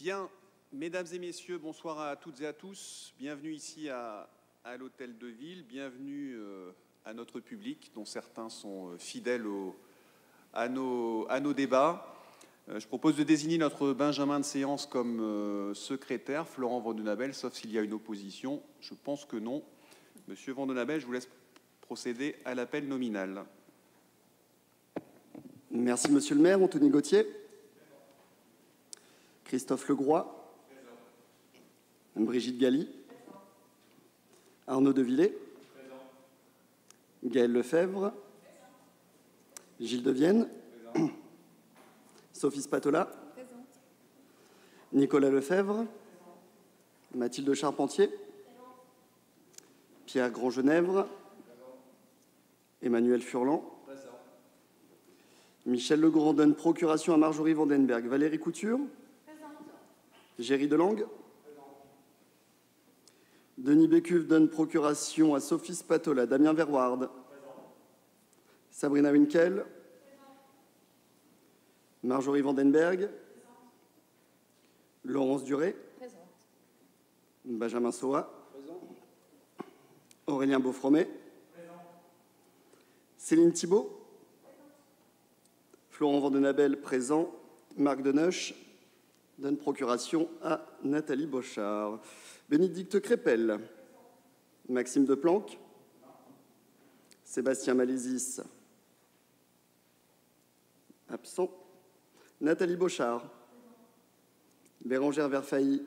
Bien, mesdames et messieurs, bonsoir à toutes et à tous. Bienvenue ici à l'Hôtel de Ville. Bienvenue à notre public, dont certains sont fidèles à nos débats. Je propose de désigner notre Benjamin de séance comme secrétaire, Florent Vandenabel, sauf s'il y a une opposition. Je pense que non. Monsieur Vandenabel, je vous laisse procéder à l'appel nominal. Merci, monsieur le maire. Anthony Gauthier. Christophe Legroy. Brigitte Galli. Arnaud Devillé. Gaël Lefebvre. Gilles Devienne. Sophie Spatola. Nicolas Lefebvre. Mathilde Charpentier. Pierre Grand-Genèvre. Emmanuel Furlan. Michel Legrand donne procuration à Marjorie Vandenberg. Valérie Couture. Géry Delangue. Denis Bécuve donne procuration à Sophie Spatola. Damien Verward. Sabrina Winkel. Marjorie Vandenberg. Laurence Duré. Benjamin Soa. Aurélien Beaufromet. Céline Thibault. Florent Vandenabel, présent. Marc Deneuche donne procuration à Nathalie Bochard. Bénédicte Crépel. Maxime Deplanque. Sébastien Malésis. Absent. Nathalie Bochard. Bérangère Verfailly.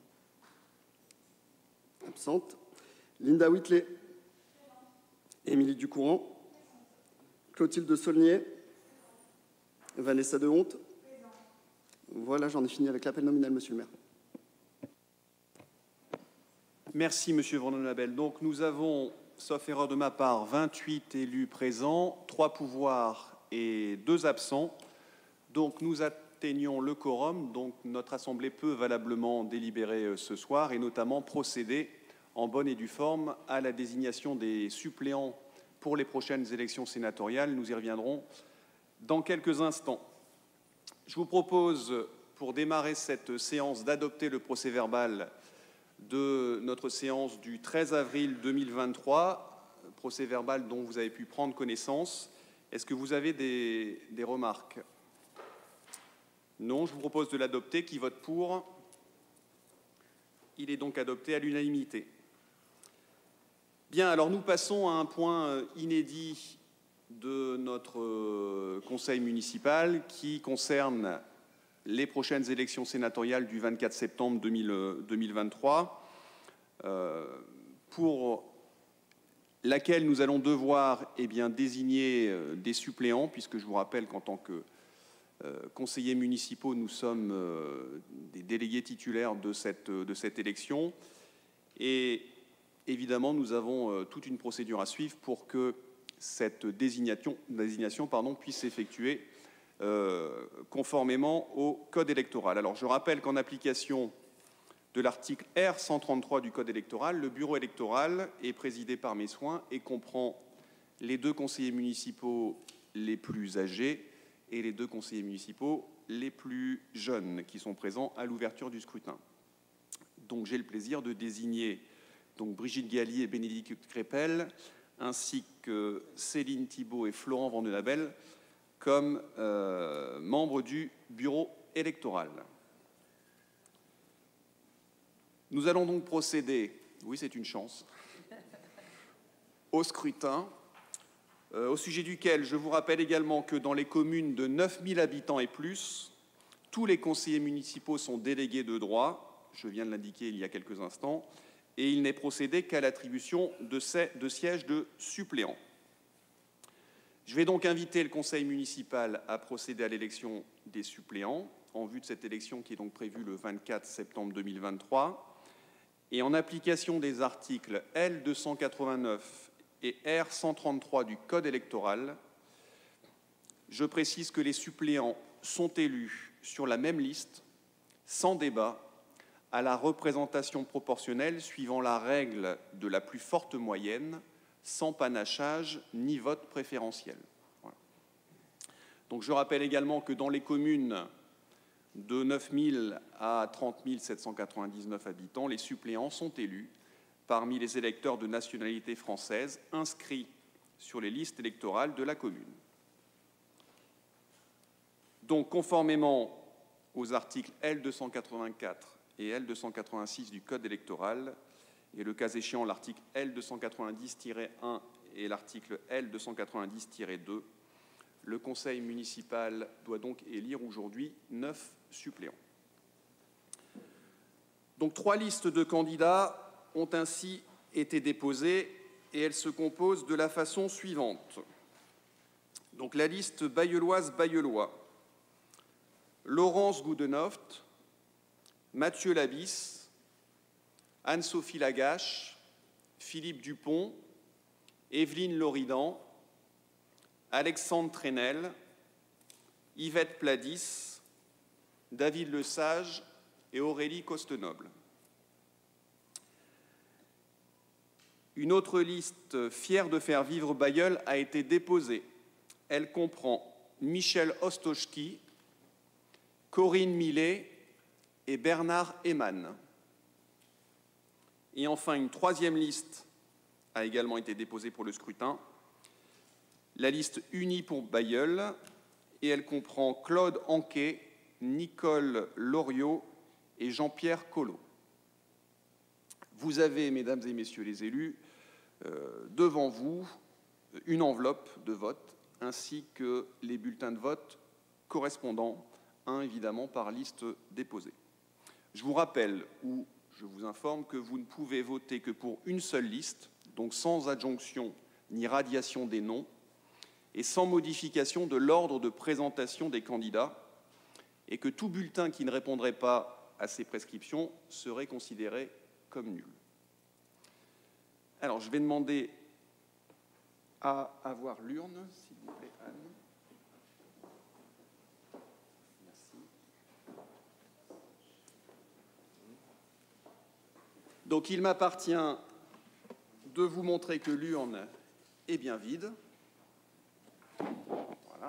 Absente. Linda Whitley. Émilie Ducourant. Clotilde Saulnier. Vanessa Dehonte. Voilà, j'en ai fini avec l'appel nominal, monsieur le maire. Merci, monsieur Vandenabel. Donc, nous avons, sauf erreur de ma part, 28 élus présents, 3 pouvoirs et 2 absents. Donc, nous atteignons le quorum. Donc, notre Assemblée peut valablement délibérer ce soir et notamment procéder en bonne et due forme à la désignation des suppléants pour les prochaines élections sénatoriales. Nous y reviendrons dans quelques instants. Je vous propose, pour démarrer cette séance, d'adopter le procès-verbal de notre séance du 13 avril 2023, procès-verbal dont vous avez pu prendre connaissance. Est-ce que vous avez des remarques? Non, je vous propose de l'adopter. Qui vote pour? Il est donc adopté à l'unanimité. Bien, alors nous passons à un point inédit de notre conseil municipal qui concerne les prochaines élections sénatoriales du 24 septembre 2023, pour laquelle nous allons devoir désigner des suppléants, puisque je vous rappelle qu'en tant que conseillers municipaux, nous sommes des délégués titulaires de cette élection. Et évidemment, nous avons toute une procédure à suivre pour que cette désignation puisse s'effectuer conformément au Code électoral. Alors, je rappelle qu'en application de l'article R133 du Code électoral, le bureau électoral est présidé par mes soins et comprend les 2 conseillers municipaux les plus âgés et les 2 conseillers municipaux les plus jeunes qui sont présents à l'ouverture du scrutin. Donc, j'ai le plaisir de désigner Brigitte Galli et Bénédicte Crépel, ainsi que Céline Thibault et Florent Vandenabel comme membres du bureau électoral. Nous allons donc procéder, oui c'est une chance, au scrutin, au sujet duquel je vous rappelle également que dans les communes de 9000 habitants et plus, tous les conseillers municipaux sont délégués de droit, je viens de l'indiquer il y a quelques instants, et il n'est procédé qu'à l'attribution de sièges de suppléants. Je vais donc inviter le conseil municipal à procéder à l'élection des suppléants en vue de cette élection qui est donc prévue le 24 septembre 2023. Et en application des articles L289 et R133 du Code électoral, je précise que les suppléants sont élus sur la même liste, sans débat, à la représentation proportionnelle suivant la règle de la plus forte moyenne, sans panachage ni vote préférentiel. Voilà. Donc je rappelle également que dans les communes de 9 000 à 30 799 habitants, les suppléants sont élus parmi les électeurs de nationalité française inscrits sur les listes électorales de la commune. Donc, conformément aux articles L284 et L286 du Code électoral, et le cas échéant l'article L290-1 et l'article L290-2, le conseil municipal doit donc élire aujourd'hui 9 suppléants. Donc 3 listes de candidats ont ainsi été déposées et elles se composent de la façon suivante. Donc la liste bayeulloise-bayeullois, Laurence Goudenoft, Mathieu Labisse, Anne-Sophie Lagache, Philippe Dupont, Evelyne Loridan, Alexandre Trenel, Yvette Pladis, David Lesage et Aurélie Costenoble. Une autre liste fière de faire vivre Bailleul a été déposée. Elle comprend Michel Ostochki, Corinne Millet et Bernard Eman. Et enfin, une troisième liste a également été déposée pour le scrutin, la liste unie pour Bailleul, et elle comprend Claude Anquet, Nicole Loriot et Jean-Pierre Collot. Vous avez, mesdames et messieurs les élus, devant vous une enveloppe de vote ainsi que les bulletins de vote correspondants, un évidemment par liste déposée. Je vous rappelle ou je vous informe que vous ne pouvez voter que pour une seule liste, donc sans adjonction ni radiation des noms, et sans modification de l'ordre de présentation des candidats, et que tout bulletin qui ne répondrait pas à ces prescriptions serait considéré comme nul. Alors, je vais demander à avoir l'urne, s'il vous plaît, Anne. Merci. Donc, il m'appartient de vous montrer que l'urne est bien vide. Voilà.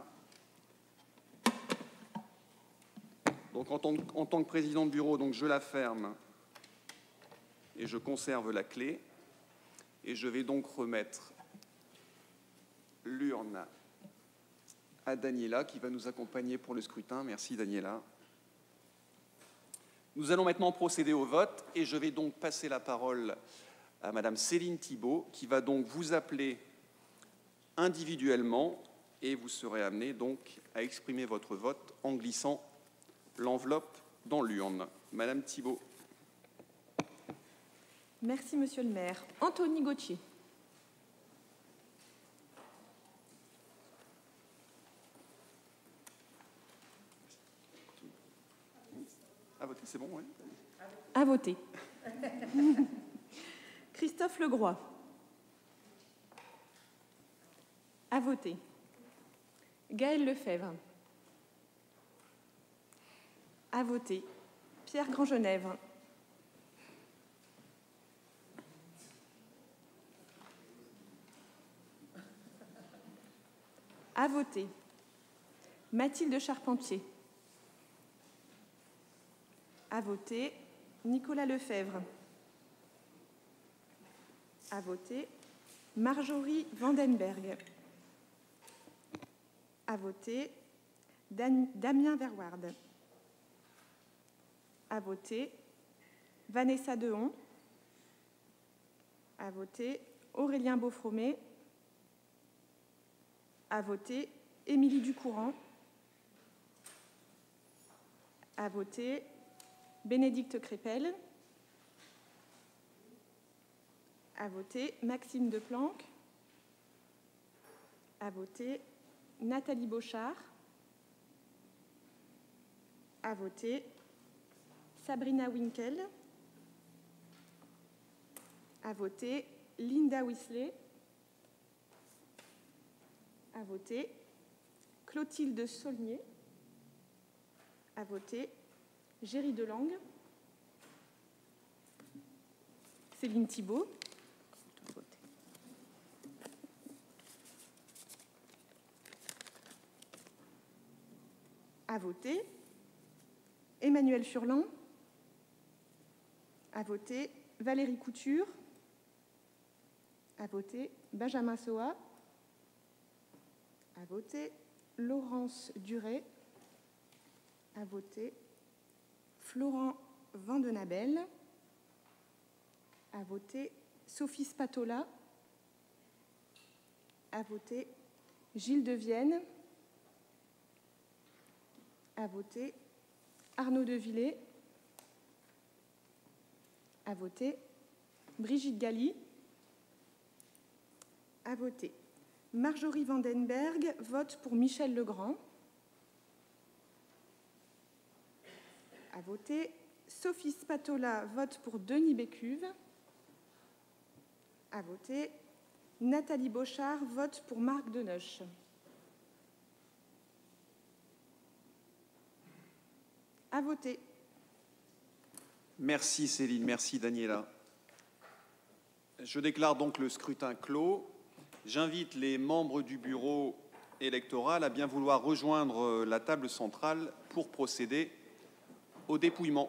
Donc, en tant que président de bureau, donc, je la ferme et je conserve la clé. Et je vais donc remettre l'urne à Daniela, qui va nous accompagner pour le scrutin. Merci, Daniela. Nous allons maintenant procéder au vote, et je vais donc passer la parole à Madame Céline Thibault, qui va donc vous appeler individuellement, et vous serez amené donc à exprimer votre vote en glissant l'enveloppe dans l'urne. Madame Thibault. Merci, Monsieur le maire. Anthony Gauthier. À voter, c'est bon, oui. À voter. Christophe Legroy. À voter. Gaël Lefebvre. À voter. Pierre Grandgenèvre. À voter. Mathilde Charpentier. À voter. Nicolas Lefebvre. À voter. Marjorie Vandenberg. À voter. Damien Verward. À voter. Vanessa Dehon. À voter. Aurélien Beaufromet. À voter. Émilie Ducourant. À voter. Bénédicte Crépel. À voter. Maxime Deplanque. À voter. Nathalie Beauchard. À voter. Sabrina Winkel. À voter. Linda Whistler. À voter. Clotilde Saulnier. À voter. Géry Delangue. Céline Thibault. À voter. Emmanuel Furlan. À voter Valérie Couture. À voter Benjamin Soa. À voter Laurence Duret. À voter Florent Vandenabel. À voter Sophie Spatola. À voter Gilles Devienne. À voter Arnaud Devillé. À voter Brigitte Galli. À voter Marjorie Vandenberg vote pour Michel Legrand. À voter Sophie Spatola vote pour Denis Bécuve. À voter Nathalie Bochard vote pour Marc Deneuche. À voter. Merci Céline, merci Daniela. Je déclare donc le scrutin clos. J'invite les membres du bureau électoral à bien vouloir rejoindre la table centrale pour procéder au dépouillement.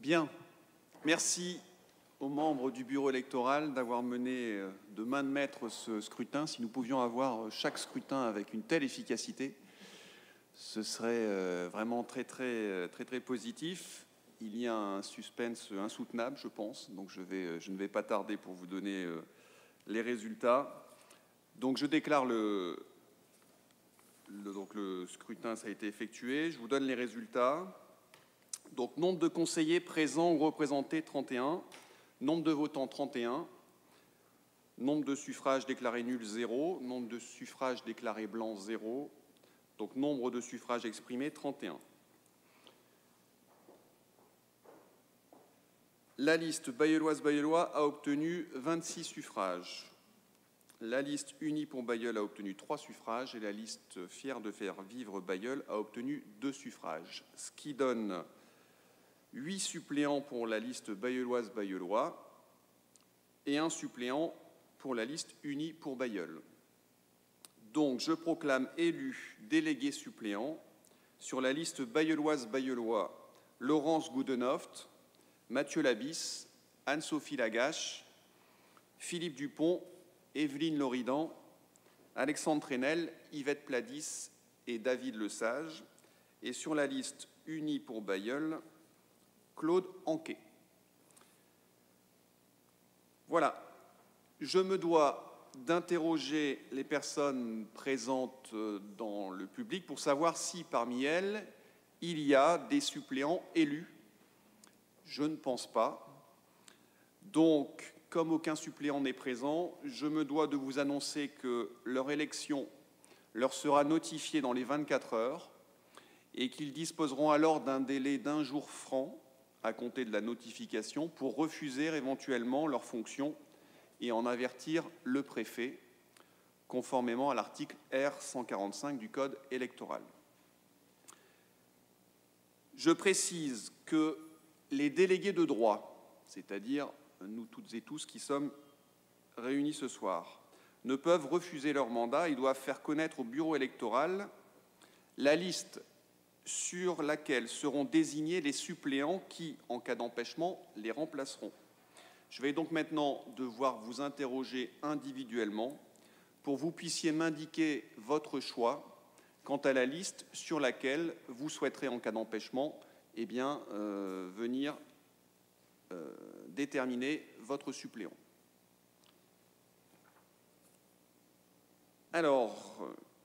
Bien. Merci aux membres du bureau électoral d'avoir mené de main de maître ce scrutin. Si nous pouvions avoir chaque scrutin avec une telle efficacité, ce serait vraiment très positif. Il y a un suspense insoutenable, je pense, donc je ne vais pas tarder pour vous donner les résultats. Donc je déclare le scrutin, ça a été effectué. Je vous donne les résultats. Donc nombre de conseillers présents ou représentés 31, nombre de votants 31, nombre de suffrages déclarés nuls 0, nombre de suffrages déclarés blancs 0, donc nombre de suffrages exprimés 31. La liste Bayeulloise-Bayeullois a obtenu 26 suffrages. La liste Unie pour Bailleul a obtenu 3 suffrages et la liste Fiers de faire vivre Bailleul a obtenu 2 suffrages, ce qui donne 8 suppléants pour la liste Bayeulloise-Bayeullois et 1 suppléant pour la liste Unie pour Bailleul. Donc, je proclame élu délégué suppléant sur la liste Bayeulloise-Bayeullois Laurence Goudenoft, Mathieu Labisse, Anne-Sophie Lagache, Philippe Dupont, Evelyne Loridan, Alexandre Trenel, Yvette Pladis et David Lesage. Et sur la liste Unie pour Bailleul, Claude Anquet. Voilà. Je me dois d'interroger les personnes présentes dans le public pour savoir si parmi elles, il y a des suppléants élus. Je ne pense pas. Donc, comme aucun suppléant n'est présent, je me dois de vous annoncer que leur élection leur sera notifiée dans les 24 heures et qu'ils disposeront alors d'un délai d'1 jour franc à compter de la notification pour refuser éventuellement leurs fonctions et en avertir le préfet, conformément à l'article R145 du Code électoral. Je précise que les délégués de droit, c'est-à-dire nous toutes et tous qui sommes réunis ce soir, ne peuvent refuser leur mandat. Ils doivent faire connaître au bureau électoral la liste sur laquelle seront désignés les suppléants qui, en cas d'empêchement, les remplaceront. Je vais donc maintenant devoir vous interroger individuellement pour que vous puissiez m'indiquer votre choix quant à la liste sur laquelle vous souhaiterez, en cas d'empêchement, venir déterminer votre suppléant. Alors,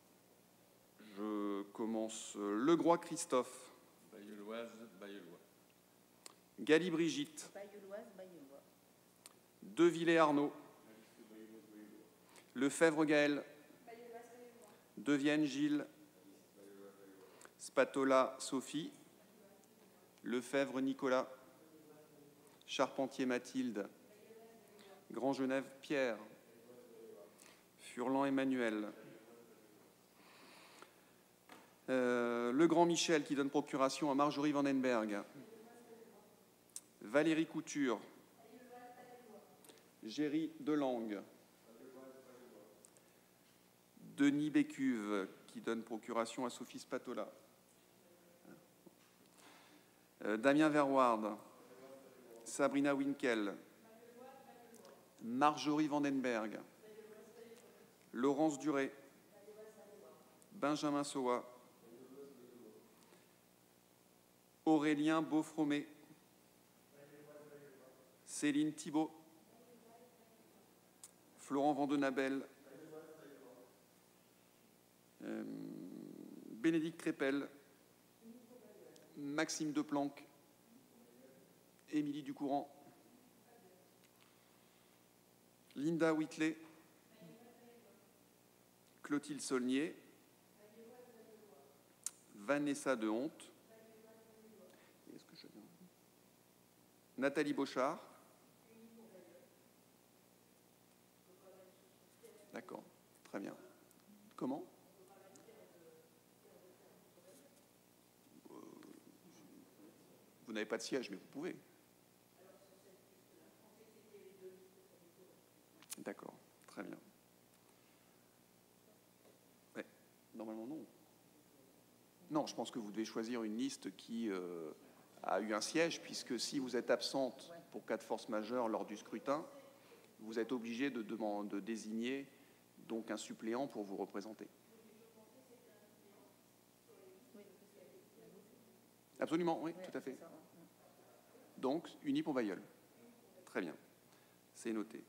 je commence. Legroy Christophe. Bayeulloise, Bayeullois. Gali Brigitte. Bayeulloise, Bayeullois. Devillers Arnaud. Lefebvre Gaël. Devienne Gilles. Spatola Sophie. Lefebvre Nicolas. Charpentier Mathilde. Grand Genève Pierre. Furlan Emmanuel. Le Grand Michel qui donne procuration à Marjorie Vandenberg. Valérie Couture. Géry Delangue. Denis Bécuve qui donne procuration à Sophie Spatola. Damien Verward. Sabrina Winkel. Marjorie Vandenberg. Laurence Duré. Benjamin Soa. Aurélien Beaufromé. Céline Thibault. Florent Vandenabel. Bénédicte Crépel. Maxime Deplanque. Émilie Ducourant. Linda Whitley. Clotilde Saulnier. Vanessa Dehonte. Nathalie Beauchard. D'accord, très bien. Comment ? Vous n'avez pas de siège, mais vous pouvez. D'accord, très bien. Ouais, normalement non. Non, je pense que vous devez choisir une liste qui a eu un siège, puisque si vous êtes absente pour cas de force majeure lors du scrutin, vous êtes obligé de désigner donc un suppléant pour vous représenter. Absolument, oui, tout à fait. Donc, uni pour Bailleul. Très bien, c'est noté.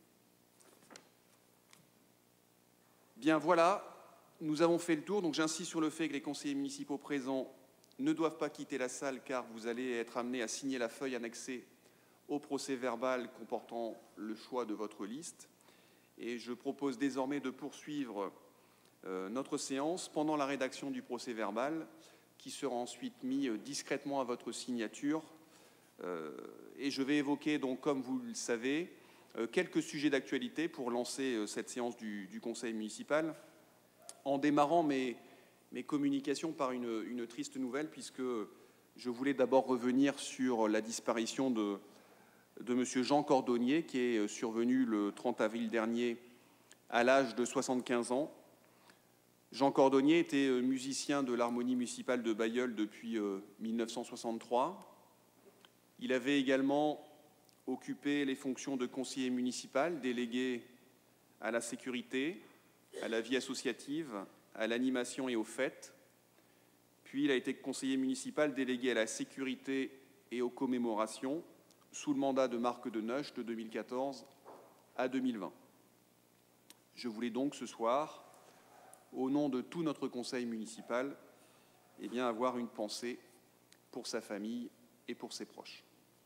Bien, voilà, nous avons fait le tour. Donc, j'insiste sur le fait que les conseillers municipaux présents ne doivent pas quitter la salle, car vous allez être amenés à signer la feuille annexée au procès-verbal comportant le choix de votre liste. Et je propose désormais de poursuivre notre séance pendant la rédaction du procès-verbal, qui sera ensuite mis discrètement à votre signature. Et je vais évoquer, donc, comme vous le savez, quelques sujets d'actualité pour lancer cette séance du Conseil municipal, en démarrant mes communications par une triste nouvelle, puisque je voulais d'abord revenir sur la disparition de M. Jean Cordonnier, qui est survenu le 30 avril dernier à l'âge de 75 ans. Jean Cordonnier était musicien de l'harmonie municipale de Bailleul depuis 1963. Il avait également occupé les fonctions de conseiller municipal, délégué à la sécurité, à la vie associative, à l'animation et aux fêtes. Puis il a été conseiller municipal délégué à la sécurité et aux commémorations sous le mandat de Marc Deneuche de 2014 à 2020. Je voulais donc ce soir, au nom de tout notre conseil municipal, avoir une pensée pour sa famille et pour ses proches.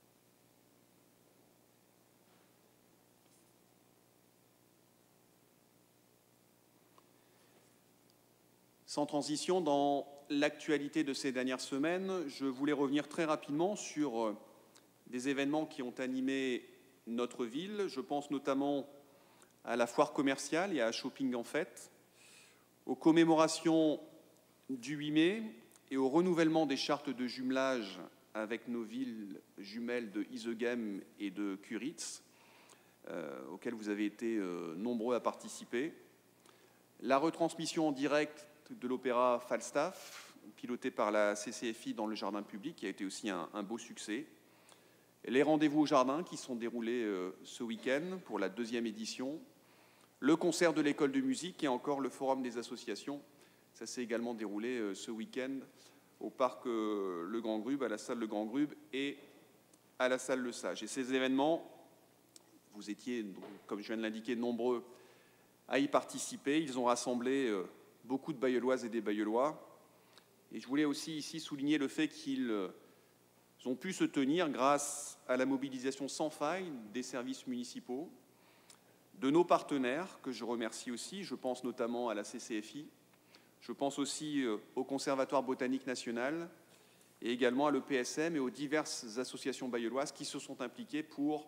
Sans transition, dans l'actualité de ces dernières semaines, je voulais revenir très rapidement sur des événements qui ont animé notre ville. Je pense notamment à la foire commerciale et à Shopping en Fête, aux commémorations du 8 mai et au renouvellement des chartes de jumelage avec nos villes jumelles de Isegem et de Kuritz, auxquelles vous avez été nombreux à participer. La retransmission en direct de l'opéra Falstaff, piloté par la CCFI dans le jardin public, qui a été aussi un beau succès. Les rendez-vous au jardin qui sont déroulés ce week-end pour la 2e édition. Le concert de l'école de musique et encore le forum des associations. Ça s'est également déroulé ce week-end au parc Le Grand Grube, à la salle Le Grand Grube et à la salle Le Sage. Et ces événements, vous étiez, comme je viens de l'indiquer, nombreux à y participer. Ils ont rassemblé beaucoup de Bailleulloises et des Bailleullois. Et je voulais aussi ici souligner le fait qu'ils ont pu se tenir grâce à la mobilisation sans faille des services municipaux, de nos partenaires, que je remercie aussi. Je pense notamment à la CCFI, je pense aussi au Conservatoire botanique national et également à l'EPSM et aux diverses associations bailleulloises qui se sont impliquées pour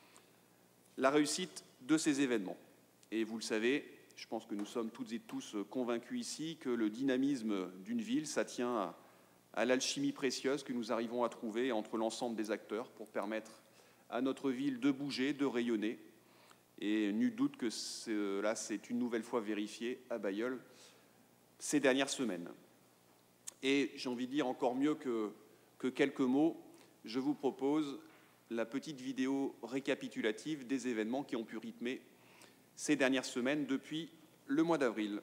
la réussite de ces événements. Et vous le savez, je pense que nous sommes toutes et tous convaincus ici que le dynamisme d'une ville, ça tient à l'alchimie précieuse que nous arrivons à trouver entre l'ensemble des acteurs pour permettre à notre ville de bouger, de rayonner. Et nul doute que cela s'est une nouvelle fois vérifié à Bailleul ces dernières semaines. Et j'ai envie de dire encore mieux que quelques mots, je vous propose la petite vidéo récapitulative des événements qui ont pu rythmer ces dernières semaines depuis le mois d'avril.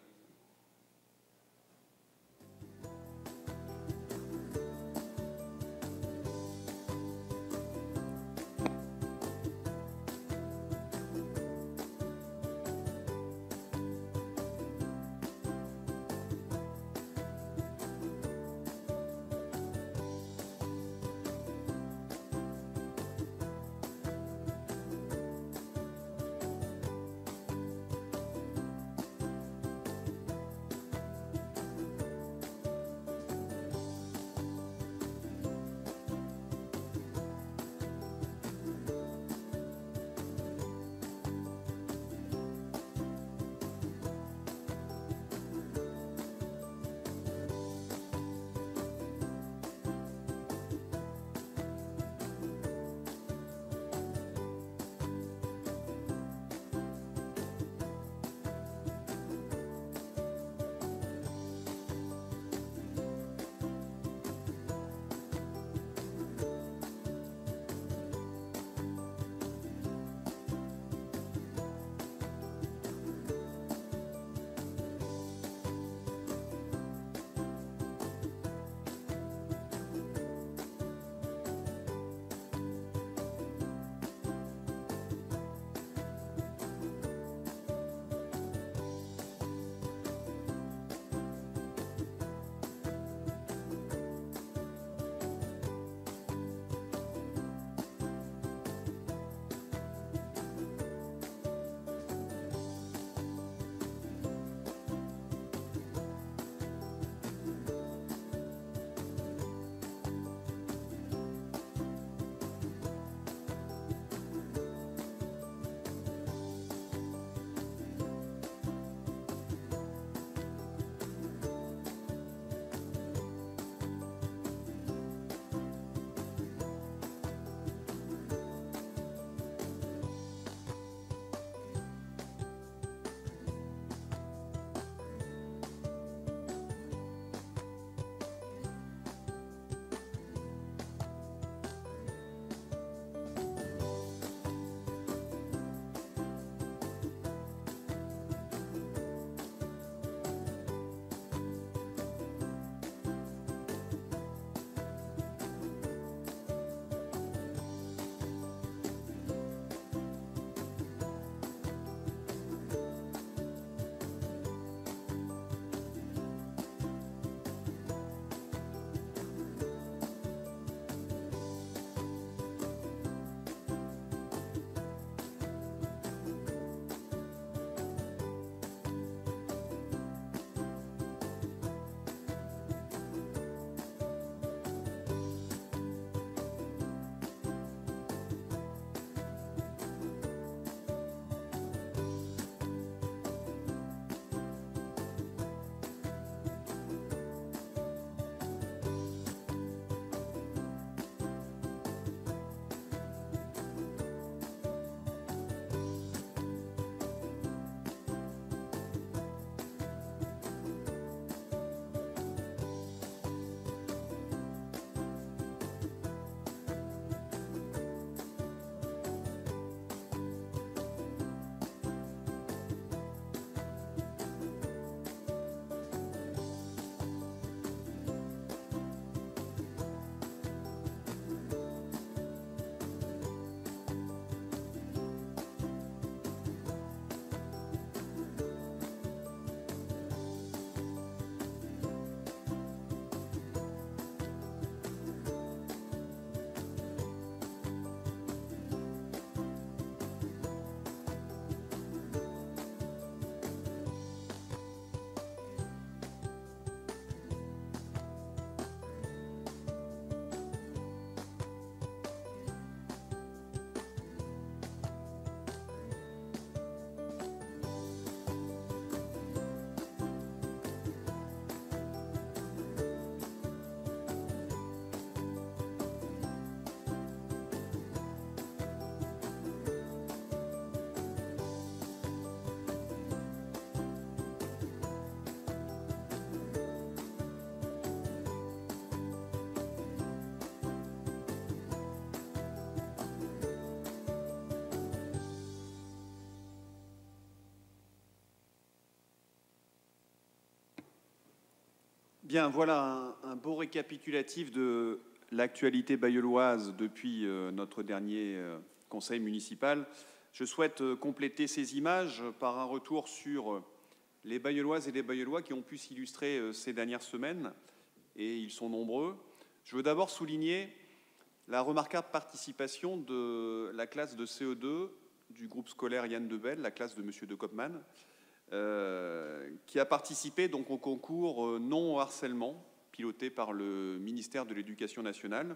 Bien, voilà un beau récapitulatif de l'actualité bayeulloise depuis notre dernier conseil municipal. Je souhaite compléter ces images par un retour sur les Bayeulloises et les Bayeullois qui ont pu s'illustrer ces dernières semaines, et ils sont nombreux. Je veux d'abord souligner la remarquable participation de la classe de CE2 du groupe scolaire Yann Debelle, la classe de M. de Kopman, qui a participé donc au concours non au harcèlement, piloté par le ministère de l'Éducation nationale.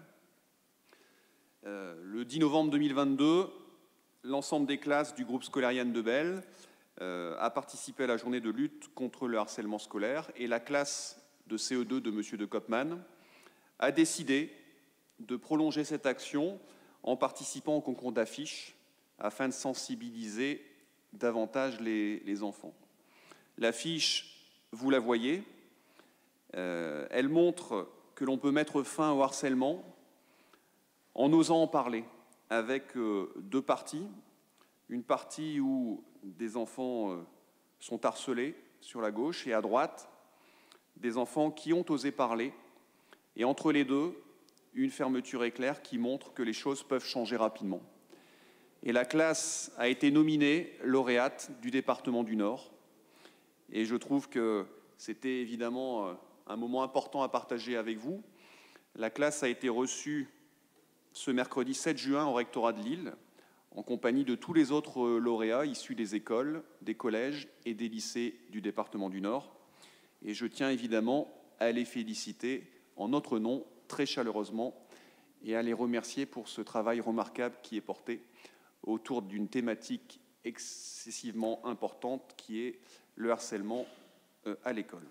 Le 10 novembre 2022, l'ensemble des classes du groupe scolaire Yann Debelle a participé à la journée de lutte contre le harcèlement scolaire, et la classe de CE2 de M. de Kopman a décidé de prolonger cette action en participant au concours d'affiches afin de sensibiliser davantage les enfants. L'affiche, vous la voyez, elle montre que l'on peut mettre fin au harcèlement en osant en parler avec deux parties. Une partie où des enfants sont harcelés sur la gauche, et à droite, des enfants qui ont osé parler. Et entre les deux, une fermeture éclair qui montre que les choses peuvent changer rapidement. Et la classe a été nominée lauréate du département du Nord. Et je trouve que c'était évidemment un moment important à partager avec vous. La classe a été reçue ce mercredi 7 juin au rectorat de Lille, en compagnie de tous les autres lauréats issus des écoles, des collèges et des lycées du département du Nord. Et je tiens évidemment à les féliciter en notre nom très chaleureusement et à les remercier pour ce travail remarquable qui est porté autour d'une thématique excessivement importante qui est le harcèlement à l'école.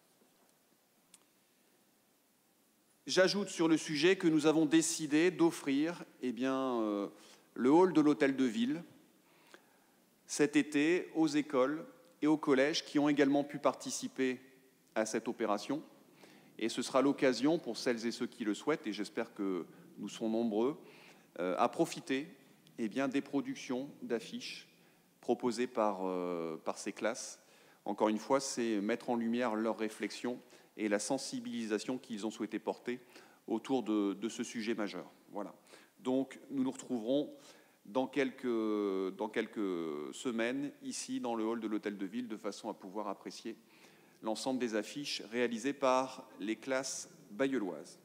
J'ajoute sur le sujet que nous avons décidé d'offrir le hall de l'hôtel de ville cet été aux écoles et aux collèges qui ont également pu participer à cette opération. Et ce sera l'occasion pour celles et ceux qui le souhaitent, et j'espère que nous serons nombreux, à profiter des productions d'affiches proposées par ces classes. Encore une fois, c'est mettre en lumière leurs réflexions et la sensibilisation qu'ils ont souhaité porter autour de ce sujet majeur. Voilà. Donc, nous nous retrouverons dans quelques semaines ici dans le hall de l'hôtel de ville de façon à pouvoir apprécier l'ensemble des affiches réalisées par les classes bayeulloises.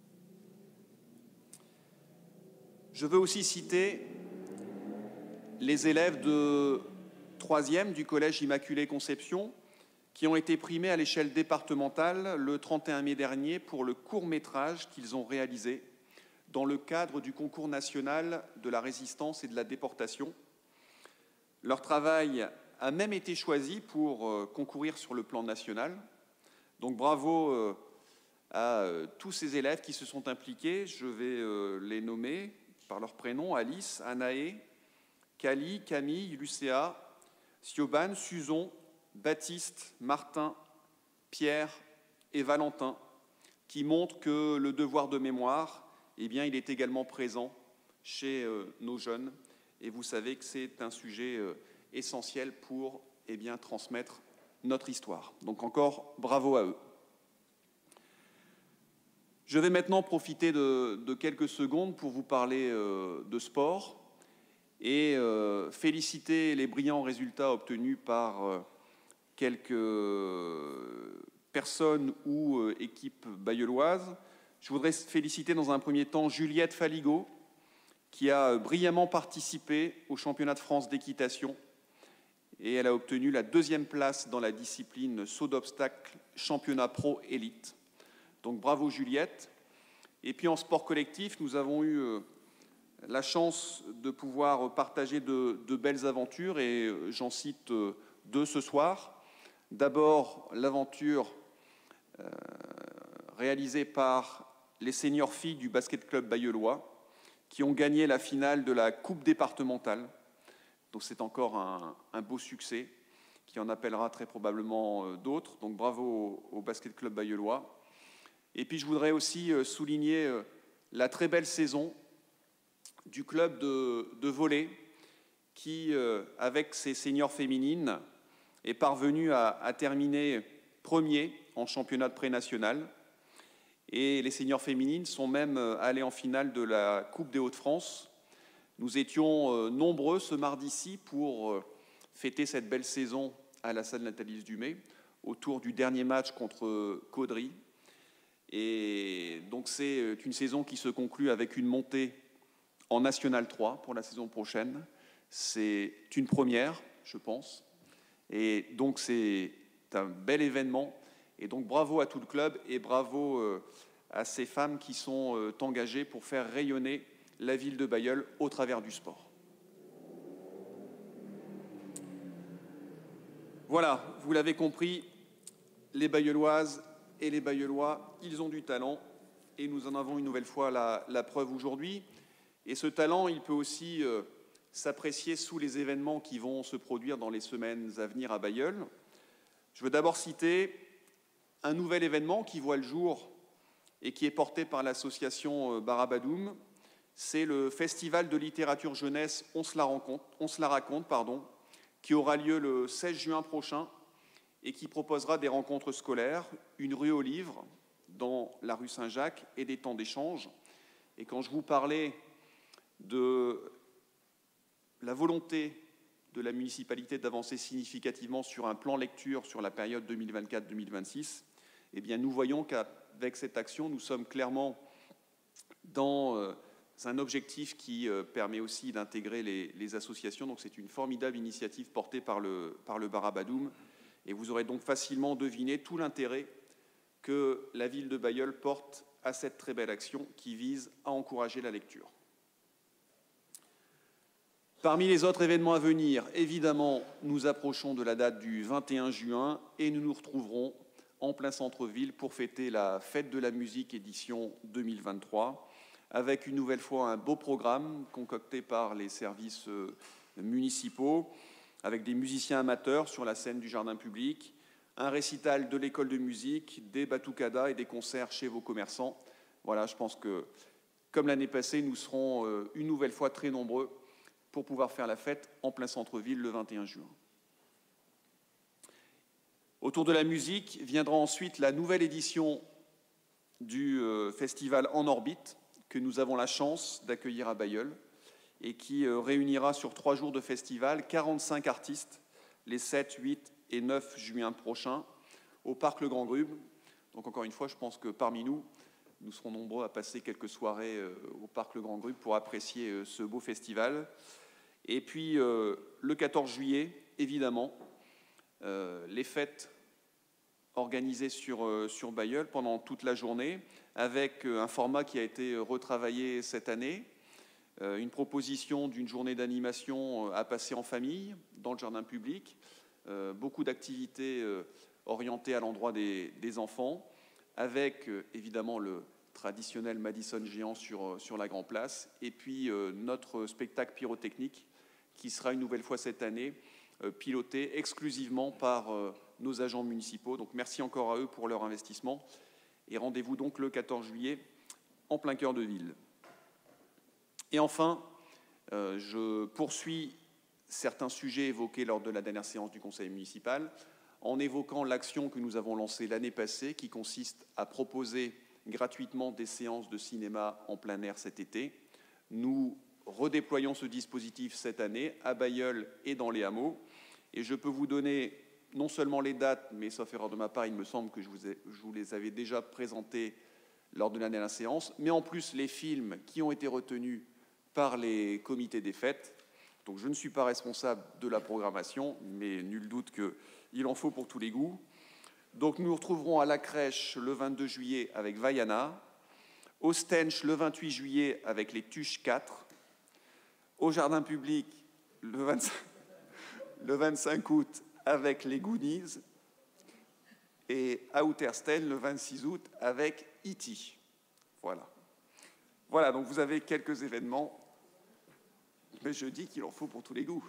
Je veux aussi citer les élèves de 3e du collège Immaculée Conception qui ont été primés à l'échelle départementale le 31 mai dernier pour le court-métrage qu'ils ont réalisé dans le cadre du concours national de la résistance et de la déportation. Leur travail a même été choisi pour concourir sur le plan national. Donc bravo à tous ces élèves qui se sont impliqués. Je vais les nommer par leurs prénoms: Alice, Anaé, Cali, Camille, Lucéa, Siobhan, Suzon, Baptiste, Martin, Pierre et Valentin, qui montrent que le devoir de mémoire, il est également présent chez nos jeunes. Et vous savez que c'est un sujet essentiel pour transmettre notre histoire. Donc encore bravo à eux. Je vais maintenant profiter de quelques secondes pour vous parler de sport et féliciter les brillants résultats obtenus par quelques personnes ou équipes bayeulloises. Je voudrais féliciter dans un premier temps Juliette Faligot, qui a brillamment participé au championnat de France d'équitation, et elle a obtenu la 2e place dans la discipline saut d'obstacle championnat pro élite. Donc bravo Juliette. Et puis en sport collectif, nous avons eu la chance de pouvoir partager de belles aventures, et j'en cite deux ce soir. D'abord, l'aventure réalisée par les seniors filles du basket club bayeullois qui ont gagné la finale de la coupe départementale. Donc c'est encore un beau succès qui en appellera très probablement d'autres. Donc bravo au basket club bayeullois. Et puis je voudrais aussi souligner la très belle saison du club de volley qui, avec ses seniors féminines, est parvenu à terminer premier en championnat de pré-national. Et les seniors féminines sont même allées en finale de la Coupe des Hauts-de-France. Nous étions nombreux ce mardi-ci pour fêter cette belle saison à la salle Nathalie Dumay, autour du dernier match contre Caudry. Et donc c'est une saison qui se conclut avec une montée en National 3 pour la saison prochaine. C'est une première, je pense. Et donc c'est un bel événement. Et donc bravo à tout le club et bravo à ces femmes qui sont engagées pour faire rayonner la ville de Bailleul au travers du sport. Voilà, vous l'avez compris, les Bailleulloises et les Bailleullois, ils ont du talent et nous en avons une nouvelle fois la preuve aujourd'hui. Et ce talent, il peut aussi s'apprécier sous les événements qui vont se produire dans les semaines à venir à Bailleul. Je veux d'abord citer un nouvel événement qui voit le jour et qui est porté par l'association Barabadoum. C'est le Festival de littérature jeunesse On se la raconte, qui aura lieu le 16 juin prochain et qui proposera des rencontres scolaires, une rue aux livres dans la rue Saint-Jacques et des temps d'échange. Et quand je vous parlais de la volonté de la municipalité d'avancer significativement sur un plan lecture sur la période 2024-2026, eh bien nous voyons qu'avec cette action, nous sommes clairement dans un objectif qui permet aussi d'intégrer les associations. Donc c'est une formidable initiative portée par le Barabadoum. Et vous aurez donc facilement deviné tout l'intérêt que la ville de Bailleul porte à cette très belle action qui vise à encourager la lecture. Parmi les autres événements à venir, évidemment, nous approchons de la date du 21 juin et nous nous retrouverons en plein centre-ville pour fêter la Fête de la musique édition 2023, avec une nouvelle fois un beau programme concocté par les services municipaux, avec des musiciens amateurs sur la scène du jardin public, un récital de l'école de musique, des batucadas et des concerts chez vos commerçants. Voilà, je pense que, comme l'année passée, nous serons une nouvelle fois très nombreux pour pouvoir faire la fête en plein centre-ville le 21 juin. Autour de la musique viendra ensuite la nouvelle édition du festival En Orbite, que nous avons la chance d'accueillir à Bailleul, et qui réunira sur 3 jours de festival 45 artistes les 7, 8 et 9 juin prochains au Parc Le Grand Grube. Donc encore une fois, je pense que parmi nous, nous serons nombreux à passer quelques soirées au Parc Le Grand Grube pour apprécier ce beau festival. Et puis le 14 juillet, évidemment, les fêtes organisées sur Bailleul pendant toute la journée, avec un format qui a été retravaillé cette année, une proposition d'une journée d'animation à passer en famille, dans le jardin public, beaucoup d'activités orientées à l'endroit des enfants, avec évidemment le traditionnel Madison géant sur la Grand Place, et puis notre spectacle pyrotechnique, qui sera une nouvelle fois cette année piloté exclusivement par nos agents municipaux. Donc merci encore à eux pour leur investissement, et rendez-vous donc le 14 juillet en plein cœur de ville. Et enfin, je poursuis certains sujets évoqués lors de la dernière séance du conseil municipal en évoquant l'action que nous avons lancée l'année passée qui consiste à proposer gratuitement des séances de cinéma en plein air cet été. Nous redéployons ce dispositif cette année à Bailleul et dans les hameaux. Et je peux vous donner non seulement les dates, mais sauf erreur de ma part, il me semble que je vous les avais déjà présentées lors de la dernière séance, mais en plus les films qui ont été retenus par les comités des fêtes. Donc je ne suis pas responsable de la programmation, mais nul doute qu'il en faut pour tous les goûts. Donc nous nous retrouverons à la crèche le 22 juillet avec Vaiana, au Stench le 28 juillet avec les Tuches 4, au jardin public le 25 août avec les Goonies et à Outersten le 26 août avec E.T. Voilà. Voilà, donc vous avez quelques événements, mais je dis qu'il en faut pour tous les goûts,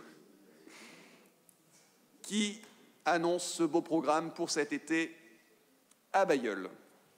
qui annoncent ce beau programme pour cet été à Bailleul.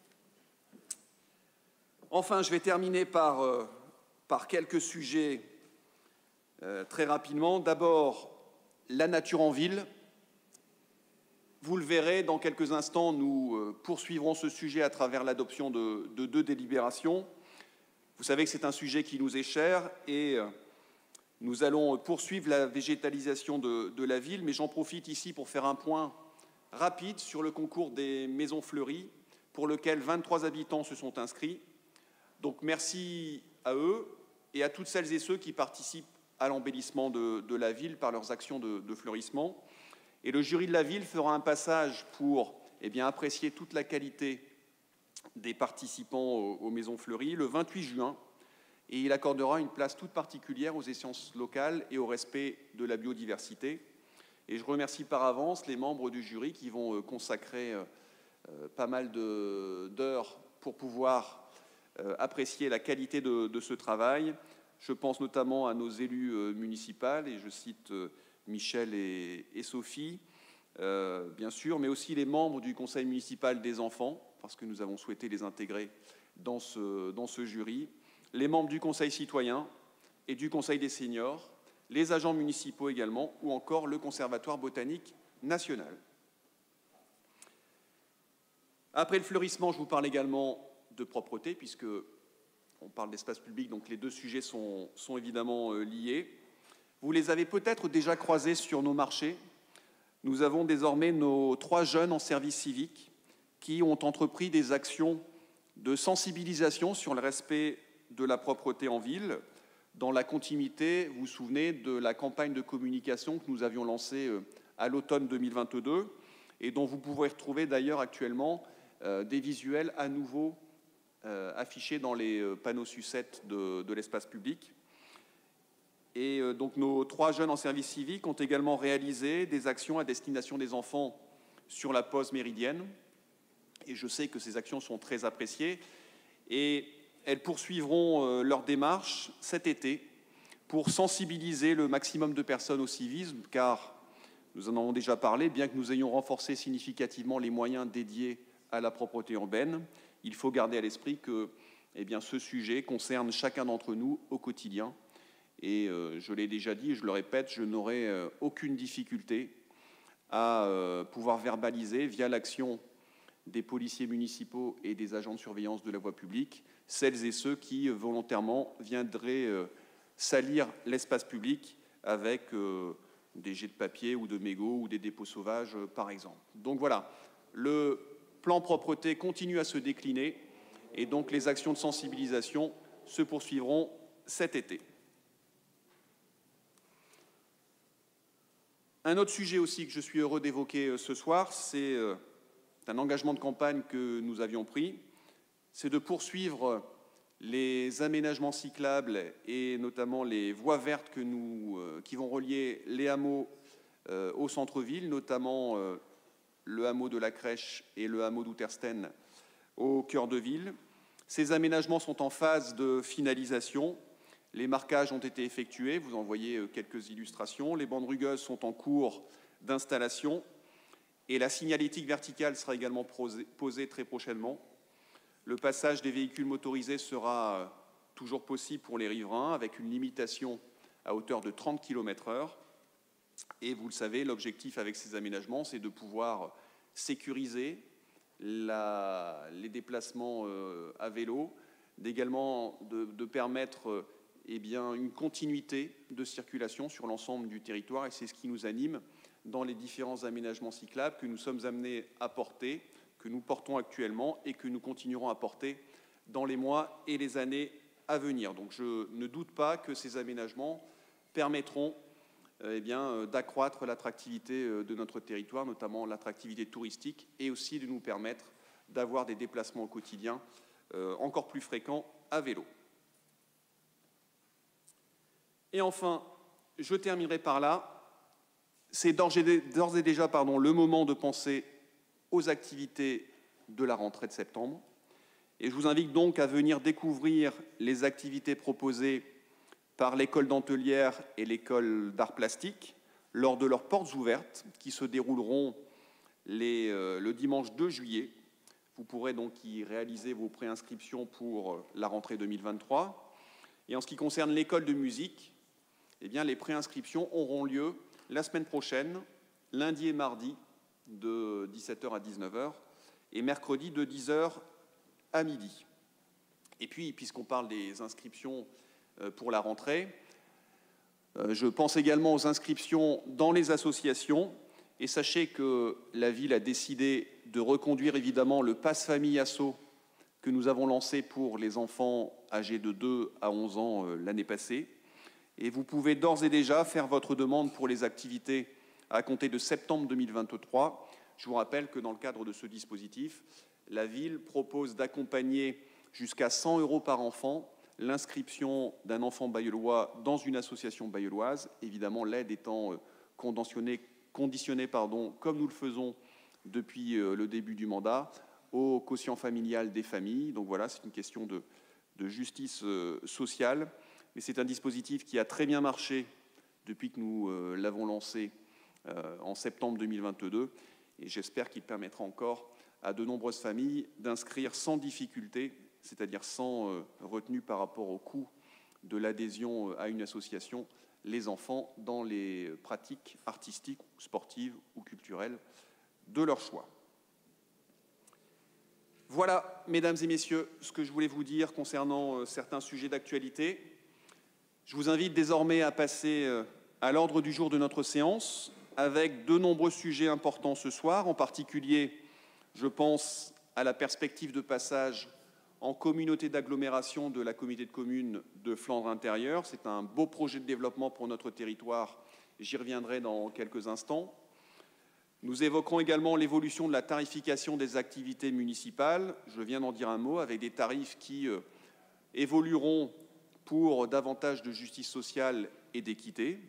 Enfin, je vais terminer par quelques sujets très rapidement. D'abord, la nature en ville. Vous le verrez, dans quelques instants, nous poursuivrons ce sujet à travers l'adoption de 2 délibérations. Vous savez que c'est un sujet qui nous est cher et nous allons poursuivre la végétalisation de la ville, mais j'en profite ici pour faire un point rapide sur le concours des maisons fleuries, pour lequel 23 habitants se sont inscrits. Donc merci à eux et à toutes celles et ceux qui participent à l'embellissement de la ville par leurs actions de fleurissement. Et le jury de la ville fera un passage pour apprécier toute la qualité des participants aux maisons fleuries le 28 juin. Et il accordera une place toute particulière aux essences locales et au respect de la biodiversité. Et je remercie par avance les membres du jury qui vont consacrer pas mal d'heures pour pouvoir apprécier la qualité de ce travail. Je pense notamment à nos élus municipaux, et je cite Michel et Sophie, bien sûr, mais aussi les membres du conseil municipal des enfants, parce que nous avons souhaité les intégrer dans ce jury, les membres du conseil citoyen et du conseil des seniors, les agents municipaux également, ou encore le conservatoire botanique national. Après le fleurissement, je vous parle également de propreté, puisque on parle d'espace public, donc les 2 sujets sont évidemment liés. Vous les avez peut-être déjà croisés sur nos marchés. Nous avons désormais nos 3 jeunes en service civique qui ont entrepris des actions de sensibilisation sur le respect de la propreté en ville, dans la continuité, vous vous souvenez, de la campagne de communication que nous avions lancée à l'automne 2022 et dont vous pouvez retrouver d'ailleurs actuellement des visuels à nouveau affichés dans les panneaux sucettes de l'espace public. Et donc nos 3 jeunes en service civique ont également réalisé des actions à destination des enfants sur la pause méridienne. Et je sais que ces actions sont très appréciées. Et elles poursuivront leur démarche cet été pour sensibiliser le maximum de personnes au civisme, car nous en avons déjà parlé, bien que nous ayons renforcé significativement les moyens dédiés à la propreté urbaine, il faut garder à l'esprit que ce sujet concerne chacun d'entre nous au quotidien. Et je l'ai déjà dit et je le répète, je n'aurai aucune difficulté à pouvoir verbaliser via l'action des policiers municipaux et des agents de surveillance de la voie publique celles et ceux qui volontairement viendraient salir l'espace public avec des jets de papier ou de mégots ou des dépôts sauvages par exemple. Donc voilà, le plan propreté continue à se décliner et donc les actions de sensibilisation se poursuivront cet été. Un autre sujet aussi que je suis heureux d'évoquer ce soir, c'est un engagement de campagne que nous avions pris, c'est de poursuivre les aménagements cyclables et notamment les voies vertes qui vont relier les hameaux au centre-ville, notamment le hameau de la Crèche et le hameau d'Outersten au cœur de ville. Ces aménagements sont en phase de finalisation. Les marquages ont été effectués, vous en voyez quelques illustrations. Les bandes rugueuses sont en cours d'installation et la signalétique verticale sera également posée très prochainement. Le passage des véhicules motorisés sera toujours possible pour les riverains avec une limitation à hauteur de 30 km/h. Et vous le savez, l'objectif avec ces aménagements, c'est de pouvoir sécuriser les déplacements à vélo, également de permettre une continuité de circulation sur l'ensemble du territoire, et c'est ce qui nous anime dans les différents aménagements cyclables que nous sommes amenés à porter, que nous portons actuellement et que nous continuerons à porter dans les mois et les années à venir. Donc je ne doute pas que ces aménagements permettront d'accroître l'attractivité de notre territoire, notamment l'attractivité touristique, et aussi de nous permettre d'avoir des déplacements au quotidien encore plus fréquents à vélo. Et enfin, je terminerai par là. C'est d'ores et déjà le moment de penser aux activités de la rentrée de septembre. Et je vous invite donc à venir découvrir les activités proposées par l'école Dentelière et l'école d'art plastique lors de leurs portes ouvertes qui se dérouleront le dimanche 2 juillet. Vous pourrez donc y réaliser vos préinscriptions pour la rentrée 2023. Et en ce qui concerne l'école de musique, les préinscriptions auront lieu la semaine prochaine, lundi et mardi, de 17h à 19h, et mercredi de 10h à midi. Et puis, puisqu'on parle des inscriptions pour la rentrée, je pense également aux inscriptions dans les associations. Et sachez que la ville a décidé de reconduire évidemment le Pass Famille Asso que nous avons lancé pour les enfants âgés de 2 à 11 ans l'année passée. Et vous pouvez d'ores et déjà faire votre demande pour les activités à compter de septembre 2023. Je vous rappelle que dans le cadre de ce dispositif, la ville propose d'accompagner jusqu'à 100 € par enfant l'inscription d'un enfant bayeullois dans une association bayeulloise, évidemment l'aide étant conditionnée, comme nous le faisons depuis le début du mandat, au quotient familial des familles. Donc voilà, c'est une question de justice sociale. Mais c'est un dispositif qui a très bien marché depuis que nous l'avons lancé en septembre 2022. Et j'espère qu'il permettra encore à de nombreuses familles d'inscrire sans difficulté, c'est-à-dire sans retenue par rapport au coût de l'adhésion à une association, les enfants dans les pratiques artistiques, sportives ou culturelles de leur choix. Voilà, mesdames et messieurs, ce que je voulais vous dire concernant certains sujets d'actualité. Je vous invite désormais à passer à l'ordre du jour de notre séance, avec de nombreux sujets importants ce soir. En particulier, je pense à la perspective de passage en communauté d'agglomération de la communauté de communes de Flandre intérieure. C'est un beau projet de développement pour notre territoire. J'y reviendrai dans quelques instants. Nous évoquerons également l'évolution de la tarification des activités municipales. Je viens d'en dire un mot, avec des tarifs qui évolueront pour davantage de justice sociale et d'équité.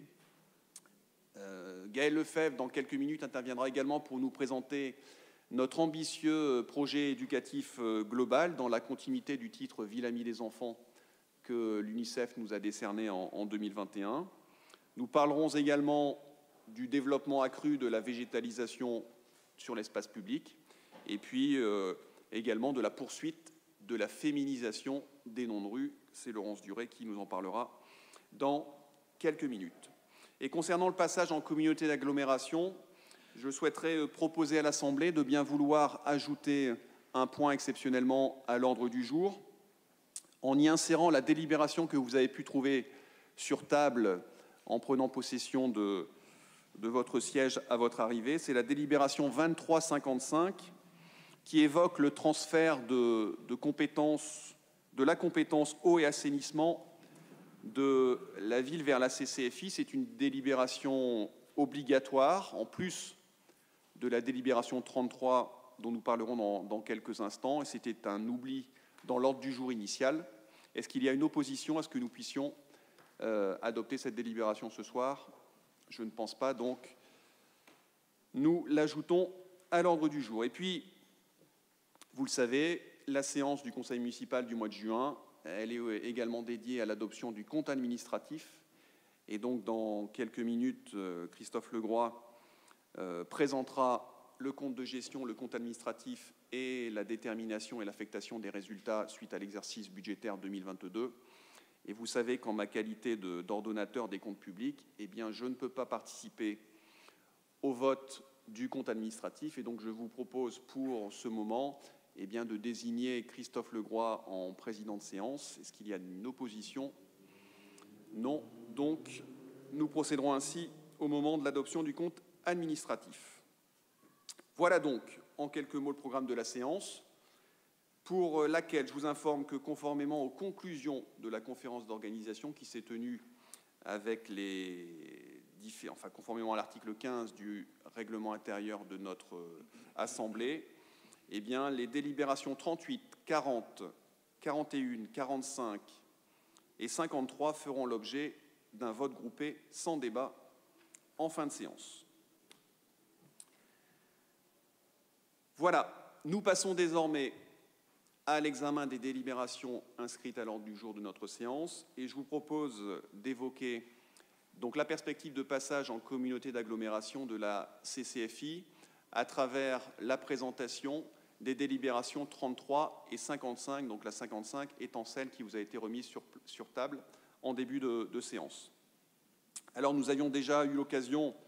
Gaël Lefebvre, dans quelques minutes, interviendra également pour nous présenter notre ambitieux projet éducatif global dans la continuité du titre « Ville amie des enfants » que l'UNICEF nous a décerné en 2021. Nous parlerons également du développement accru de la végétalisation sur l'espace public et puis également de la poursuite de la féminisation des noms de rue. C'est Laurence Duret qui nous en parlera dans quelques minutes. Et concernant le passage en communauté d'agglomération, je souhaiterais proposer à l'Assemblée de bien vouloir ajouter un point exceptionnellement à l'ordre du jour, en y insérant la délibération que vous avez pu trouver sur table en prenant possession de votre siège à votre arrivée. C'est la délibération 2355 qui évoque le transfert de la compétence eau et assainissement de la ville vers la CCFI. C'est une délibération obligatoire, en plus de la délibération 33 dont nous parlerons dans quelques instants. Et c'était un oubli dans l'ordre du jour initial. Est-ce qu'il y a une opposition à ce que nous puissions adopter cette délibération ce soir? Je ne pense pas, donc nous l'ajoutons à l'ordre du jour. Et puis, vous le savez, la séance du Conseil municipal du mois de juin, elle est également dédiée à l'adoption du compte administratif. Et donc, dans quelques minutes, Christophe Legroy présentera le compte de gestion, le compte administratif et la détermination et l'affectation des résultats suite à l'exercice budgétaire 2022. Et vous savez qu'en ma qualité d'ordonnateur des comptes publics, eh bien, je ne peux pas participer au vote du compte administratif. Et donc, je vous propose pour ce moment eh bien, de désigner Christophe Legroy en président de séance. Est-ce qu'il y a une opposition? Non. Donc, nous procéderons ainsi au moment de l'adoption du compte administratif. Voilà donc, en quelques mots, le programme de la séance, pour laquelle je vous informe que, conformément aux conclusions de la conférence d'organisation qui s'est tenue avec conformément à l'article 15 du règlement intérieur de notre Assemblée, eh bien, les délibérations 38, 40, 41, 45 et 53 feront l'objet d'un vote groupé sans débat en fin de séance. Voilà, nous passons désormais à l'examen des délibérations inscrites à l'ordre du jour de notre séance et je vous propose d'évoquer donc la perspective de passage en communauté d'agglomération de la CCFI à travers la présentation des délibérations 33 et 55, donc la 55 étant celle qui vous a été remise sur table en début de séance. Alors nous avions déjà eu l'occasion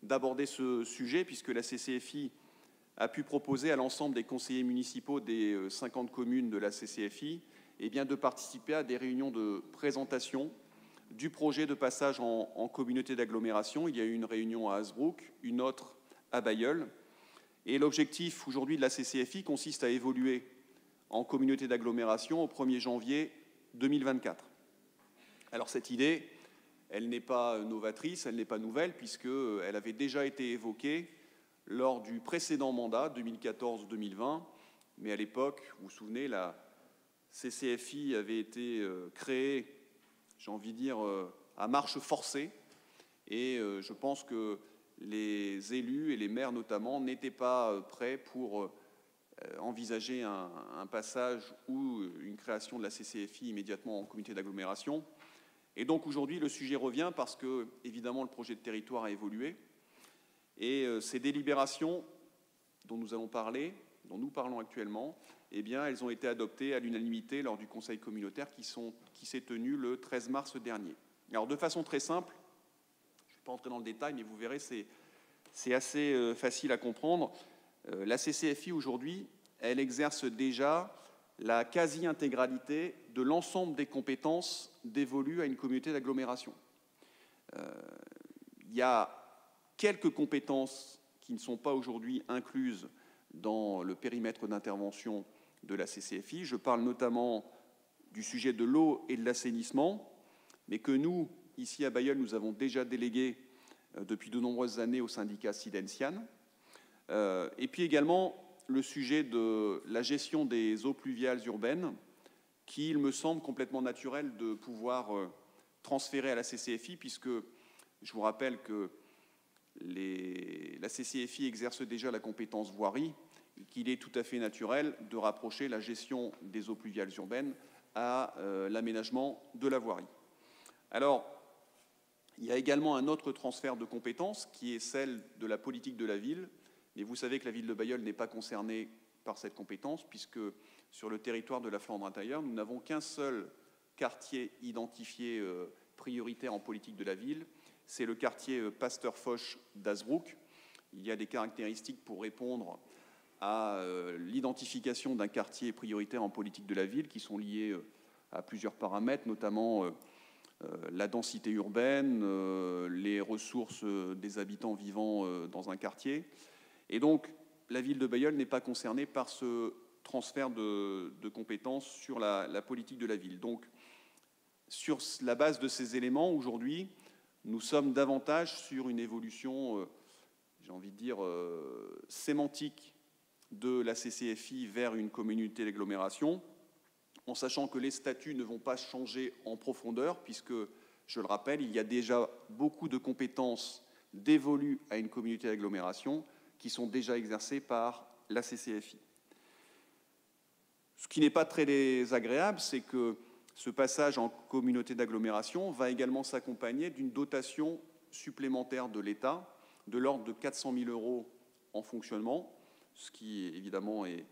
d'aborder ce sujet, puisque la CCFI a pu proposer à l'ensemble des conseillers municipaux des 50 communes de la CCFI de participer à des réunions de présentation du projet de passage en communauté d'agglomération. Il y a eu une réunion à Hasbrouck, une autre à Bailleul. Et l'objectif aujourd'hui de la CCFI consiste à évoluer en communauté d'agglomération au 1er janvier 2024. Alors cette idée, elle n'est pas novatrice, elle n'est pas nouvelle, puisqu'elle avait déjà été évoquée lors du précédent mandat, 2014-2020. Mais à l'époque, vous vous souvenez, la CCFI avait été créée, j'ai envie de dire, à marche forcée. Et je pense que les élus, et les maires notamment, n'étaient pas prêts pour envisager un passage ou une création de la CCFI immédiatement en communauté d'agglomération. Et donc aujourd'hui, le sujet revient parce que, évidemment, le projet de territoire a évolué. Et ces délibérations dont nous allons parler, dont nous parlons actuellement, elles ont été adoptées à l'unanimité lors du Conseil communautaire qui s'est tenu le 13 mars dernier. Alors, de façon très simple, je ne vais pas entrer dans le détail, mais vous verrez, c'est assez facile à comprendre. La CCFI, aujourd'hui, elle exerce déjà la quasi-intégralité de l'ensemble des compétences dévolues à une communauté d'agglomération. Il y a quelques compétences qui ne sont pas aujourd'hui incluses dans le périmètre d'intervention de la CCFI. Je parle notamment du sujet de l'eau et de l'assainissement, mais que nous, ici à Bailleul, nous avons déjà délégué depuis de nombreuses années au syndicat Sidensian. Et puis également le sujet de la gestion des eaux pluviales urbaines, qui, il me semble, complètement naturel de pouvoir transférer à la CCFI, puisque je vous rappelle que la CCFI exerce déjà la compétence voirie, et qu'il est tout à fait naturel de rapprocher la gestion des eaux pluviales urbaines à l'aménagement de la voirie. Alors, il y a également un autre transfert de compétences qui est celle de la politique de la ville. Mais vous savez que la ville de Bailleul n'est pas concernée par cette compétence, puisque sur le territoire de la Flandre intérieure, nous n'avons qu'un seul quartier identifié prioritaire en politique de la ville. C'est le quartier Pasteur-Foch d'Hasbrouck. Il y a des caractéristiques pour répondre à l'identification d'un quartier prioritaire en politique de la ville qui sont liées à plusieurs paramètres, notamment la densité urbaine, les ressources des habitants vivant dans un quartier. Et donc, la ville de Bailleul n'est pas concernée par ce transfert de compétences sur la politique de la ville. Donc, sur la base de ces éléments, aujourd'hui, nous sommes davantage sur une évolution, j'ai envie de dire, sémantique de la CCFI vers une communauté d'agglomération, en sachant que les statuts ne vont pas changer en profondeur, puisque, je le rappelle, il y a déjà beaucoup de compétences dévolues à une communauté d'agglomération qui sont déjà exercées par la CCFI. Ce qui n'est pas très désagréable, c'est que ce passage en communauté d'agglomération va également s'accompagner d'une dotation supplémentaire de l'État de l'ordre de 400 000 € en fonctionnement, ce qui évidemment est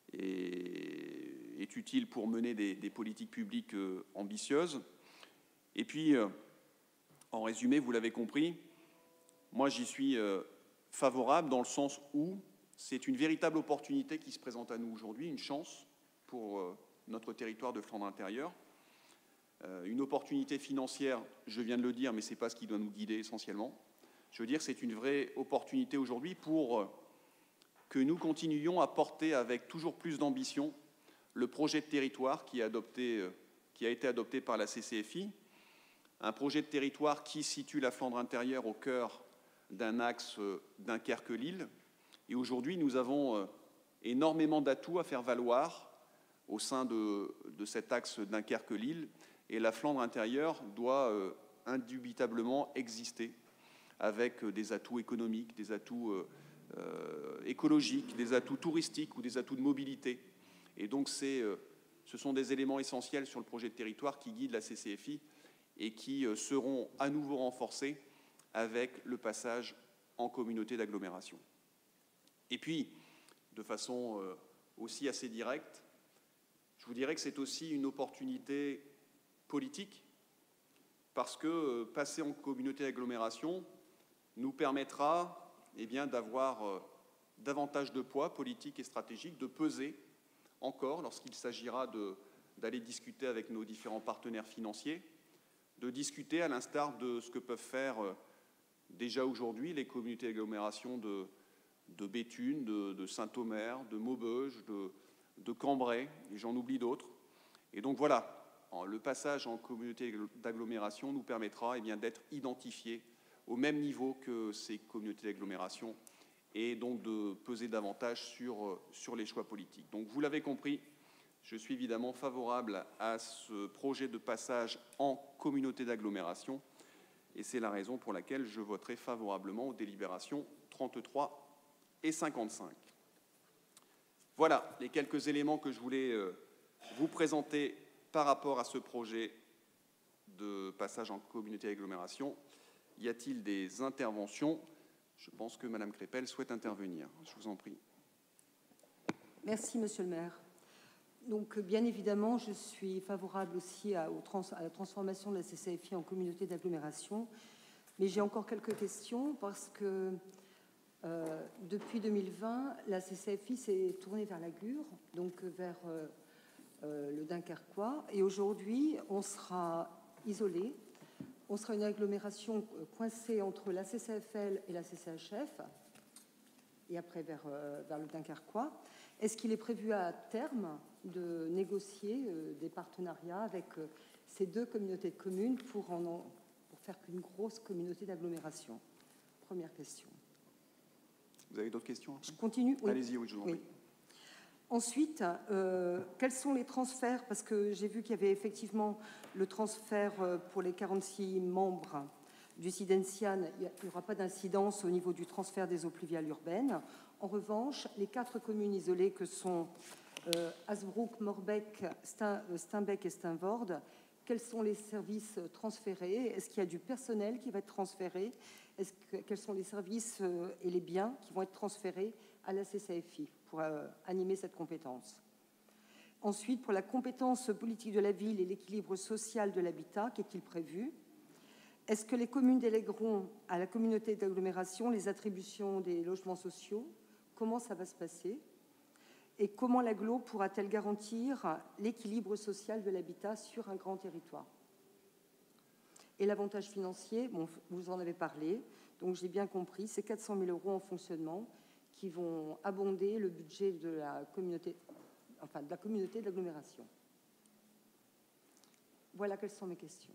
utile pour mener des politiques publiques ambitieuses. Et puis, en résumé, vous l'avez compris, moi j'y suis favorable dans le sens où c'est une véritable opportunité qui se présente à nous aujourd'hui, une chance pour notre territoire de Flandre intérieure. Une opportunité financière, je viens de le dire, mais ce n'est pas ce qui doit nous guider essentiellement. Je veux dire, c'est une vraie opportunité aujourd'hui pour que nous continuions à porter avec toujours plus d'ambition le projet de territoire qui a été adopté par la CCFI, un projet de territoire qui situe la Flandre intérieure au cœur d'un axe Dunkerque-Lille. Et aujourd'hui, nous avons énormément d'atouts à faire valoir au sein de cet axe Dunkerque-Lille. Et la Flandre intérieure doit indubitablement exister avec des atouts économiques, des atouts écologiques, des atouts touristiques ou des atouts de mobilité. Et donc, ce sont des éléments essentiels sur le projet de territoire qui guident la CCFI et qui seront à nouveau renforcés avec le passage en communauté d'agglomération. Et puis, de façon aussi assez directe, je vous dirais que c'est aussi une opportunité politique, parce que passer en communauté d'agglomération, nous permettra d'avoir davantage de poids politique et stratégique, de peser encore lorsqu'il s'agira d'aller discuter avec nos différents partenaires financiers, de discuter à l'instar de ce que peuvent faire déjà aujourd'hui les communautés d'agglomération de Béthune, de Saint-Omer, de Maubeuge, de Cambrai, et j'en oublie d'autres. Et donc voilà, le passage en communauté d'agglomération nous permettra d'être identifiés au même niveau que ces communautés d'agglomération et donc de peser davantage sur les choix politiques. Donc vous l'avez compris, je suis évidemment favorable à ce projet de passage en communauté d'agglomération et c'est la raison pour laquelle je voterai favorablement aux délibérations 33 et 55. Voilà les quelques éléments que je voulais vous présenter par rapport à ce projet de passage en communauté d'agglomération. Y a-t-il des interventions? Je pense que Madame Crépel souhaite intervenir. Je vous en prie. Merci, Monsieur le maire. Donc, bien évidemment, je suis favorable aussi à la transformation de la CCFI en communauté d'agglomération. Mais j'ai encore quelques questions parce que depuis 2020, la CCFI s'est tournée vers la Gure, donc vers le Dunkerquois. Et aujourd'hui, on sera isolé. On sera une agglomération coincée entre la CCFL et la CCHF, et après vers le Dunkerquois. Est-ce qu'il est prévu à terme de négocier des partenariats avec ces deux communautés de communes pour faire qu'une grosse communauté d'agglomération? Première question. Vous avez d'autres questions? Je continue? Oui. Allez-y, oui, je vous en prie. Oui. Ensuite, quels sont les transferts? Parce que j'ai vu qu'il y avait effectivement le transfert pour les 46 membres du SIDENSIAN. Il n'y aura pas d'incidence au niveau du transfert des eaux pluviales urbaines. En revanche, les 4 communes isolées que sont Hasbrook, Morbecque, Steinbeck et Steinvorde, quels sont les services transférés? Est-ce qu'il y a du personnel qui va être transféré? Quels sont les services et les biens qui vont être transférés à la CCFI pour animer cette compétence? Ensuite, pour la compétence politique de la ville et l'équilibre social de l'habitat, qu'est-il prévu? Est-ce que les communes délègueront à la communauté d'agglomération les attributions des logements sociaux? Comment ça va se passer? Et comment l'agglo pourra-t-elle garantir l'équilibre social de l'habitat sur un grand territoire? Et l'avantage financier, bon, vous en avez parlé, donc j'ai bien compris, c'est 400 000 € en fonctionnement qui vont abonder le budget de la communauté, enfin de la communauté d'agglomération. Voilà quelles sont mes questions.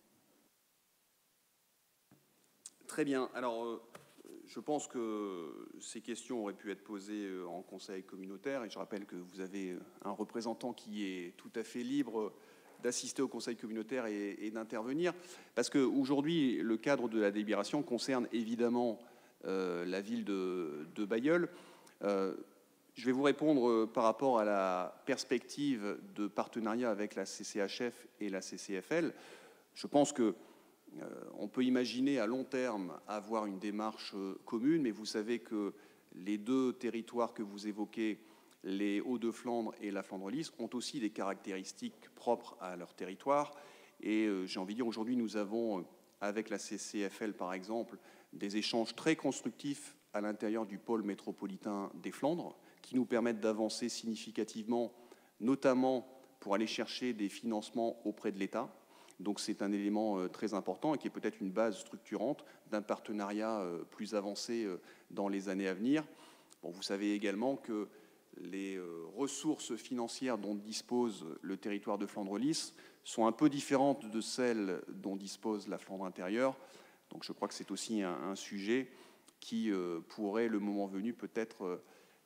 Très bien. Alors, je pense que ces questions auraient pu être posées en conseil communautaire et je rappelle que vous avez un représentant qui est tout à fait libre d'assister au conseil communautaire et d'intervenir. Parce qu'aujourd'hui, le cadre de la délibération concerne évidemment la ville de Bailleul. Je vais vous répondre par rapport à la perspective de partenariat avec la CCHF et la CCFL. Je pense que on peut imaginer à long terme avoir une démarche commune, mais vous savez que les deux territoires que vous évoquez, les Hauts-de-Flandre et la Flandre-Lys, ont aussi des caractéristiques propres à leur territoire. Et j'ai envie de dire, aujourd'hui, nous avons, avec la CCFL par exemple, des échanges très constructifs à l'intérieur du pôle métropolitain des Flandres, qui nous permettent d'avancer significativement, notamment pour aller chercher des financements auprès de l'État. Donc c'est un élément très important et qui est peut-être une base structurante d'un partenariat plus avancé dans les années à venir. Bon, vous savez également que les ressources financières dont dispose le territoire de Flandre-Lys sont un peu différentes de celles dont dispose la Flandre intérieure. Donc je crois que c'est aussi un sujet qui pourrait, le moment venu, peut-être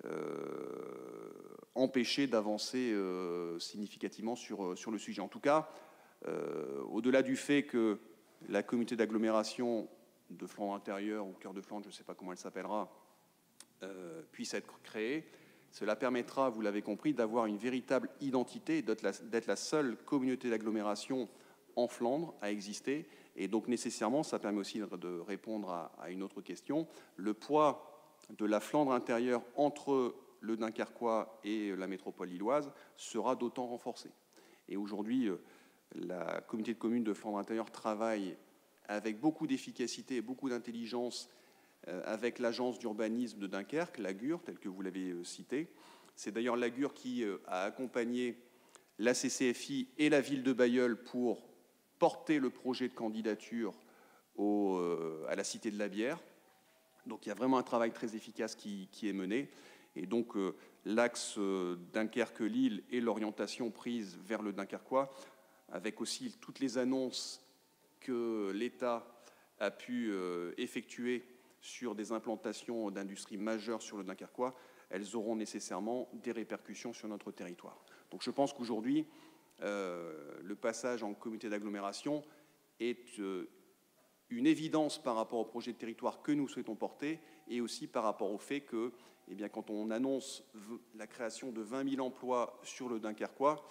empêcher d'avancer significativement sur le sujet. En tout cas, au-delà du fait que la communauté d'agglomération de Flandre intérieure ou Cœur de Flandre, je ne sais pas comment elle s'appellera, puisse être créée, cela permettra, vous l'avez compris, d'avoir une véritable identité, d'être la seule communauté d'agglomération en Flandre à exister. Et donc nécessairement, ça permet aussi de répondre à une autre question. Le poids de la Flandre intérieure entre le Dunkerquois et la métropole lilloise sera d'autant renforcé. Et aujourd'hui, la communauté de communes de Flandre intérieure travaille avec beaucoup d'efficacité et beaucoup d'intelligence avec l'agence d'urbanisme de Dunkerque, l'AGUR, tel que vous l'avez cité. C'est d'ailleurs l'AGUR qui a accompagné la CCFI et la ville de Bailleul pour porter le projet de candidature à la Cité de la Bière. Donc il y a vraiment un travail très efficace qui est mené. Et donc l'axe Dunkerque-Lille et l'orientation prise vers le Dunkerquois, avec aussi toutes les annonces que l'État a pu effectuer sur des implantations d'industries majeures sur le Dunkerquois, elles auront nécessairement des répercussions sur notre territoire. Donc je pense qu'aujourd'hui, le passage en communauté d'agglomération est une évidence par rapport au projet de territoire que nous souhaitons porter et aussi par rapport au fait que, eh bien, quand on annonce la création de 20 000 emplois sur le Dunkerquois,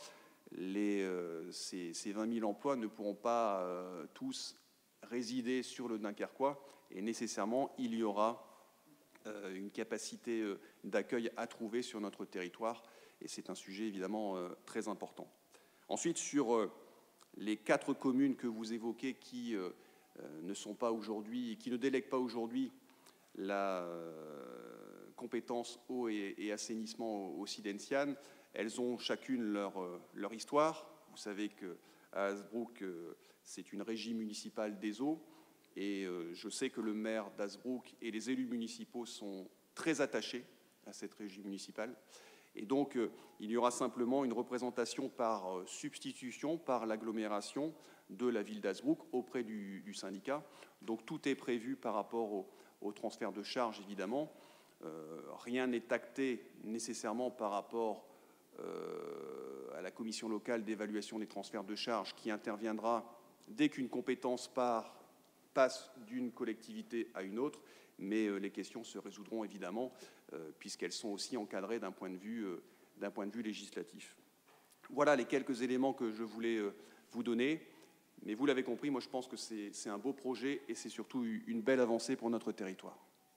ces 20 000 emplois ne pourront pas tous résider sur le Dunkerquois et nécessairement il y aura une capacité d'accueil à trouver sur notre territoire et c'est un sujet évidemment très important. Ensuite, sur les 4 communes que vous évoquez qui ne sont pas aujourd'hui, qui ne délèguent pas aujourd'hui la compétence eau et assainissement au SIDENSIAN, elles ont chacune leur histoire. Vous savez qu'à Hazebrouck, c'est une régie municipale des eaux et je sais que le maire d'Hazebrouck et les élus municipaux sont très attachés à cette régie municipale. Et donc, il y aura simplement une représentation par substitution, par l'agglomération de la ville d'Hazebrouck auprès du syndicat. Donc, tout est prévu par rapport au transfert de charges, évidemment. Rien n'est acté nécessairement par rapport à la commission locale d'évaluation des transferts de charges qui interviendra dès qu'une compétence passe d'une collectivité à une autre. Mais les questions se résoudront évidemment puisqu'elles sont aussi encadrées d'un point de vue législatif. Voilà les quelques éléments que je voulais vous donner. Mais vous l'avez compris, moi je pense que c'est un beau projet et c'est surtout une belle avancée pour notre territoire.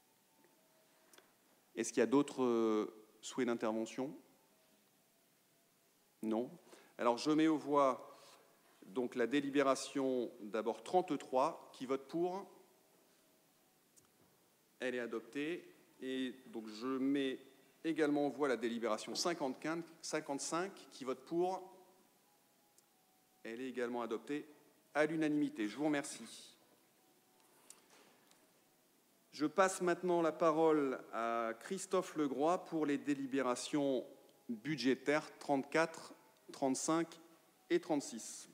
Est-ce qu'il y a d'autres souhaits d'intervention? Non. Alors je mets aux voix donc la délibération d'abord 33 qui vote pour. Elle est adoptée. Et donc je mets également en voie la délibération 55 qui vote pour. Elle est également adoptée à l'unanimité. Je vous remercie. Je passe maintenant la parole à Christophe Legroy pour les délibérations budgétaires 34, 35 et 36.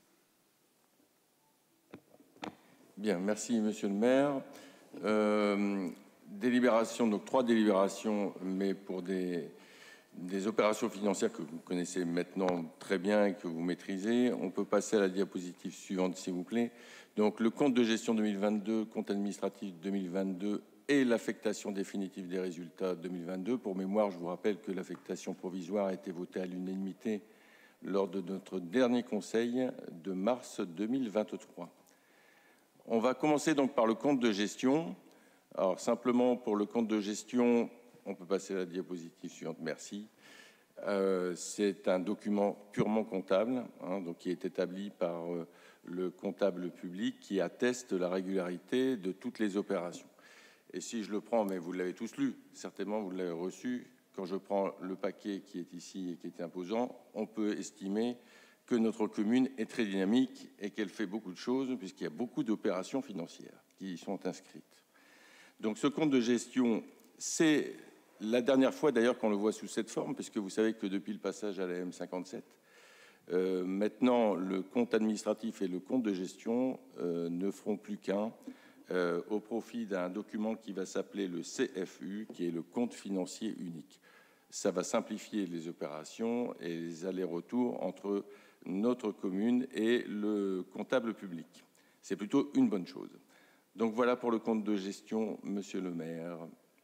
Bien, merci Monsieur le maire. Délibération, donc 3 délibérations, mais pour des opérations financières que vous connaissez maintenant très bien et que vous maîtrisez. On peut passer à la diapositive suivante, s'il vous plaît. Donc le compte de gestion 2022, compte administratif 2022 et l'affectation définitive des résultats 2022. Pour mémoire, je vous rappelle que l'affectation provisoire a été votée à l'unanimité lors de notre dernier conseil de mars 2023. On va commencer donc par le compte de gestion. Alors simplement pour le compte de gestion, on peut passer à la diapositive suivante, merci. C'est un document purement comptable, donc qui est établi par le comptable public qui atteste la régularité de toutes les opérations. Et si je le prends, mais vous l'avez tous lu, certainement vous l'avez reçu, quand je prends le paquet qui est ici et qui est imposant, on peut estimer que notre commune est très dynamique et qu'elle fait beaucoup de choses puisqu'il y a beaucoup d'opérations financières qui y sont inscrites. Donc ce compte de gestion, c'est la dernière fois d'ailleurs qu'on le voit sous cette forme, puisque vous savez que depuis le passage à la M57, maintenant le compte administratif et le compte de gestion ne feront plus qu'un au profit d'un document qui va s'appeler le CFU, qui est le compte financier unique. Ça va simplifier les opérations et les allers-retours entre notre commune et le comptable public. C'est plutôt une bonne chose. Donc voilà pour le compte de gestion, monsieur le maire.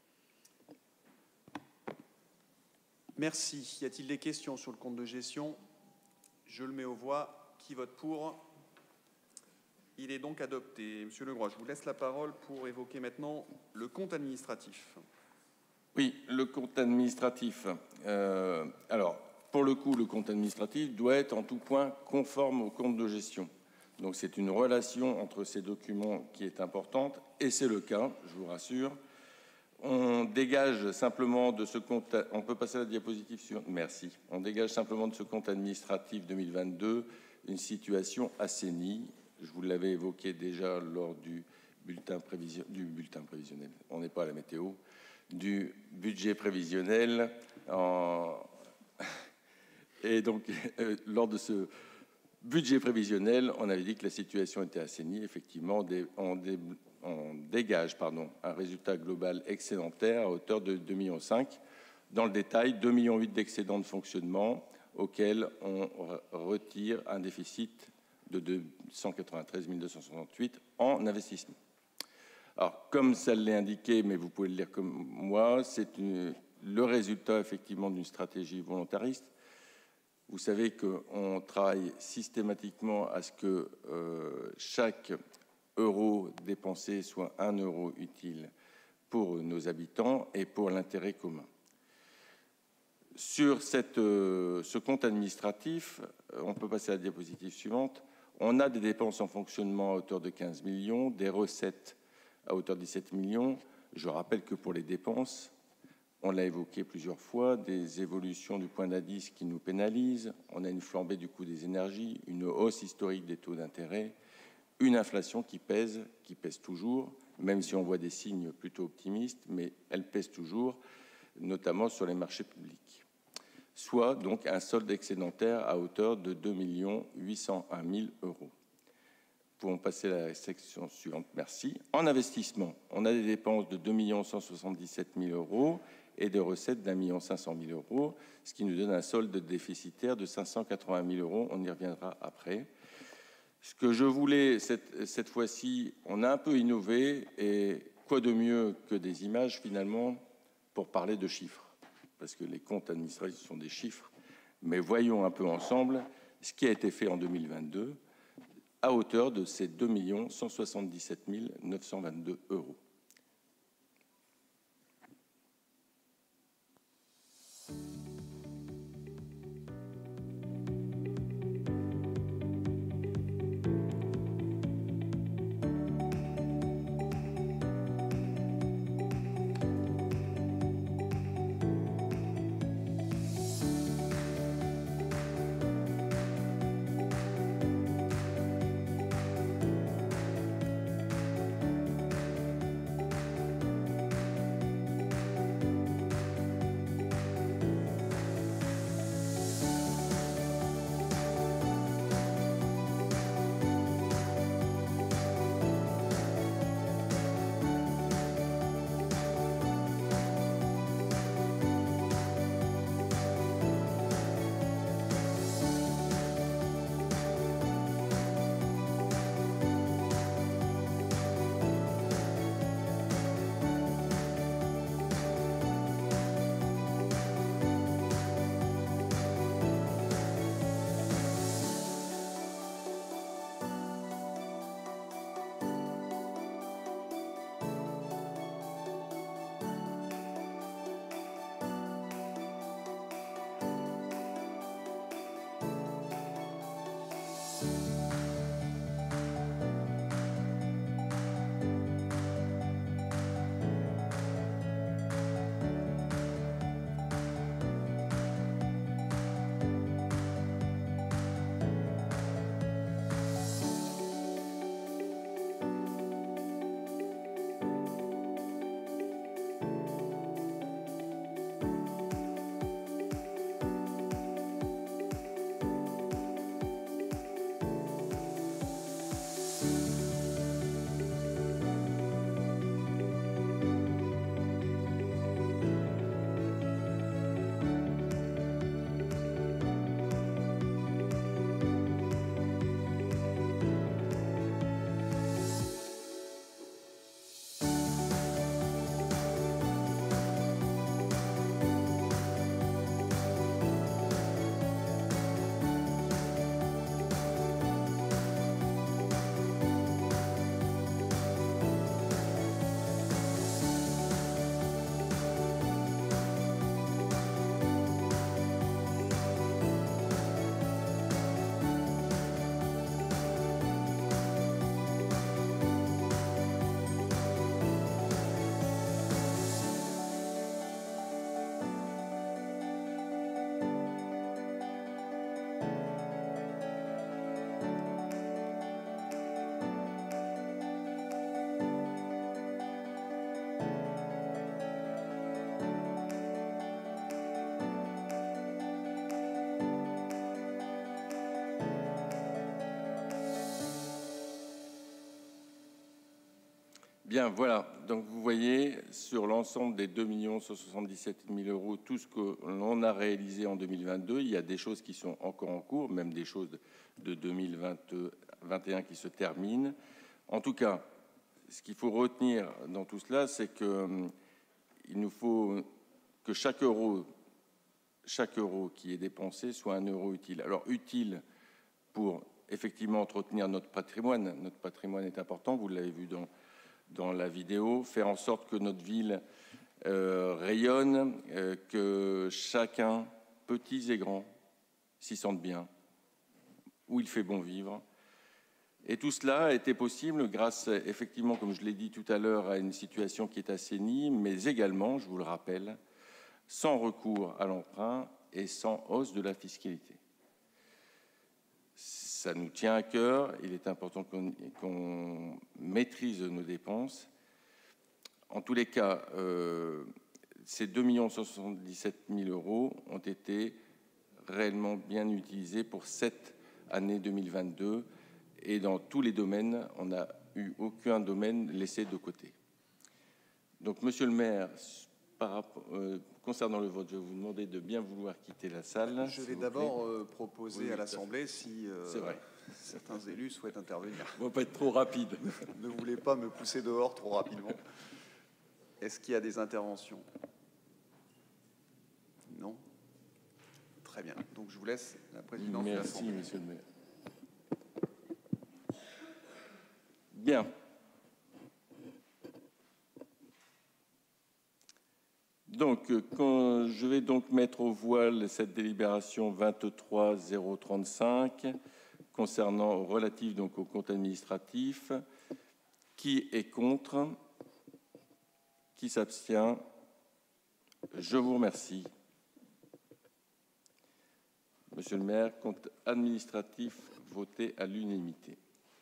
Merci. Y a-t-il des questions sur le compte de gestion? Je le mets aux voix. Qui vote pour? Il est donc adopté. Monsieur Legroy, je vous laisse la parole pour évoquer maintenant le compte administratif. Oui, le compte administratif. Alors, pour le coup, le compte administratif doit être en tout point conforme au compte de gestion. Donc c'est une relation entre ces documents qui est importante, et c'est le cas, je vous rassure. On dégage simplement de ce compte... On peut passer à la diapositive suivante. Merci. On dégage simplement de ce compte administratif 2022 une situation assainie. Je vous l'avais évoqué déjà lors du bulletin prévisionnel. On n'est pas à la météo. Du budget prévisionnel. Et donc, lors de ce budget prévisionnel, on avait dit que la situation était assainie. Effectivement, on dégage un résultat global excédentaire à hauteur de 2,5 millions. Dans le détail, 2,8 millions d'excédents de fonctionnement auquel on retire un déficit de 293 268 en investissement. Alors, comme ça l'est indiqué, mais vous pouvez le lire comme moi, c'est le résultat effectivement d'une stratégie volontariste. Vous savez qu'on travaille systématiquement à ce que chaque euro dépensé soit 1 euro utile pour nos habitants et pour l'intérêt commun. Sur ce compte administratif, on peut passer à la diapositive suivante. On a des dépenses en fonctionnement à hauteur de 15 millions, des recettes à hauteur de 17 millions. Je rappelle que pour les dépenses, on l'a évoqué plusieurs fois, des évolutions du point d'indice qui nous pénalisent. On a une flambée du coût des énergies, une hausse historique des taux d'intérêt, une inflation qui pèse toujours, même si on voit des signes plutôt optimistes, mais elle pèse toujours, notamment sur les marchés publics. Soit donc un solde excédentaire à hauteur de 2 801 000 euros. Pouvons passer à la section suivante, merci. En investissement, on a des dépenses de 2 177 000 euros et des recettes d'1 500 000 euros, ce qui nous donne un solde déficitaire de 580 000 euros. On y reviendra après. Ce que je voulais, cette fois-ci, on a un peu innové, et quoi de mieux que des images, finalement, pour parler de chiffres, parce que les comptes administratifs sont des chiffres, mais voyons un peu ensemble ce qui a été fait en 2022, à hauteur de ces 2 177 922 euros. Bien, voilà. Donc, vous voyez, sur l'ensemble des 2 177 000 euros, tout ce que l'on a réalisé en 2022, il y a des choses qui sont encore en cours, même des choses de 2021 qui se terminent. En tout cas, ce qu'il faut retenir dans tout cela, c'est qu'il nous faut que chaque euro qui est dépensé soit un euro utile. Alors, utile pour effectivement entretenir notre patrimoine. Notre patrimoine est important, vous l'avez vu dans la vidéo, faire en sorte que notre ville rayonne, que chacun, petits et grands, s'y sente bien, où il fait bon vivre. Et tout cela a été possible grâce, effectivement, comme je l'ai dit tout à l'heure, à une situation qui est assainie, mais également, je vous le rappelle, sans recours à l'emprunt et sans hausse de la fiscalité. Ça nous tient à cœur, il est important qu'on maîtrise nos dépenses. En tous les cas, ces 2 177 000 euros ont été réellement bien utilisés pour cette année 2022 et dans tous les domaines, on n'a eu aucun domaine laissé de côté. Donc, Monsieur le maire, concernant le vote, je vais vous demander de bien vouloir quitter la salle. Je vais d'abord proposer à l'Assemblée si certains élus souhaitent intervenir. On ne va pas être trop rapide. Ne voulez pas me pousser dehors trop rapidement. Est-ce qu'il y a des interventions? Non? Très bien. Donc je vous laisse la présidence de l'Assemblée. Merci, monsieur le maire. Bien. Donc, je vais donc mettre au voile cette délibération 23-035 concernant relative donc au compte administratif. Qui est contre? Qui s'abstient? Je vous remercie. Monsieur le maire, compte administratif voté à l'unanimité.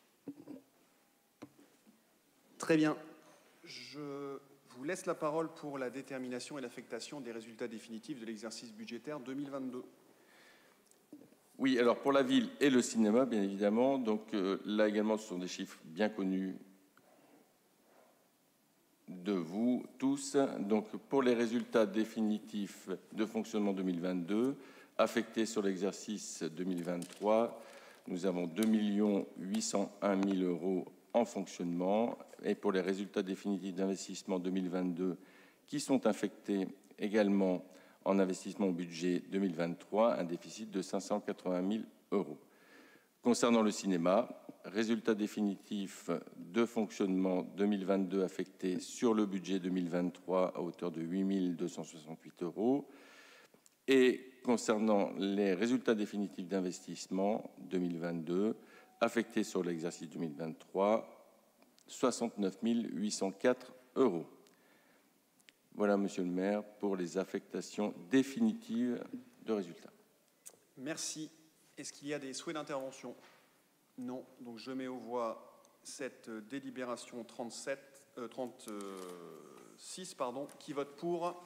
Très bien. Je vous laisse la parole pour la détermination et l'affectation des résultats définitifs de l'exercice budgétaire 2022. Oui, alors pour la ville et le cinéma, bien évidemment. Donc là également, ce sont des chiffres bien connus de vous tous. Donc pour les résultats définitifs de fonctionnement 2022, affectés sur l'exercice 2023, nous avons 2 801 000 euros en fonctionnement, et pour les résultats définitifs d'investissement 2022 qui sont affectés également en investissement au budget 2023, un déficit de 580 000 euros. Concernant le cinéma, résultat définitif de fonctionnement 2022 affecté sur le budget 2023 à hauteur de 8 268 euros. Et concernant les résultats définitifs d'investissement 2022 affectés sur l'exercice 2023, 69 804 euros. Voilà, monsieur le maire, pour les affectations définitives de résultats. Merci. Est-ce qu'il y a des souhaits d'intervention? Non. Donc je mets aux voix cette délibération 36, qui vote pour.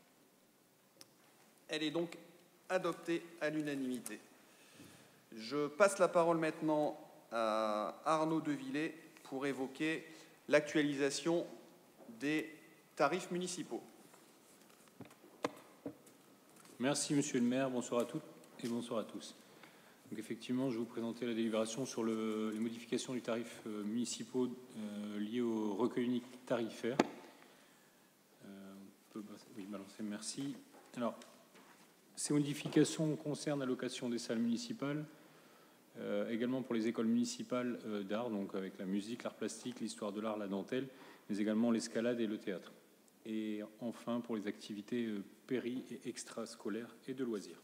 Elle est donc adoptée à l'unanimité. Je passe la parole maintenant à Arnaud Devillé pour évoquer l'actualisation des tarifs municipaux. Merci, monsieur le maire. Bonsoir à toutes et bonsoir à tous. Donc, effectivement, je vais vous présenter la délibération sur les modifications des tarifs municipaux liés au recueil unique tarifaire. On peut balancer, merci. Alors, ces modifications concernent la location des salles municipales, également pour les écoles municipales d'art, donc avec la musique, l'art plastique, l'histoire de l'art, la dentelle, mais également l'escalade et le théâtre. Et enfin, pour les activités péri- et extrascolaires et de loisirs.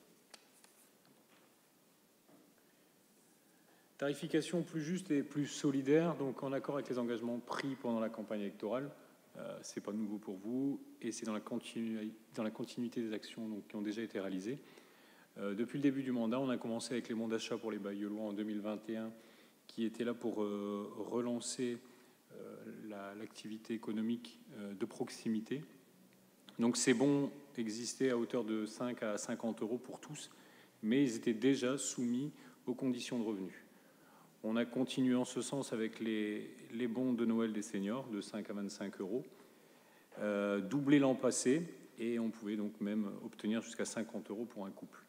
Tarification plus juste et plus solidaire, donc en accord avec les engagements pris pendant la campagne électorale. Ce n'est pas nouveau pour vous et c'est dans la continuité des actions donc, qui ont déjà été réalisées. Depuis le début du mandat, on a commencé avec les bons d'achat pour les baillelois en 2021 qui étaient là pour relancer l'activité économique de proximité. Donc ces bons existaient à hauteur de 5 à 50 euros pour tous, mais ils étaient déjà soumis aux conditions de revenus. On a continué en ce sens avec les bons de Noël des seniors, de 5 à 25 euros, doublé l'an passé, et on pouvait donc même obtenir jusqu'à 50 euros pour un couple.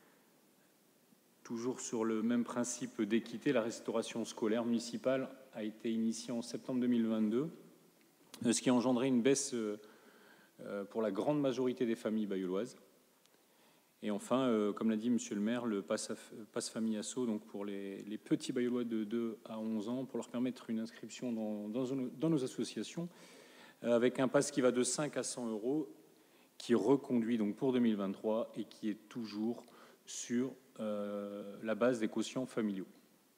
Toujours sur le même principe d'équité, la restauration scolaire municipale a été initiée en septembre 2022, ce qui a engendré une baisse pour la grande majorité des familles bayeulloises. Et enfin, comme l'a dit Monsieur le maire, le pass famille asso, donc pour les petits bayeullois de 2 à 11 ans, pour leur permettre une inscription dans nos associations, avec un pass qui va de 5 à 100 euros, qui reconduit donc pour 2023 et qui est toujours sur la base des quotients familiaux.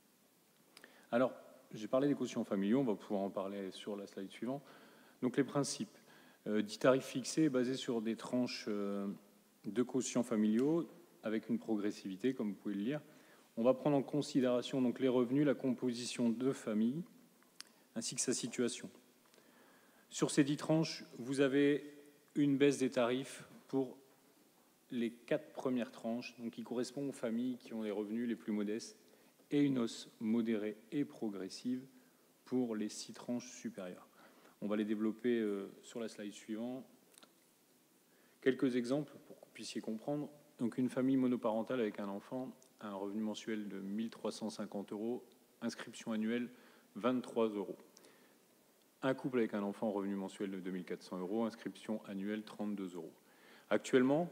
Alors, j'ai parlé des quotients familiaux, on va pouvoir en parler sur la slide suivante. Donc les principes. 10 tarifs fixés basés sur des tranches de quotients familiaux avec une progressivité, comme vous pouvez le lire. On va prendre en considération donc les revenus, la composition de famille, ainsi que sa situation. Sur ces 10 tranches, vous avez une baisse des tarifs pour les 4 premières tranches, donc qui correspondent aux familles qui ont les revenus les plus modestes, et une hausse modérée et progressive pour les 6 tranches supérieures. On va les développer sur la slide suivante. Quelques exemples pour que vous puissiez comprendre. Donc une famille monoparentale avec un enfant a un revenu mensuel de 1 350 euros, inscription annuelle 23 euros. Un couple avec un enfant, revenu mensuel de 2 400 euros, inscription annuelle 32 euros. Actuellement,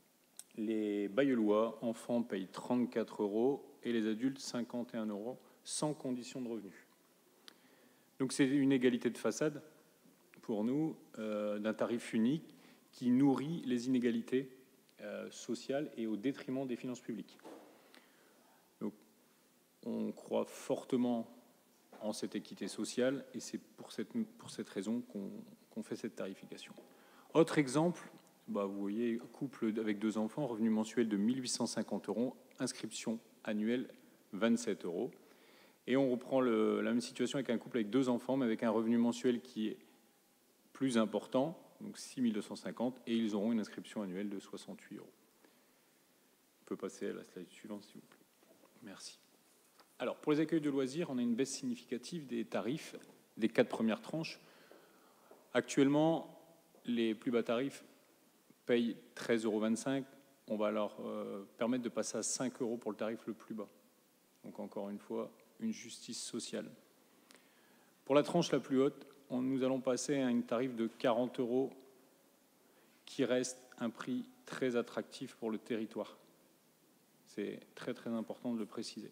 les Bayeullois enfants payent 34 euros et les adultes 51 euros sans condition de revenu. Donc c'est une égalité de façade pour nous d'un tarif unique qui nourrit les inégalités sociales et au détriment des finances publiques. Donc, on croit fortement en cette équité sociale et c'est pour cette raison qu'on fait cette tarification. Autre exemple, vous voyez, couple avec 2 enfants, revenu mensuel de 1 850 euros, inscription annuelle 27 euros. Et on reprend la même situation avec un couple avec 2 enfants, mais avec un revenu mensuel qui est plus important, donc 6 250, et ils auront une inscription annuelle de 68 euros. On peut passer à la slide suivante, s'il vous plaît. Merci. Alors, pour les accueils de loisirs, on a une baisse significative des tarifs des 4 premières tranches. Actuellement, les plus bas tarifs payent 13,25 €. On va leur permettre de passer à 5 € pour le tarif le plus bas. Donc, encore une fois, une justice sociale. Pour la tranche la plus haute, nous allons passer à un tarif de 40 € qui reste un prix très attractif pour le territoire. C'est très très important de le préciser.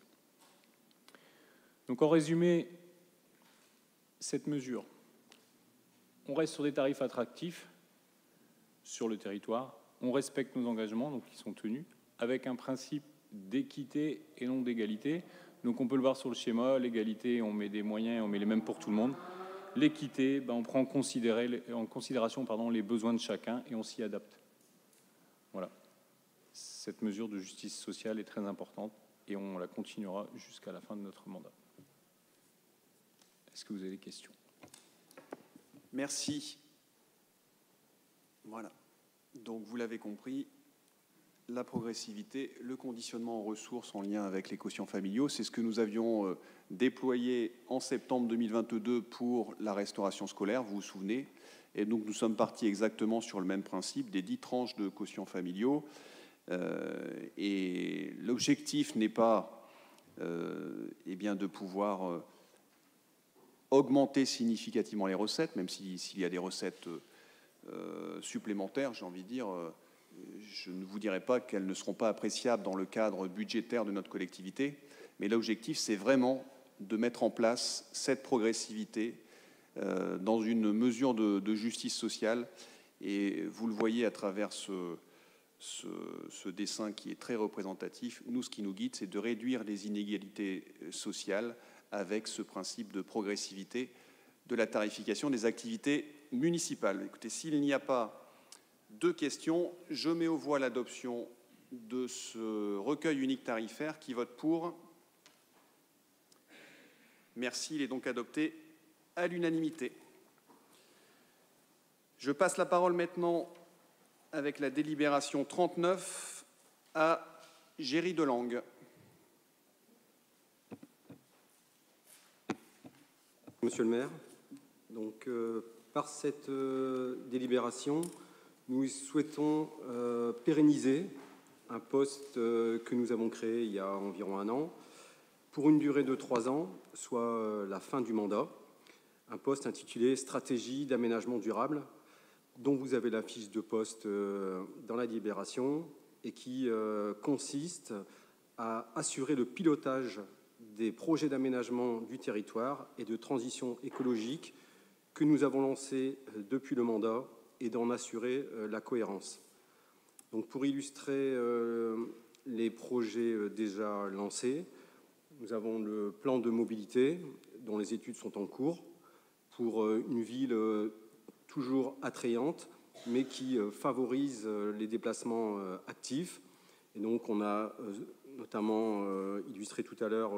Donc en résumé, cette mesure, on reste sur des tarifs attractifs sur le territoire, on respecte nos engagements, donc qui sont tenus, avec un principe d'équité et non d'égalité. Donc on peut le voir sur le schéma, l'égalité, on met des moyens, on met les mêmes pour tout le monde. L'équité, on prend en considération les besoins de chacun et on s'y adapte. Voilà. Cette mesure de justice sociale est très importante et on la continuera jusqu'à la fin de notre mandat. Est-ce que vous avez des questions? Merci. Voilà. Donc vous l'avez compris, la progressivité, le conditionnement en ressources en lien avec les quotients familiaux, c'est ce que nous avions déployé en septembre 2022 pour la restauration scolaire, vous vous souvenez. Et donc nous sommes partis exactement sur le même principe des 10 tranches de quotients familiaux. Et l'objectif n'est pas de pouvoir augmenter significativement les recettes, même s'il y a des recettes supplémentaires, j'ai envie de dire. Je ne vous dirai pas qu'elles ne seront pas appréciables dans le cadre budgétaire de notre collectivité, mais l'objectif, c'est vraiment de mettre en place cette progressivité dans une mesure de justice sociale. Et vous le voyez à travers ce dessin qui est très représentatif. Nous, ce qui nous guide, c'est de réduire les inégalités sociales avec ce principe de progressivité de la tarification des activités municipales. Écoutez, s'il n'y a pas de questions, je mets aux voix l'adoption de ce recueil unique tarifaire. Qui vote pour? Merci, il est donc adopté à l'unanimité. Je passe la parole maintenant avec la délibération 39 à Géry Delangue. Monsieur le maire, donc, par cette délibération, nous souhaitons pérenniser un poste que nous avons créé il y a environ 1 an, pour une durée de 3 ans, soit la fin du mandat, un poste intitulé « Stratégie d'aménagement durable », dont vous avez la fiche de poste dans la délibération, et qui consiste à assurer le pilotage des projets d'aménagement du territoire et de transition écologique que nous avons lancés depuis le mandat et d'en assurer la cohérence. Donc, pour illustrer les projets déjà lancés, nous avons le plan de mobilité dont les études sont en cours pour une ville toujours attrayante mais qui favorise les déplacements actifs. Et donc on a notamment illustré tout à l'heure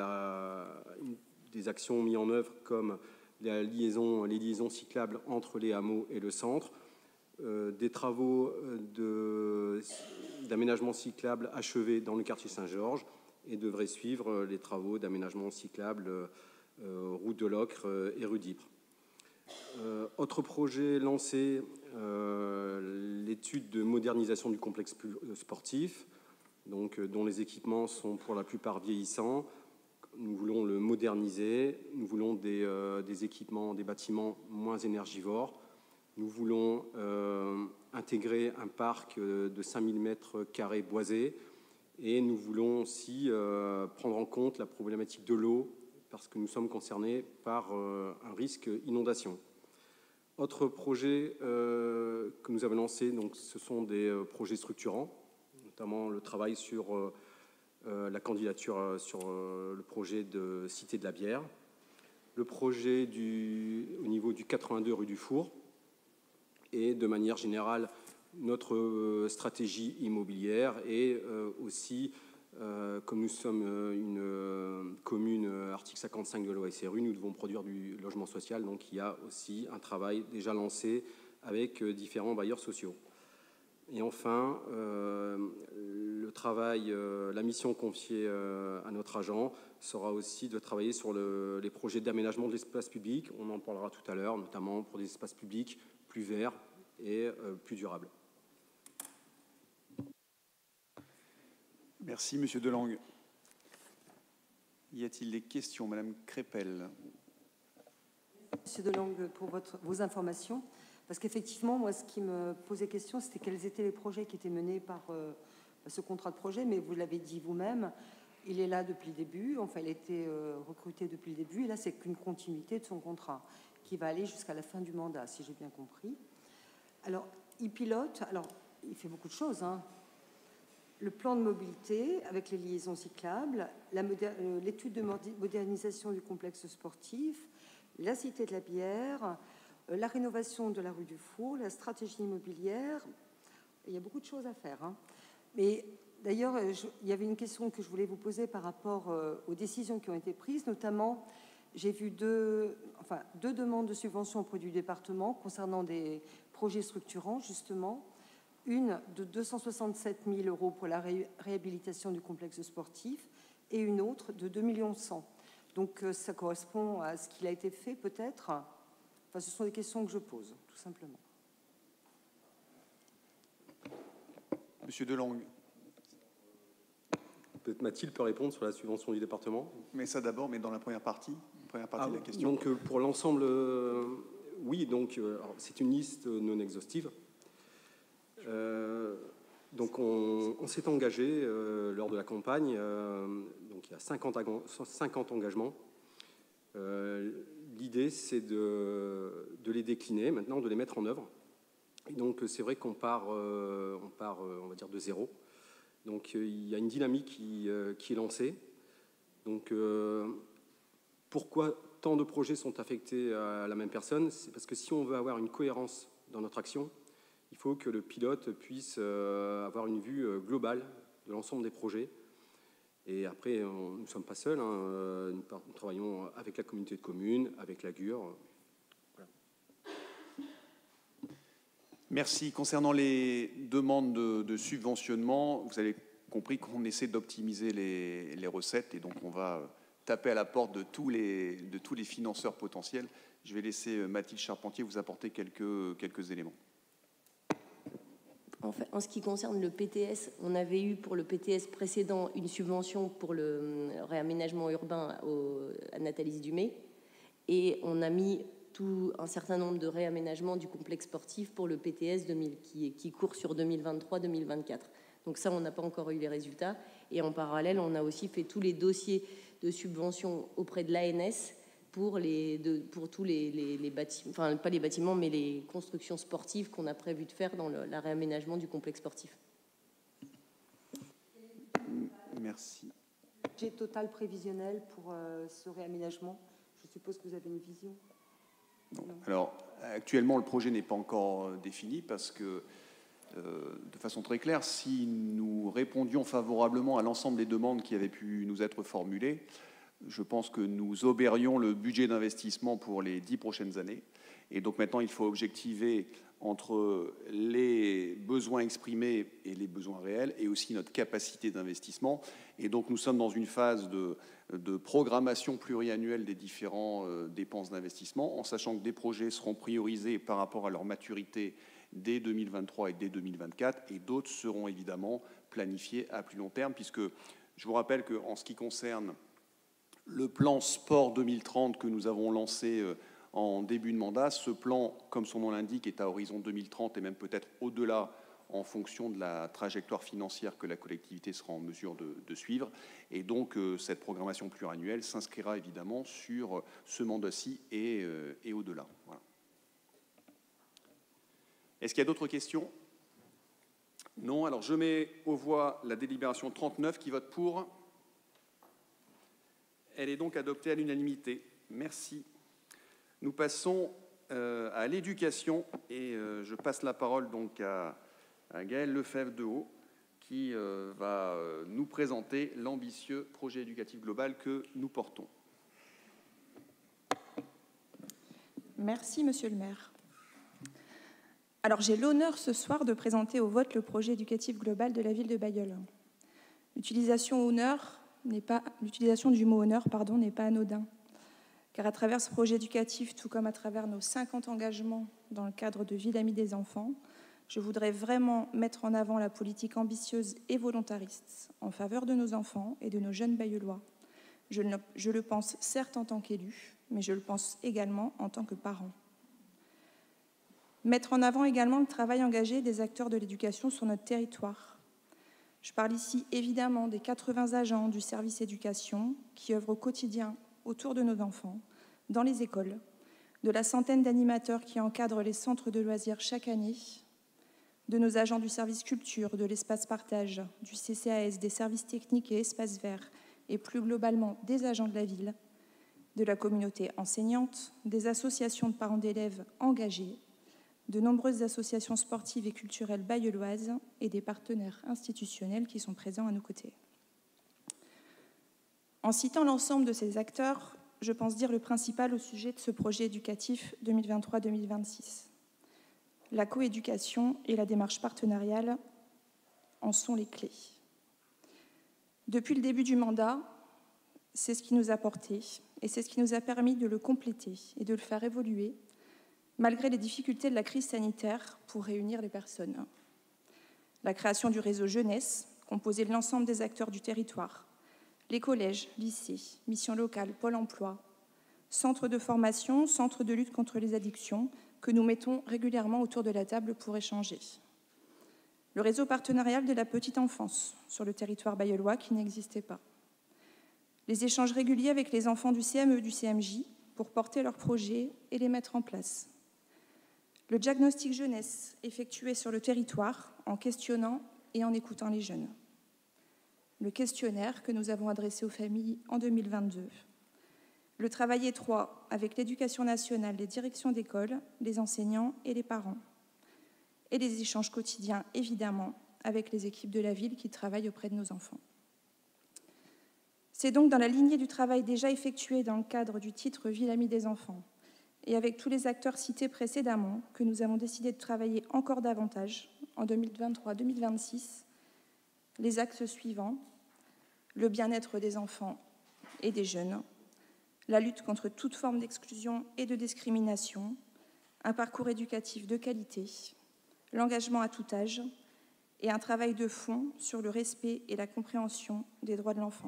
des actions mises en œuvre comme les liaisons cyclables entre les hameaux et le centre, des travaux d'aménagement cyclable achevés dans le quartier Saint-Georges et devraient suivre les travaux d'aménagement cyclable route de l'Ocre et rue d'Ypres. Autre projet lancé, l'étude de modernisation du complexe sportif, donc, dont les équipements sont pour la plupart vieillissants. Nous voulons le moderniser, nous voulons des équipements, des bâtiments moins énergivores. Nous voulons intégrer un parc de 5000 mètres carrés boisés et nous voulons aussi prendre en compte la problématique de l'eau parce que nous sommes concernés par un risque inondation. Autre projet que nous avons lancé, donc, ce sont des projets structurants, notamment le travail sur la candidature sur le projet de Cité de la Bière, le projet au niveau du 82 rue du Four et de manière générale notre stratégie immobilière et aussi comme nous sommes une commune article 55 de la loi SRU, nous devons produire du logement social, donc il y a aussi un travail déjà lancé avec différents bailleurs sociaux. Et enfin, le travail, la mission confiée à notre agent sera aussi de travailler sur les projets d'aménagement de l'espace public. On en parlera tout à l'heure, notamment pour des espaces publics plus verts et plus durables. Merci, Monsieur Delangue. Y a-t-il des questions, Madame Crépel? Monsieur Delangue, pour vos informations, parce qu'effectivement, moi, ce qui me posait question, c'était quels étaient les projets qui étaient menés par ce contrat de projet, mais vous l'avez dit vous-même, il est là depuis le début, enfin, il a été recruté depuis le début, et là, c'est qu'une continuité de son contrat, qui va aller jusqu'à la fin du mandat, si j'ai bien compris. Alors, il pilote, alors, il fait beaucoup de choses, hein. Le plan de mobilité avec les liaisons cyclables, l'étude de modernisation du complexe sportif, la Cité de la Bière, la rénovation de la rue du Four, la stratégie immobilière. Il y a beaucoup de choses à faire, hein. Mais d'ailleurs, il y avait une question que je voulais vous poser par rapport aux décisions qui ont été prises, notamment, j'ai vu deux demandes de subvention auprès du département concernant des projets structurants, justement. Une de 267 000 € pour la réhabilitation du complexe sportif et une autre de 2,1 millions. Donc ça correspond à ce qu'il a été fait peut-être. Enfin, ce sont des questions que je pose, tout simplement. Monsieur Delangue. Peut-être Mathilde peut répondre sur la subvention du département. Mais ça d'abord, mais dans la première partie de la question. Donc pour l'ensemble, oui, donc c'est une liste non exhaustive. Donc on s'est engagé lors de la campagne, donc il y a 50 engagements. L'idée c'est de les décliner maintenant, de les mettre en œuvre. Et donc c'est vrai qu'on part, on va dire de zéro. Donc il y a une dynamique qui est lancée. Donc pourquoi tant de projets sont affectés à la même personne? C'est parce que si on veut avoir une cohérence dans notre action, il faut que le pilote puisse avoir une vue globale de l'ensemble des projets. Et après, nous ne sommes pas seuls, hein, nous travaillons avec la communauté de communes, avec la GUR. Voilà. Merci. Concernant les demandes de subventionnement, vous avez compris qu'on essaie d'optimiser les recettes et donc on va taper à la porte de tous les financeurs potentiels. Je vais laisser Mathilde Charpentier vous apporter quelques éléments. En fait, en ce qui concerne le PTS, on avait eu pour le PTS précédent une subvention pour le réaménagement urbain à Nathalie Dumay, et on a mis un certain nombre de réaménagements du complexe sportif pour le PTS qui court sur 2023-2024. Donc ça, on n'a pas encore eu les résultats. Et en parallèle, on a aussi fait tous les dossiers de subvention auprès de l'ANS pour tous les bâtiments, enfin pas les bâtiments, mais les constructions sportives qu'on a prévu de faire dans le réaménagement du complexe sportif. Merci. Budget total prévisionnel pour ce réaménagement. Je suppose que vous avez une vision. Non. Alors, actuellement, le projet n'est pas encore défini parce que, de façon très claire, si nous répondions favorablement à l'ensemble des demandes qui avaient pu nous être formulées, je pense que nous obérions le budget d'investissement pour les 10 prochaines années. Et donc maintenant, il faut objectiver entre les besoins exprimés et les besoins réels, et aussi notre capacité d'investissement. Et donc nous sommes dans une phase de programmation pluriannuelle des différents dépenses d'investissement, en sachant que des projets seront priorisés par rapport à leur maturité dès 2023 et dès 2024, et d'autres seront évidemment planifiés à plus long terme, puisque je vous rappelle qu'en ce qui concerne le plan Sport 2030 que nous avons lancé en début de mandat, ce plan, comme son nom l'indique, est à horizon 2030 et même peut-être au-delà en fonction de la trajectoire financière que la collectivité sera en mesure de suivre. Et donc, cette programmation pluriannuelle s'inscrira évidemment sur ce mandat-ci et au-delà. Voilà. Est-ce qu'il y a d'autres questions? Non. Alors, je mets aux voix la délibération 39 qui vote pour. Elle est donc adoptée à l'unanimité. Merci. Nous passons à l'éducation et je passe la parole donc à Gaël Lefebvre-Dehaut qui va nous présenter l'ambitieux projet éducatif global que nous portons. Merci, Monsieur le maire. Alors, j'ai l'honneur ce soir de présenter au vote le projet éducatif global de la ville de Bailleul. L'utilisation du mot honneur n'est pas anodin, car à travers ce projet éducatif, tout comme à travers nos 50 engagements dans le cadre de Ville amie des enfants, je voudrais vraiment mettre en avant la politique ambitieuse et volontariste en faveur de nos enfants et de nos jeunes bailleullois. Je le pense certes en tant qu'élu, mais je le pense également en tant que parent. Mettre en avant également le travail engagé des acteurs de l'éducation sur notre territoire. Je parle ici évidemment des 80 agents du service éducation qui œuvrent au quotidien autour de nos enfants, dans les écoles, de la centaine d'animateurs qui encadrent les centres de loisirs chaque année, de nos agents du service culture, de l'espace partage, du CCAS, des services techniques et espaces verts, et plus globalement des agents de la ville, de la communauté enseignante, des associations de parents d'élèves engagés, de nombreuses associations sportives et culturelles bailleulloises et des partenaires institutionnels qui sont présents à nos côtés. En citant l'ensemble de ces acteurs, je pense dire le principal au sujet de ce projet éducatif 2023-2026. La coéducation et la démarche partenariale en sont les clés. Depuis le début du mandat, c'est ce qui nous a porté et c'est ce qui nous a permis de le compléter et de le faire évoluer malgré les difficultés de la crise sanitaire pour réunir les personnes. La création du réseau jeunesse, composé de l'ensemble des acteurs du territoire, les collèges, lycées, missions locales, Pôle emploi, centres de formation, centres de lutte contre les addictions, que nous mettons régulièrement autour de la table pour échanger. Le réseau partenarial de la petite enfance sur le territoire bailleullois qui n'existait pas. Les échanges réguliers avec les enfants du CME, du CMJ, pour porter leurs projets et les mettre en place. Le diagnostic jeunesse effectué sur le territoire en questionnant et en écoutant les jeunes. Le questionnaire que nous avons adressé aux familles en 2022. Le travail étroit avec l'Éducation nationale, les directions d'école, les enseignants et les parents. Et les échanges quotidiens, évidemment, avec les équipes de la ville qui travaillent auprès de nos enfants. C'est donc dans la lignée du travail déjà effectué dans le cadre du titre Ville amie des enfants et avec tous les acteurs cités précédemment que nous avons décidé de travailler encore davantage en 2023-2026, les axes suivants, le bien-être des enfants et des jeunes, la lutte contre toute forme d'exclusion et de discrimination, un parcours éducatif de qualité, l'engagement à tout âge et un travail de fond sur le respect et la compréhension des droits de l'enfant.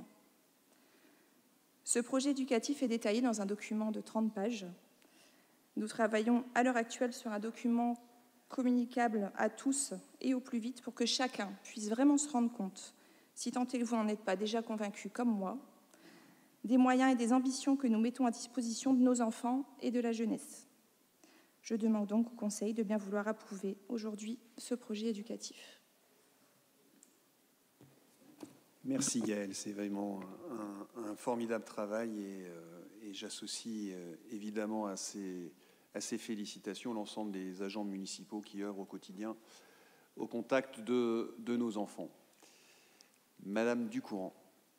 Ce projet éducatif est détaillé dans un document de 30 pages. Nous travaillons à l'heure actuelle sur un document communicable à tous et au plus vite pour que chacun puisse vraiment se rendre compte, si tant est que vous n'en êtes pas déjà convaincus comme moi, des moyens et des ambitions que nous mettons à disposition de nos enfants et de la jeunesse. Je demande donc au Conseil de bien vouloir approuver aujourd'hui ce projet éducatif. Merci Gaëlle, c'est vraiment un formidable travail et j'associe évidemment à ces félicitations l'ensemble des agents municipaux qui œuvrent au quotidien au contact de nos enfants. Madame Ducourant.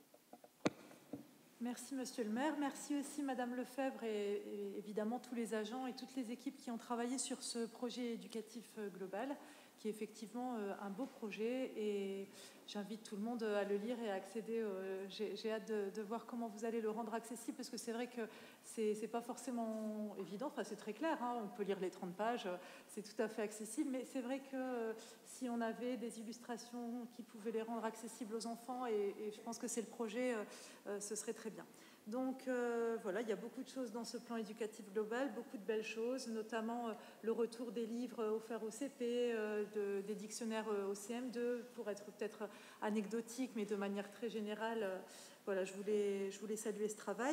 Merci Monsieur le maire, merci aussi Madame Lefebvre et évidemment tous les agents et toutes les équipes qui ont travaillé sur ce projet éducatif global qui est effectivement un beau projet et j'invite tout le monde à le lire et à accéder. J'ai hâte de voir comment vous allez le rendre accessible parce que c'est vrai que c'est pas forcément évident, enfin c'est très clair, hein, on peut lire les 30 pages, c'est tout à fait accessible, mais c'est vrai que si on avait des illustrations qui pouvaient les rendre accessibles aux enfants et je pense que c'est le projet, ce serait très bien. Donc voilà, il y a beaucoup de choses dans ce plan éducatif global, beaucoup de belles choses, notamment le retour des livres offerts au CP, des dictionnaires au CM2, pour être peut-être anecdotique, mais de manière très générale. Voilà, je voulais saluer ce travail.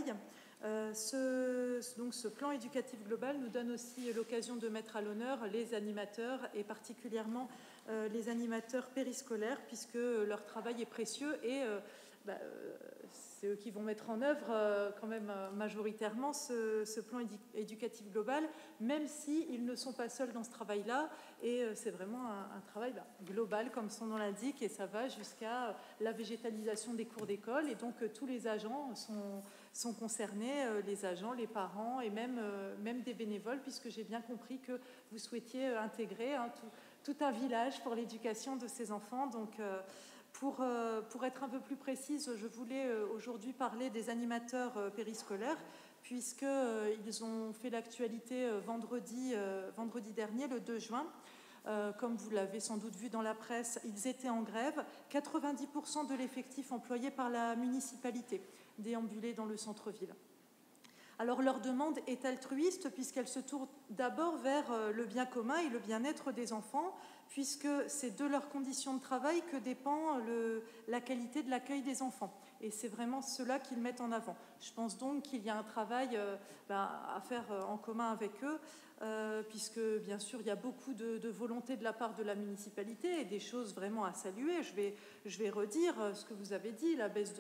Donc ce plan éducatif global nous donne aussi l'occasion de mettre à l'honneur les animateurs et particulièrement les animateurs périscolaires, puisque leur travail est précieux et c'est eux qui vont mettre en œuvre quand même majoritairement ce plan éducatif global, même s'ils ne sont pas seuls dans ce travail-là. Et c'est vraiment un travail global, comme son nom l'indique, et ça va jusqu'à la végétalisation des cours d'école. Et donc tous les agents sont concernés, les agents, les parents et même des bénévoles, puisque j'ai bien compris que vous souhaitiez intégrer tout un village pour l'éducation de ces enfants. Donc pour être un peu plus précise, je voulais aujourd'hui parler des animateurs périscolaires, puisqu'ils ont fait l'actualité vendredi dernier, le 2 juin. Comme vous l'avez sans doute vu dans la presse, ils étaient en grève. 90% de l'effectif employé par la municipalité déambulait dans le centre-ville. Alors leur demande est altruiste puisqu'elle se tourne d'abord vers le bien commun et le bien-être des enfants, puisque c'est de leurs conditions de travail que dépend la qualité de l'accueil des enfants. Et c'est vraiment cela qu'ils mettent en avant. Je pense donc qu'il y a un travail à faire en commun avec eux, puisque bien sûr il y a beaucoup de volonté de la part de la municipalité et des choses vraiment à saluer. Je vais redire ce que vous avez dit, la baisse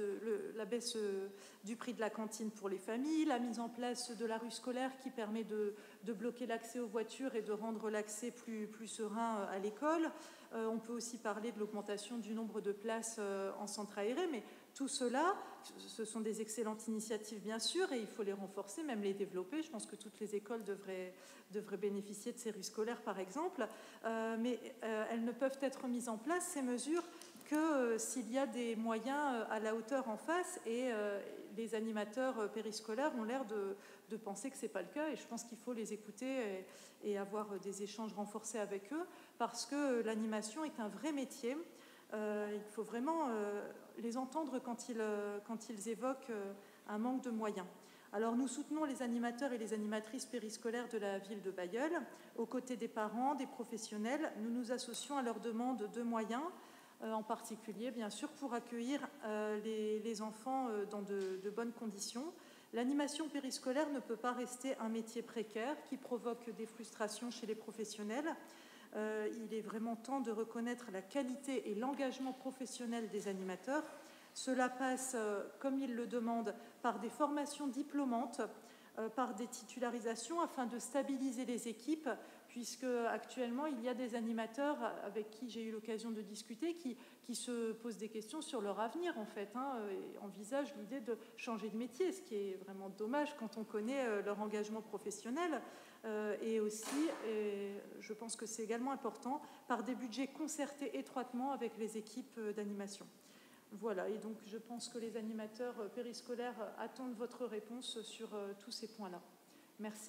du prix de la cantine pour les familles, la mise en place de la rue scolaire qui permet de bloquer l'accès aux voitures et de rendre l'accès plus serein à l'école. On peut aussi parler de l'augmentation du nombre de places en centre aéré, mais tout cela, ce sont des excellentes initiatives bien sûr et il faut les renforcer, même les développer. Je pense que toutes les écoles devraient bénéficier de ces rues scolaires par exemple, mais elles ne peuvent être mises en place, ces mesures, que s'il y a des moyens à la hauteur en face et les animateurs périscolaires ont l'air de penser que ce n'est pas le cas et je pense qu'il faut les écouter et avoir des échanges renforcés avec eux parce que l'animation est un vrai métier. Il faut vraiment les entendre quand ils évoquent un manque de moyens. Alors nous soutenons les animateurs et les animatrices périscolaires de la ville de Bailleul. Aux côtés des parents, des professionnels, nous nous associons à leur demande de moyens, en particulier bien sûr pour accueillir les enfants dans de bonnes conditions. L'animation périscolaire ne peut pas rester un métier précaire qui provoque des frustrations chez les professionnels. Il est vraiment temps de reconnaître la qualité et l'engagement professionnel des animateurs. Cela passe, comme ils le demandent, par des formations diplômantes, par des titularisations afin de stabiliser les équipes, puisque actuellement il y a des animateurs avec qui j'ai eu l'occasion de discuter qui se posent des questions sur leur avenir en fait, et envisagent l'idée de changer de métier, ce qui est vraiment dommage quand on connaît leur engagement professionnel. Et aussi, et je pense que c'est également important, par des budgets concertés étroitement avec les équipes d'animation. Voilà, et donc je pense que les animateurs périscolaires attendent votre réponse sur tous ces points-là. Merci.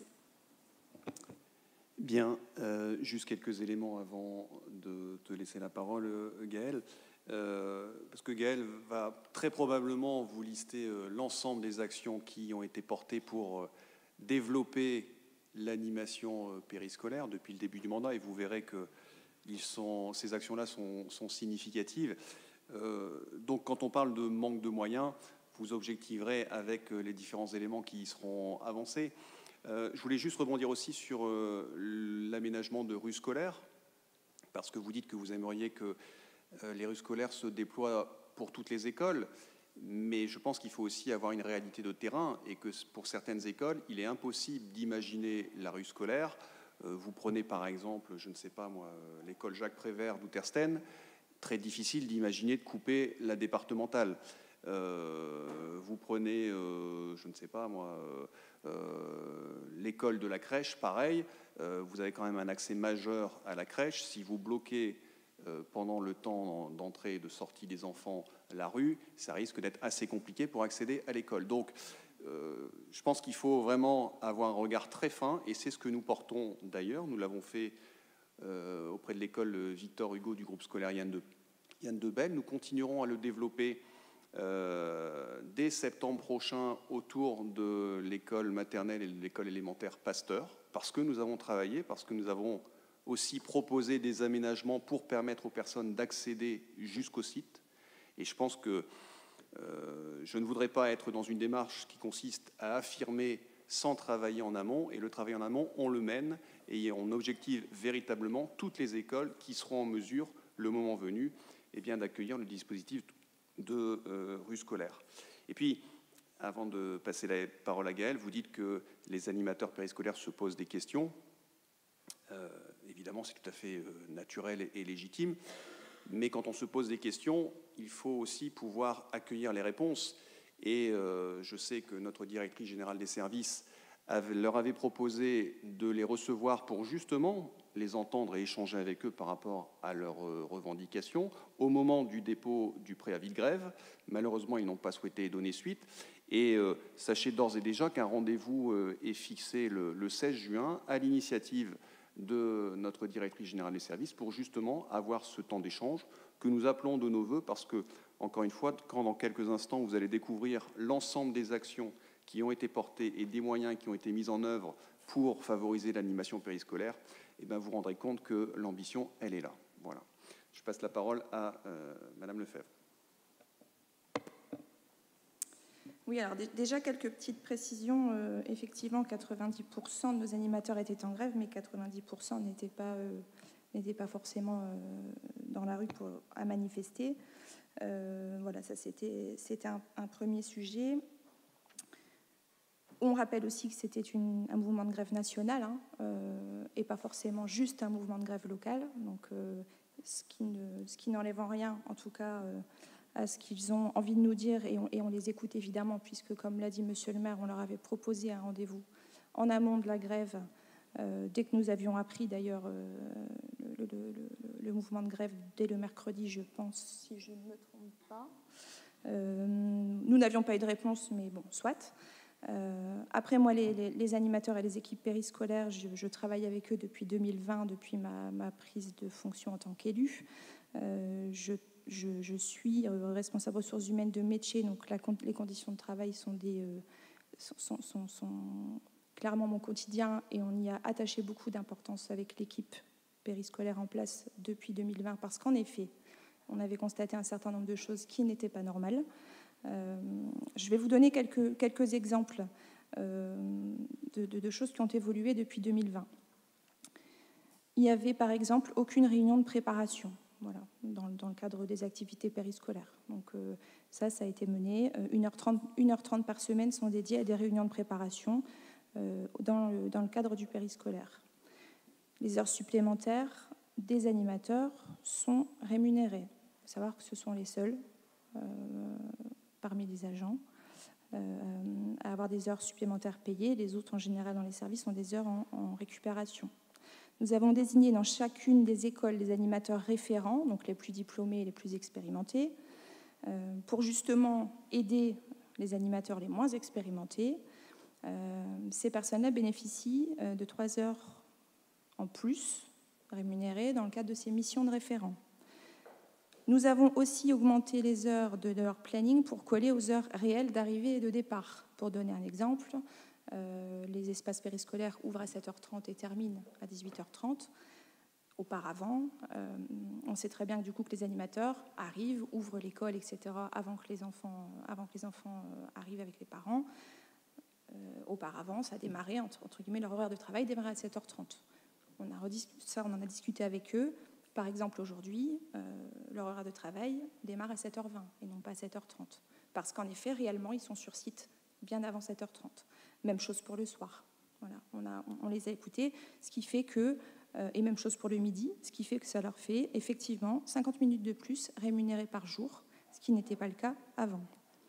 Bien, juste quelques éléments avant de te laisser la parole, Gaëlle. Parce que Gaëlle va très probablement vous lister l'ensemble des actions qui ont été portées pour développer l'animation périscolaire depuis le début du mandat, et vous verrez que ces actions-là sont significatives. Donc quand on parle de manque de moyens, vous objectiverez avec les différents éléments qui y seront avancés. Je voulais juste rebondir aussi sur l'aménagement de rues scolaires, parce que vous dites que vous aimeriez que les rues scolaires se déploient pour toutes les écoles, mais je pense qu'il faut aussi avoir une réalité de terrain, et que pour certaines écoles, il est impossible d'imaginer la rue scolaire. Vous prenez par exemple, je ne sais pas moi, l'école Jacques Prévert d'Outersten, très difficile d'imaginer de couper la départementale. Vous prenez, je ne sais pas moi, l'école de la crèche, pareil, vous avez quand même un accès majeur à la crèche. Si vous bloquez pendant le temps d'entrée et de sortie des enfants la rue, ça risque d'être assez compliqué pour accéder à l'école. Donc, je pense qu'il faut vraiment avoir un regard très fin, et c'est ce que nous portons d'ailleurs. Nous l'avons fait auprès de l'école Victor Hugo du groupe scolaire Yann de Belle. Nous continuerons à le développer dès septembre prochain autour de l'école maternelle et de l'école élémentaire Pasteur, parce que nous avons travaillé, parce que nous avons aussi proposé des aménagements pour permettre aux personnes d'accéder jusqu'au site. Et je pense que je ne voudrais pas être dans une démarche qui consiste à affirmer sans travailler en amont, et le travail en amont, on le mène, et on objective véritablement toutes les écoles qui seront en mesure, le moment venu, eh bien, d'accueillir le dispositif de rue scolaire. Et puis, avant de passer la parole à Gaëlle, vous dites que les animateurs périscolaires se posent des questions. Évidemment, c'est tout à fait naturel et légitime, mais quand on se pose des questions, il faut aussi pouvoir accueillir les réponses. Et je sais que notre directrice générale des services leur avait proposé de les recevoir pour justement les entendre et échanger avec eux par rapport à leurs revendications au moment du dépôt du préavis de grève. Malheureusement, ils n'ont pas souhaité donner suite. Et sachez d'ores et déjà qu'un rendez-vous est fixé le 16 juin à l'initiative de notre directrice générale des services pour justement avoir ce temps d'échange que nous appelons de nos voeux, parce que, encore une fois, quand dans quelques instants vous allez découvrir l'ensemble des actions qui ont été portées et des moyens qui ont été mis en œuvre pour favoriser l'animation périscolaire, eh bien, vous vous rendrez compte que l'ambition, elle est là. Voilà. Je passe la parole à Madame Lefebvre. Oui, alors déjà quelques petites précisions. Effectivement, 90% de nos animateurs étaient en grève, mais 90% n'étaient pas forcément dans la rue à manifester. Voilà, ça c'était un premier sujet. On rappelle aussi que c'était un mouvement de grève national, hein, et pas forcément juste un mouvement de grève local. Donc, ce qui n'enlève en rien, en tout cas, à ce qu'ils ont envie de nous dire, et on les écoute évidemment, puisque, comme l'a dit Monsieur le maire, on leur avait proposé un rendez-vous en amont de la grève, dès que nous avions appris d'ailleurs le mouvement de grève dès le mercredi, je pense, si je ne me trompe pas. Nous n'avions pas eu de réponse, mais bon, soit. Après, moi, les animateurs et les équipes périscolaires, je travaille avec eux depuis 2020, depuis ma prise de fonction en tant qu'élue. Je suis responsable ressources humaines de métier, donc les conditions de travail sont clairement mon quotidien, et on y a attaché beaucoup d'importance avec l'équipe périscolaire en place depuis 2020, parce qu'en effet, on avait constaté un certain nombre de choses qui n'étaient pas normales. Je vais vous donner quelques exemples de choses qui ont évolué depuis 2020. Il n'y avait par exemple aucune réunion de préparation, voilà, dans le cadre des activités périscolaires. Donc ça a été mené. 1h30 par semaine sont dédiées à des réunions de préparation dans le cadre du périscolaire. Les heures supplémentaires des animateurs sont rémunérées. Il faut savoir que ce sont les seuls parmi les agents à avoir des heures supplémentaires payées. Les autres, en général, dans les services, ont des heures en récupération. Nous avons désigné dans chacune des écoles des animateurs référents, donc les plus diplômés et les plus expérimentés. pour justement aider les animateurs les moins expérimentés. Ces personnes-là bénéficient de 3 heures en plus rémunérées dans le cadre de ces missions de référent. Nous avons aussi augmenté les heures de leur planning pour coller aux heures réelles d'arrivée et de départ. Pour donner un exemple, les espaces périscolaires ouvrent à 7h30 et terminent à 18h30. Auparavant, on sait très bien que, du coup, que les animateurs arrivent, ouvrent l'école, etc., avant que les enfants arrivent avec les parents. Auparavant, ça démarrait, entre guillemets, leur horaire de travail démarrait à 7h30. On en a discuté avec eux. Par exemple, aujourd'hui, leur horaire de travail démarre à 7h20 et non pas à 7h30. Parce qu'en effet, réellement, ils sont sur site bien avant 7h30. Même chose pour le soir. Voilà, on les a écoutés, ce qui fait que, et même chose pour le midi, ce qui fait que ça leur fait effectivement 50 minutes de plus rémunérées par jour, ce qui n'était pas le cas avant.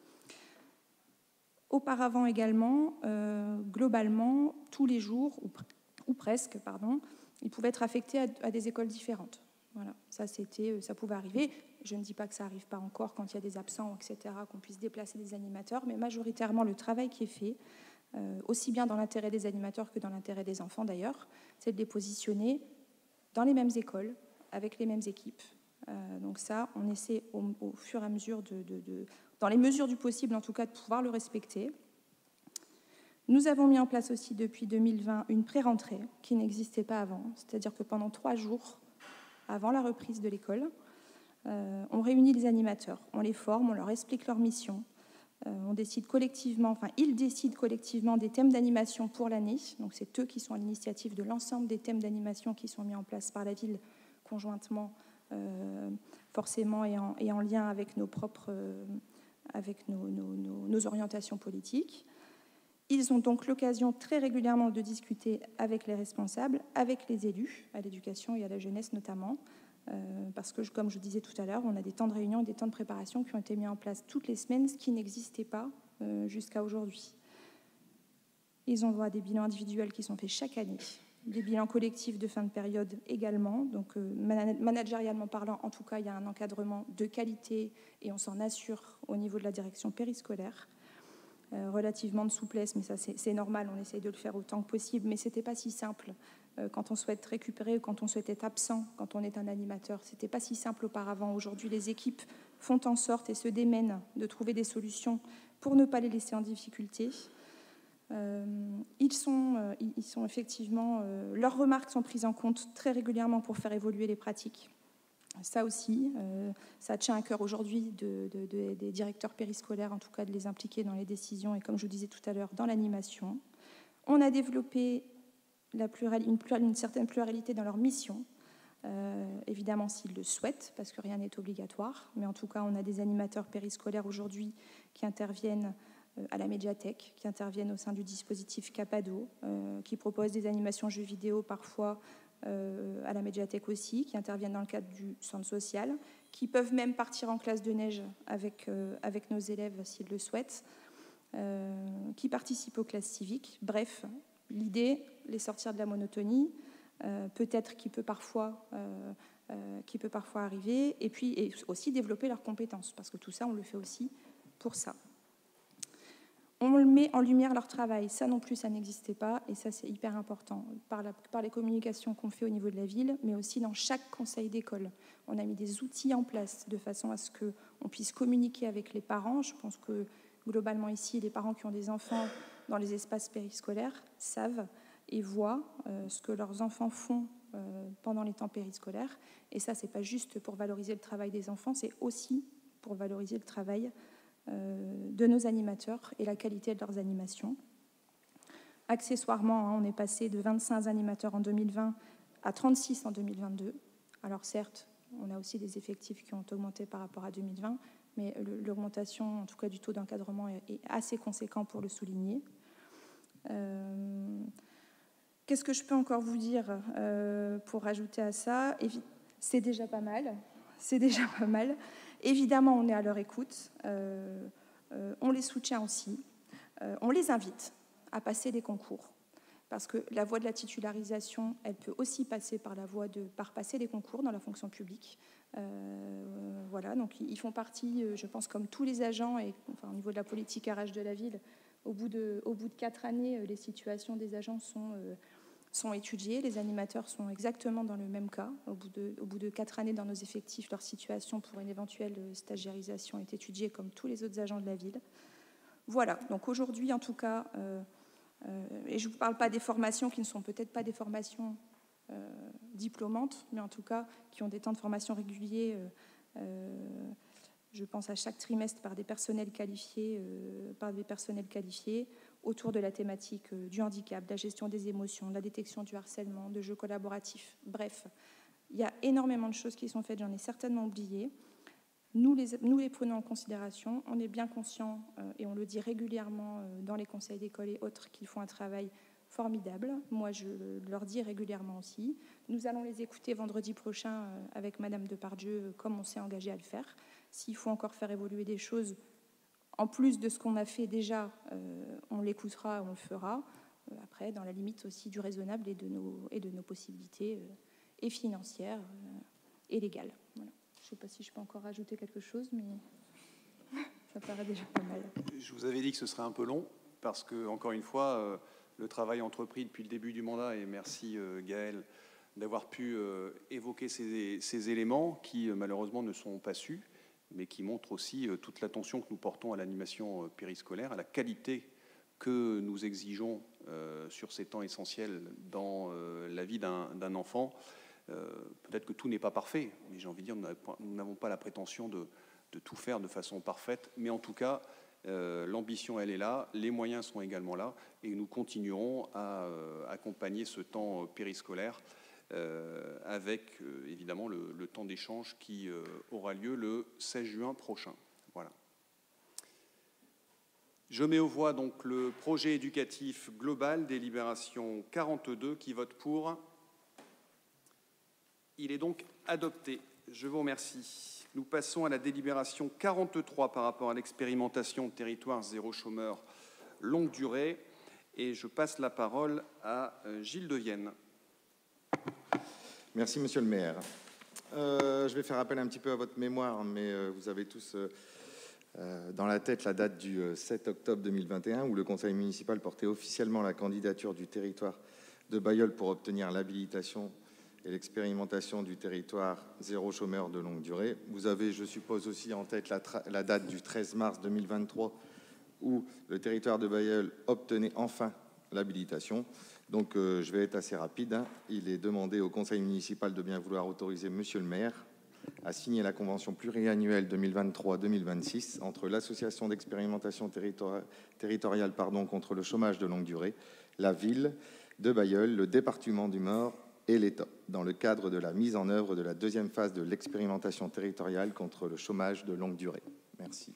Auparavant également, globalement, tous les jours, ou presque, ils pouvaient être affectés à des écoles différentes. Voilà, ça pouvait arriver. Je ne dis pas que ça n'arrive pas encore quand il y a des absents, etc., qu'on puisse déplacer des animateurs, mais majoritairement, le travail qui est fait, aussi bien dans l'intérêt des animateurs que dans l'intérêt des enfants d'ailleurs, c'est de les positionner dans les mêmes écoles, avec les mêmes équipes. Donc ça, on essaie au fur et à mesure, dans les mesures du possible en tout cas, de pouvoir le respecter. Nous avons mis en place aussi depuis 2020 une pré-rentrée qui n'existait pas avant, c'est-à-dire que pendant 3 jours, avant la reprise de l'école, on réunit les animateurs, on les forme, on leur explique leur mission, ils décident collectivement des thèmes d'animation pour l'année, donc c'est eux qui sont à l'initiative de l'ensemble des thèmes d'animation qui sont mis en place par la ville conjointement, forcément et en lien avec nos orientations politiques. Ils ont donc l'occasion très régulièrement de discuter avec les responsables, avec les élus, à l'éducation et à la jeunesse notamment, parce que, comme je disais tout à l'heure, on a des temps de réunion et des temps de préparation qui ont été mis en place toutes les semaines, ce qui n'existait pas jusqu'à aujourd'hui. Ils envoient des bilans individuels qui sont faits chaque année, des bilans collectifs de fin de période également. Donc, managérialement parlant, en tout cas, il y a un encadrement de qualité et on s'en assure au niveau de la direction périscolaire. Relativement de souplesse, mais ça c'est normal, on essaye de le faire autant que possible, mais ce n'était pas si simple quand on souhaite récupérer ou quand on souhaite être absent, quand on est un animateur. Ce n'était pas si simple auparavant. Aujourd'hui, les équipes font en sorte et se démènent de trouver des solutions pour ne pas les laisser en difficulté. Ils sont effectivement, leurs remarques sont prises en compte très régulièrement pour faire évoluer les pratiques. Ça aussi, ça tient à cœur aujourd'hui des directeurs périscolaires, en tout cas de les impliquer dans les décisions et, comme je vous disais tout à l'heure, dans l'animation. On a développé une certaine pluralité dans leur mission, évidemment s'ils le souhaitent, parce que rien n'est obligatoire, mais en tout cas on a des animateurs périscolaires aujourd'hui qui interviennent à la médiathèque, qui interviennent au sein du dispositif Capado, qui proposent des animations jeux vidéo parfois à la médiathèque aussi, qui interviennent dans le cadre du centre social, qui peuvent même partir en classe de neige avec nos élèves s'ils le souhaitent, qui participent aux classes civiques. Bref, l'idée, les sortir de la monotonie, peut-être qui peut parfois arriver, et puis aussi développer leurs compétences, parce que tout ça, on le fait aussi pour ça. On met en lumière leur travail. Ça non plus, ça n'existait pas. Et ça, c'est hyper important. Par les communications qu'on fait au niveau de la ville, mais aussi dans chaque conseil d'école. On a mis des outils en place de façon à ce qu'on puisse communiquer avec les parents. Je pense que, globalement, ici, les parents qui ont des enfants dans les espaces périscolaires savent et voient ce que leurs enfants font pendant les temps périscolaires. Et ça, c'est pas juste pour valoriser le travail des enfants, c'est aussi pour valoriser le travail de nos animateurs et la qualité de leurs animations. Accessoirement, on est passé de 25 animateurs en 2020 à 36 en 2022. Alors certes, on a aussi des effectifs qui ont augmenté par rapport à 2020, mais l'augmentation, en tout cas du taux d'encadrement, est assez conséquent pour le souligner. Qu'est-ce que je peux encore vous dire pour rajouter à ça ? C'est déjà pas mal. C'est déjà pas mal. Évidemment, on est à leur écoute. On les soutient aussi. On les invite à passer des concours. Parce que la voie de la titularisation, elle peut aussi passer par passer des concours dans la fonction publique. Voilà, donc ils font partie, je pense, comme tous les agents, et enfin, au niveau de la politique RH de la ville, au bout de 4 années, les situations des agents sont étudiées. Les animateurs sont exactement dans le même cas. Au bout de 4 années dans nos effectifs, leur situation pour une éventuelle stagiarisation est étudiée comme tous les autres agents de la ville. Voilà, donc aujourd'hui en tout cas, et je ne vous parle pas des formations qui ne sont peut-être pas des formations diplômantes, mais en tout cas qui ont des temps de formation réguliers, je pense à chaque trimestre par des personnels qualifiés, autour de la thématique du handicap, de la gestion des émotions, de la détection du harcèlement, de jeux collaboratifs. Bref, il y a énormément de choses qui sont faites, j'en ai certainement oublié. Nous les prenons en considération, on est bien conscient, et on le dit régulièrement dans les conseils d'école et autres, qu'ils font un travail formidable. Moi, je leur dis régulièrement aussi. Nous allons les écouter vendredi prochain avec Madame Depardieu, comme on s'est engagé à le faire. S'il faut encore faire évoluer des choses, en plus de ce qu'on a fait déjà, on l'écoutera, on le fera. Après, dans la limite aussi du raisonnable et de nos possibilités et financières et légales. Voilà. Je ne sais pas si je peux encore rajouter quelque chose, mais ça paraît déjà pas mal. Je vous avais dit que ce serait un peu long, parce que, encore une fois, le travail entrepris depuis le début du mandat, et merci Gaël d'avoir pu évoquer ces éléments qui, malheureusement, ne sont pas sus, mais qui montrent aussi toute l'attention que nous portons à l'animation périscolaire, à la qualité que nous exigeons sur ces temps essentiels dans la vie d'un enfant. Peut-être que tout n'est pas parfait, mais j'ai envie de dire, nous n'avons pas la prétention de tout faire de façon parfaite, mais en tout cas, l'ambition, elle est là, les moyens sont également là, et nous continuerons à accompagner ce temps périscolaire avec, évidemment, le temps d'échange qui aura lieu le 16 juin prochain. Voilà. Je mets aux voix donc le projet éducatif global, délibération 42, qui vote pour. Il est donc adopté. Je vous remercie. Nous passons à la délibération 43 par rapport à l'expérimentation territoire zéro chômeur longue durée. Et je passe la parole à Gilles Devienne. Merci, Monsieur le maire. Je vais faire appel un petit peu à votre mémoire, mais vous avez tous dans la tête la date du 7 octobre 2021, où le conseil municipal portait officiellement la candidature du territoire de Bailleul pour obtenir l'habilitation et l'expérimentation du territoire zéro chômeur de longue durée. Vous avez, je suppose, aussi en tête la date du 13 mars 2023, où le territoire de Bailleul obtenait enfin l'habilitation. Donc, je vais être assez rapide. Il est demandé au conseil municipal de bien vouloir autoriser Monsieur le maire à signer la convention pluriannuelle 2023-2026 entre l'association d'expérimentation territoriale contre le chômage de longue durée, la ville de Bailleul, le département du Nord et l'État, dans le cadre de la mise en œuvre de la deuxième phase de l'expérimentation territoriale contre le chômage de longue durée. Merci.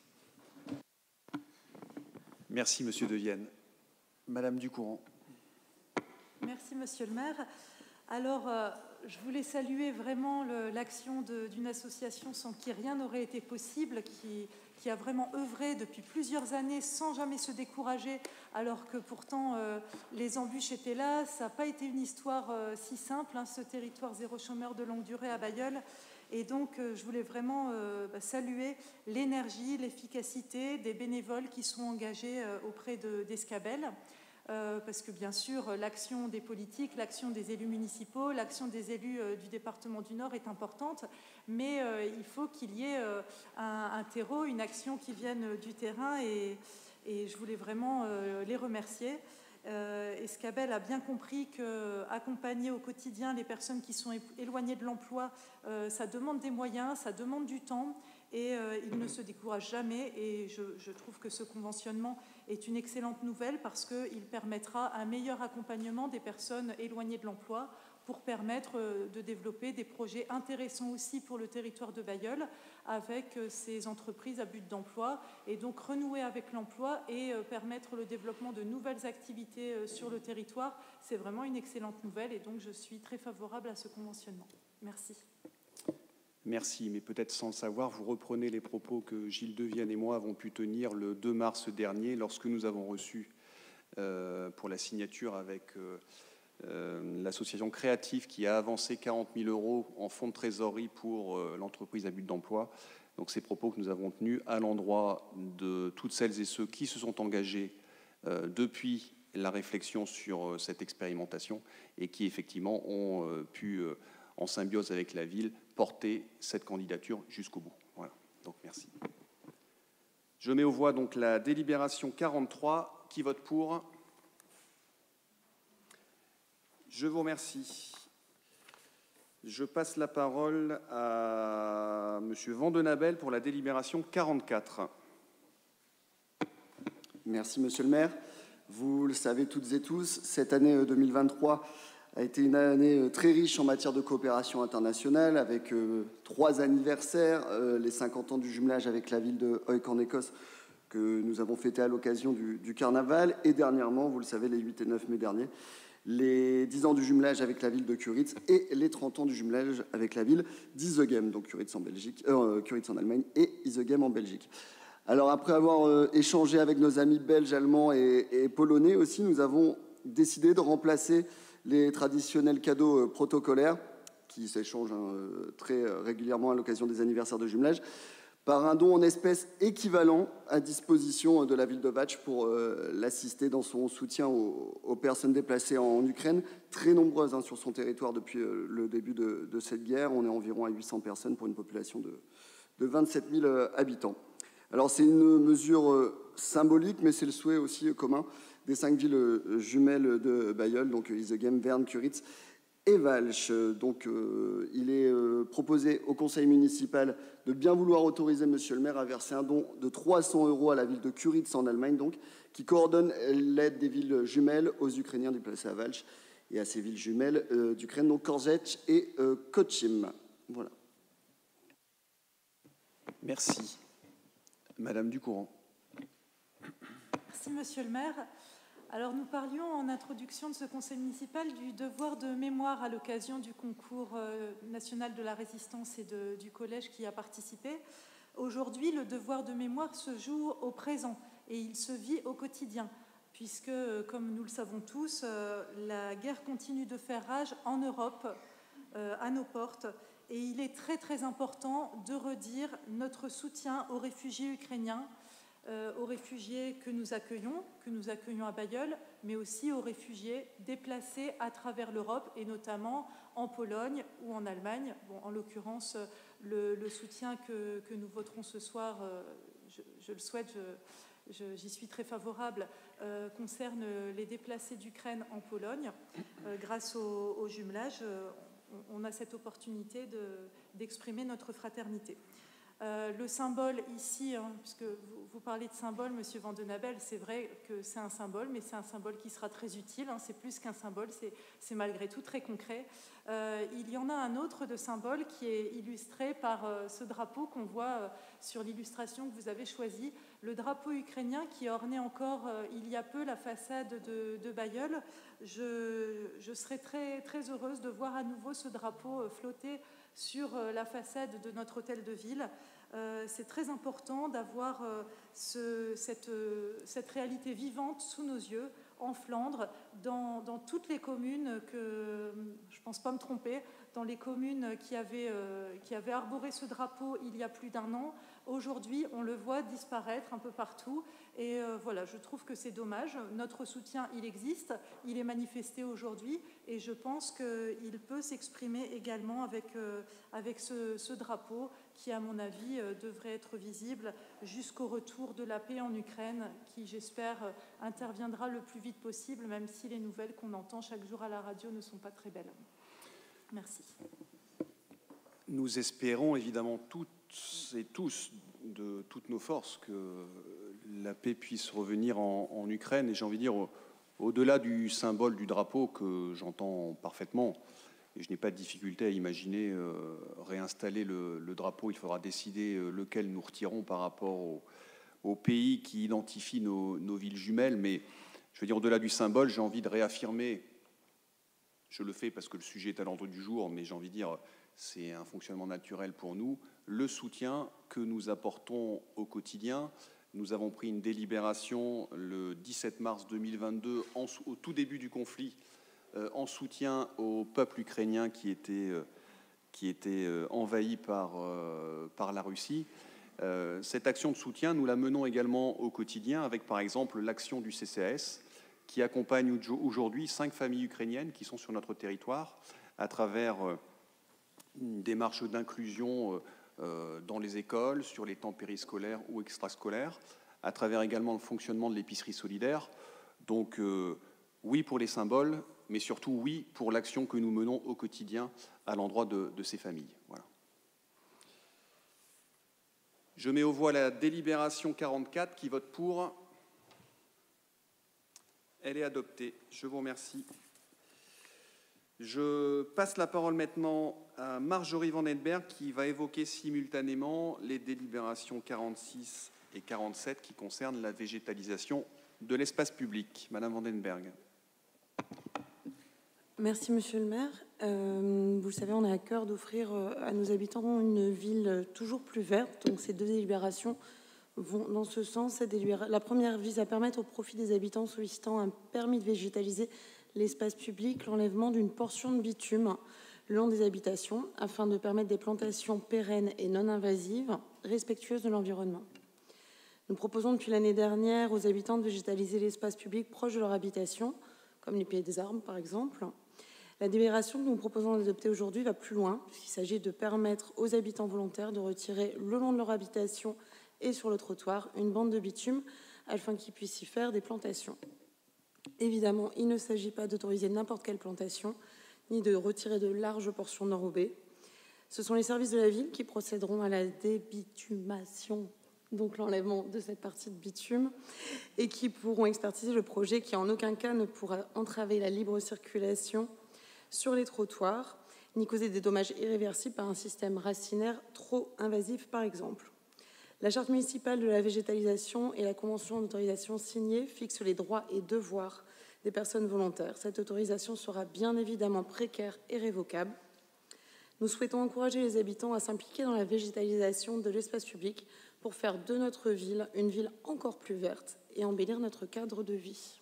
Merci, Monsieur Devienne. Madame Ducourant. Merci, Monsieur le maire. Alors, je voulais saluer vraiment l'action d'une association sans qui rien n'aurait été possible, qui a vraiment œuvré depuis plusieurs années sans jamais se décourager, alors que pourtant les embûches étaient là. Ça n'a pas été une histoire si simple, ce territoire zéro chômeur de longue durée à Bailleul. Et donc, je voulais vraiment saluer l'énergie, l'efficacité des bénévoles qui sont engagés auprès d'Escabel. Parce que bien sûr, l'action des politiques, l'action des élus municipaux, l'action des élus du département du Nord est importante, mais il faut qu'il y ait un terreau, une action qui vienne du terrain, et je voulais vraiment les remercier. Escabel a bien compris qu'accompagner au quotidien les personnes qui sont éloignées de l'emploi, ça demande des moyens, ça demande du temps, et il ne se décourage jamais, et je trouve que ce conventionnement est une excellente nouvelle parce qu'il permettra un meilleur accompagnement des personnes éloignées de l'emploi pour permettre de développer des projets intéressants aussi pour le territoire de Bailleul avec ces entreprises à but d'emploi, et donc renouer avec l'emploi et permettre le développement de nouvelles activités sur le territoire. C'est vraiment une excellente nouvelle, et donc je suis très favorable à ce conventionnement. Merci. Merci, mais peut-être sans le savoir, vous reprenez les propos que Gilles Devienne et moi avons pu tenir le 2 mars dernier lorsque nous avons reçu pour la signature avec l'association Créative qui a avancé 40 000 € en fonds de trésorerie pour l'entreprise à but d'emploi. Donc ces propos que nous avons tenus à l'endroit de toutes celles et ceux qui se sont engagés depuis la réflexion sur cette expérimentation et qui effectivement ont pu, en symbiose avec la ville, porter cette candidature jusqu'au bout. Voilà, donc merci. Je mets aux voix donc la délibération 43. Qui vote pour? Je vous remercie. Je passe la parole à M. Vandenabel pour la délibération 44. Merci, Monsieur le maire. Vous le savez toutes et tous, cette année 2023 a été une année très riche en matière de coopération internationale, avec 3 anniversaires, les 50 ans du jumelage avec la ville de Hawick en Écosse, que nous avons fêté à l'occasion du carnaval, et dernièrement, vous le savez, les 8 et 9 mai derniers, les 10 ans du jumelage avec la ville de Curitz et les 30 ans du jumelage avec la ville d'Isegem, donc Curitz en Belgique, Curitz en Allemagne et Isegem en Belgique. Alors après avoir échangé avec nos amis belges, allemands et polonais aussi, nous avons décidé de remplacer les traditionnels cadeaux protocolaires qui s'échangent très régulièrement à l'occasion des anniversaires de jumelage par un don en espèces équivalent à disposition de la ville de Vatch pour l'assister dans son soutien aux personnes déplacées en Ukraine, très nombreuses sur son territoire depuis le début de cette guerre. On est environ à 800 personnes pour une population de 27 000 habitants. Alors c'est une mesure symbolique, mais c'est le souhait aussi commun des 5 villes jumelles de Bailleul, donc Isegem, Vern, Curitz et Walch. Donc il est proposé au conseil municipal de bien vouloir autoriser monsieur le maire à verser un don de 300 € à la ville de Curitz en Allemagne, donc, qui coordonne l'aide des villes jumelles aux Ukrainiens déplacés à Walch et à ces villes jumelles d'Ukraine, donc Korzec et Kochim. Voilà. Merci. Madame Ducourant. Merci, monsieur le maire. Alors, nous parlions en introduction de ce conseil municipal du devoir de mémoire à l'occasion du concours national de la résistance et du collège qui a participé. Aujourd'hui, le devoir de mémoire se joue au présent et il se vit au quotidien, puisque, comme nous le savons tous, la guerre continue de faire rage en Europe, à nos portes, et il est très très important de redire notre soutien aux réfugiés ukrainiens, aux réfugiés que nous accueillons à Bailleul, mais aussi aux réfugiés déplacés à travers l'Europe, et notamment en Pologne ou en Allemagne. Bon, en l'occurrence, le soutien que nous voterons ce soir, je le souhaite, j'y suis très favorable, concerne les déplacés d'Ukraine en Pologne. Grâce au jumelage, on a cette opportunité d'exprimer notre fraternité. Le symbole ici, puisque vous parlez de symbole, monsieur Vandenabel, c'est vrai que c'est un symbole, mais c'est un symbole qui sera très utile. C'est plus qu'un symbole, c'est malgré tout très concret. Il y en a un autre de symbole qui est illustré par ce drapeau qu'on voit sur l'illustration que vous avez choisie, le drapeau ukrainien qui ornait encore il y a peu la façade de Bailleul. Je serais très, très heureuse de voir à nouveau ce drapeau flotter sur la façade de notre hôtel de ville. C'est très important d'avoir cette réalité vivante sous nos yeux, en Flandre, dans toutes les communes que, je ne pense pas me tromper, dans les communes qui avaient arboré ce drapeau il y a plus d'1 an. Aujourd'hui, on le voit disparaître un peu partout. Et voilà, je trouve que c'est dommage. Notre soutien, il existe, il est manifesté aujourd'hui, et je pense qu'il peut s'exprimer également avec ce drapeau qui, à mon avis, devrait être visible jusqu'au retour de la paix en Ukraine, qui, j'espère, interviendra le plus vite possible, même si les nouvelles qu'on entend chaque jour à la radio ne sont pas très belles. Merci. Nous espérons évidemment toutes et tous de toutes nos forces que la paix puisse revenir en Ukraine. Et j'ai envie de dire, au-delà du symbole du drapeau que j'entends parfaitement, et je n'ai pas de difficulté à imaginer réinstaller le drapeau, il faudra décider lequel nous retirons par rapport au pays qui identifie nos villes jumelles. Mais je veux dire, au-delà du symbole, j'ai envie de réaffirmer, je le fais parce que le sujet est à l'ordre du jour, mais j'ai envie de dire, c'est un fonctionnement naturel pour nous, le soutien que nous apportons au quotidien. Nous avons pris une délibération le 17 mars 2022, au tout début du conflit, en soutien au peuple ukrainien qui était envahi par la Russie. Cette action de soutien, nous la menons également au quotidien avec, par exemple, l'action du CCAS qui accompagne aujourd'hui 5 familles ukrainiennes qui sont sur notre territoire à travers une démarche d'inclusion dans les écoles, sur les temps périscolaires ou extrascolaires, à travers également le fonctionnement de l'épicerie solidaire. Donc oui pour les symboles, mais surtout oui pour l'action que nous menons au quotidien à l'endroit de ces familles. Voilà. Je mets aux voix la délibération 44 qui vote pour. Elle est adoptée. Je vous remercie. Je passe la parole maintenant à Marjorie Vandenberg qui va évoquer simultanément les délibérations 46 et 47 qui concernent la végétalisation de l'espace public. Madame Vandenberg. Merci, Monsieur le maire. Vous le savez, on a à cœur d'offrir à nos habitants une ville toujours plus verte. Donc, ces 2 délibérations vont dans ce sens. La première vise à permettre au profit des habitants sollicitant un permis de végétaliser l'espace public l'enlèvement d'une portion de bitume le long des habitations afin de permettre des plantations pérennes et non invasives, respectueuses de l'environnement. Nous proposons depuis l'année dernière aux habitants de végétaliser l'espace public proche de leur habitation, comme les pieds des arbres par exemple. La délibération que nous proposons d'adopter aujourd'hui va plus loin, puisqu'il s'agit de permettre aux habitants volontaires de retirer le long de leur habitation et sur le trottoir une bande de bitume afin qu'ils puissent y faire des plantations. Évidemment, il ne s'agit pas d'autoriser n'importe quelle plantation, ni de retirer de larges portions d'enrobés. Ce sont les services de la ville qui procéderont à la débitumation, donc l'enlèvement de cette partie de bitume, et qui pourront expertiser le projet qui en aucun cas ne pourra entraver la libre circulation sur les trottoirs, ni causer des dommages irréversibles par un système racinaire trop invasif, par exemple. La charte municipale de la végétalisation et la convention d'autorisation signée fixent les droits et devoirs des personnes volontaires. Cette autorisation sera bien évidemment précaire et révocable. Nous souhaitons encourager les habitants à s'impliquer dans la végétalisation de l'espace public pour faire de notre ville une ville encore plus verte et embellir notre cadre de vie.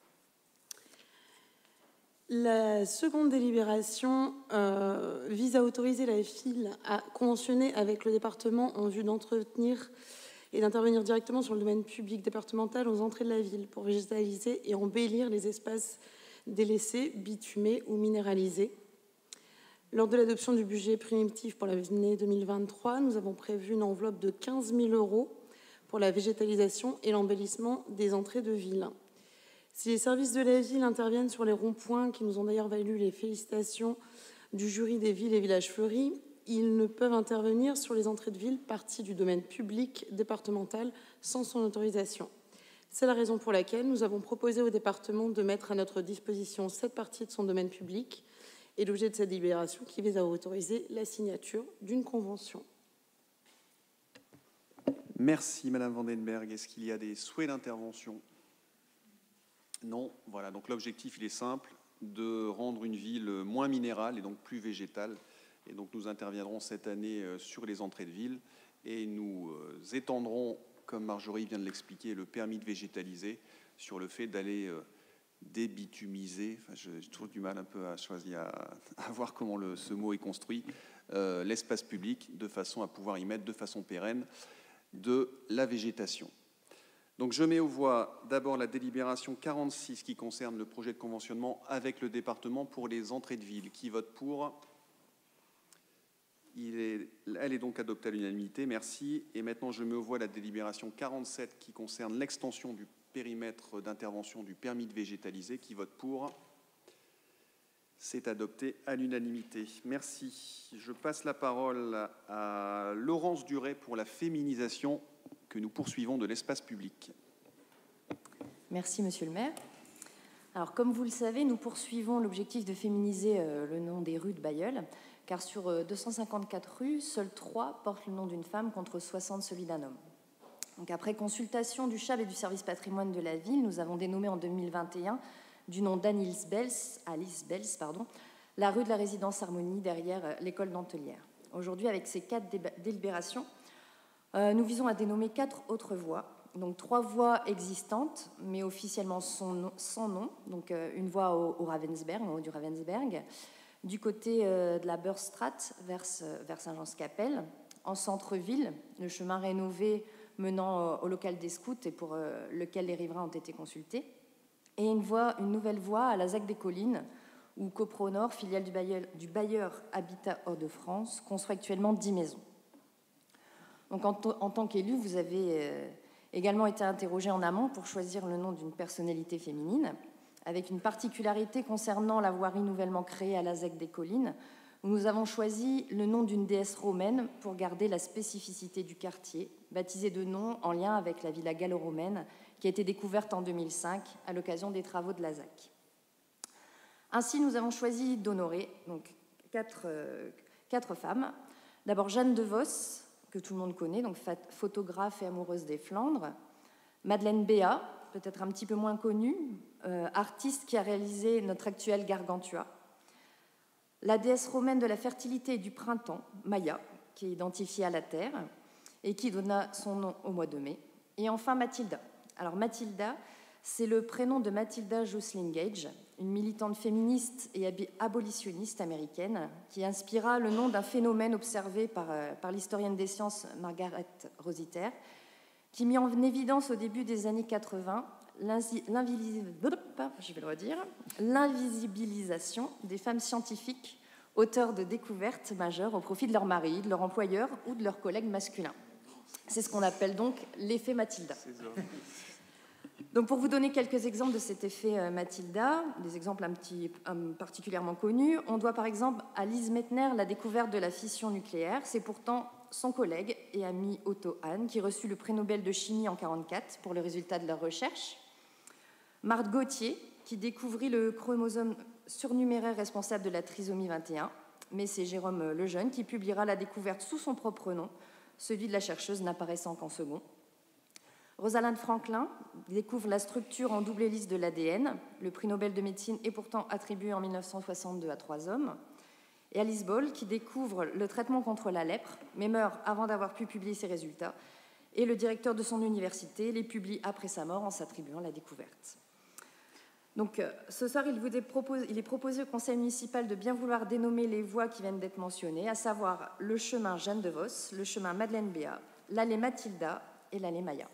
La seconde délibération vise à autoriser la ville à conventionner avec le département en vue d'entretenir et d'intervenir directement sur le domaine public départemental aux entrées de la ville pour végétaliser et embellir les espaces délaissés, bitumés ou minéralisés. Lors de l'adoption du budget primitif pour l'année 2023, nous avons prévu une enveloppe de 15 000 € pour la végétalisation et l'embellissement des entrées de ville. Si les services de la ville interviennent sur les ronds-points, qui nous ont d'ailleurs valu les félicitations du jury des villes et villages fleuris, ils ne peuvent intervenir sur les entrées de ville parties du domaine public départemental sans son autorisation. C'est la raison pour laquelle nous avons proposé au département de mettre à notre disposition cette partie de son domaine public et l'objet de cette délibération qui vise à autoriser la signature d'une convention. Merci Madame Vandenberg. Est-ce qu'il y a des souhaits d'intervention ? Non. Voilà, donc l'objectif, il est simple, de rendre une ville moins minérale et donc plus végétale. Et donc nous interviendrons cette année sur les entrées de ville et nous étendrons, comme Marjorie vient de l'expliquer, le permis de végétaliser sur le fait d'aller débitumiser, enfin, j'ai toujours du mal un peu à choisir, à voir comment ce mot est construit, l'espace public de façon à pouvoir y mettre de façon pérenne de la végétation. Donc je mets aux voix d'abord la délibération 46 qui concerne le projet de conventionnement avec le département pour les entrées de ville. Qui vote pour ? Elle est donc adoptée à l'unanimité, merci. Et maintenant je mets aux voix la délibération 47 qui concerne l'extension du périmètre d'intervention du permis de végétaliser. Qui vote pour ? C'est adopté à l'unanimité. Merci. Je passe la parole à Laurence Duret pour la féminisation que nous poursuivons de l'espace public. Merci, Monsieur le maire. Alors, comme vous le savez, nous poursuivons l'objectif de féminiser le nom des rues de Bailleul, car sur 254 rues, seules 3 portent le nom d'une femme contre 60 celui d'un homme. Donc, après consultation du CHAB et du service patrimoine de la ville, nous avons dénommé en 2021, du nom d'Alice Bels, la rue de la résidence Harmonie derrière l'école d'Antelière. Aujourd'hui, avec ces 4 délibérations, nous visons à dénommer 4 autres voies donc 3 voies existantes, mais officiellement sans nom. Donc une voie au Ravensberg, au haut du Ravensberg, du côté de la Beurstraat vers Saint-Jean-Scapelle, en centre-ville, le chemin rénové menant au local des scouts et pour lequel les riverains ont été consultés, et une nouvelle voie à la ZAC des Collines, où Copronor, filiale du bailleur Habitat Hauts-de-France, construit actuellement 10 maisons. Donc, en tant qu'élu, vous avez également été interrogé en amont pour choisir le nom d'une personnalité féminine, avec une particularité concernant la voirie nouvellement créée à la ZAC des Collines, où nous avons choisi le nom d'une déesse romaine pour garder la spécificité du quartier, baptisé de nom en lien avec la villa gallo-romaine qui a été découverte en 2005 à l'occasion des travaux de la ZAC. Ainsi, nous avons choisi d'honorer donc quatre femmes. D'abord Jeanne de Vos, que tout le monde connaît, donc photographe et amoureuse des Flandres. Madeleine Béat, peut-être un petit peu moins connue, artiste qui a réalisé notre actuelle Gargantua. La déesse romaine de la fertilité et du printemps, Maia, qui est identifiée à la terre et qui donna son nom au mois de mai. Et enfin Mathilda. Alors Mathilda, c'est le prénom de Mathilda Jocelyn Gage, une militante féministe et abolitionniste américaine qui inspira le nom d'un phénomène observé par l'historienne des sciences Margaret Rossiter, qui mit en évidence au début des années 80 l'invisibilisation des femmes scientifiques, auteurs de découvertes majeures au profit de leur mari, de leur employeur ou de leurs collègues masculins. C'est ce qu'on appelle donc l'effet Mathilda. Donc pour vous donner quelques exemples de cet effet Mathilda, des exemples particulièrement connus, on doit par exemple à Lise Meitner la découverte de la fission nucléaire. C'est pourtant son collègue et ami Otto Hahn qui reçut le prix Nobel de chimie en 1944 pour le résultat de leur recherche. Marthe Gauthier qui découvrit le chromosome surnuméraire responsable de la trisomie 21, mais c'est Jérôme Lejeune qui publiera la découverte sous son propre nom, celui de la chercheuse n'apparaissant qu'en second. Rosalind Franklin découvre la structure en double hélice de l'ADN. Le prix Nobel de médecine est pourtant attribué en 1962 à 3 hommes. Et Alice Ball, qui découvre le traitement contre la lèpre, mais meurt avant d'avoir pu publier ses résultats. Et le directeur de son université les publie après sa mort en s'attribuant la découverte. Donc, ce soir, il est proposé au conseil municipal de bien vouloir dénommer les voies qui viennent d'être mentionnées, à savoir le chemin Jeanne de Vos, le chemin Madeleine Béat, l'allée Mathilda et l'allée Maia.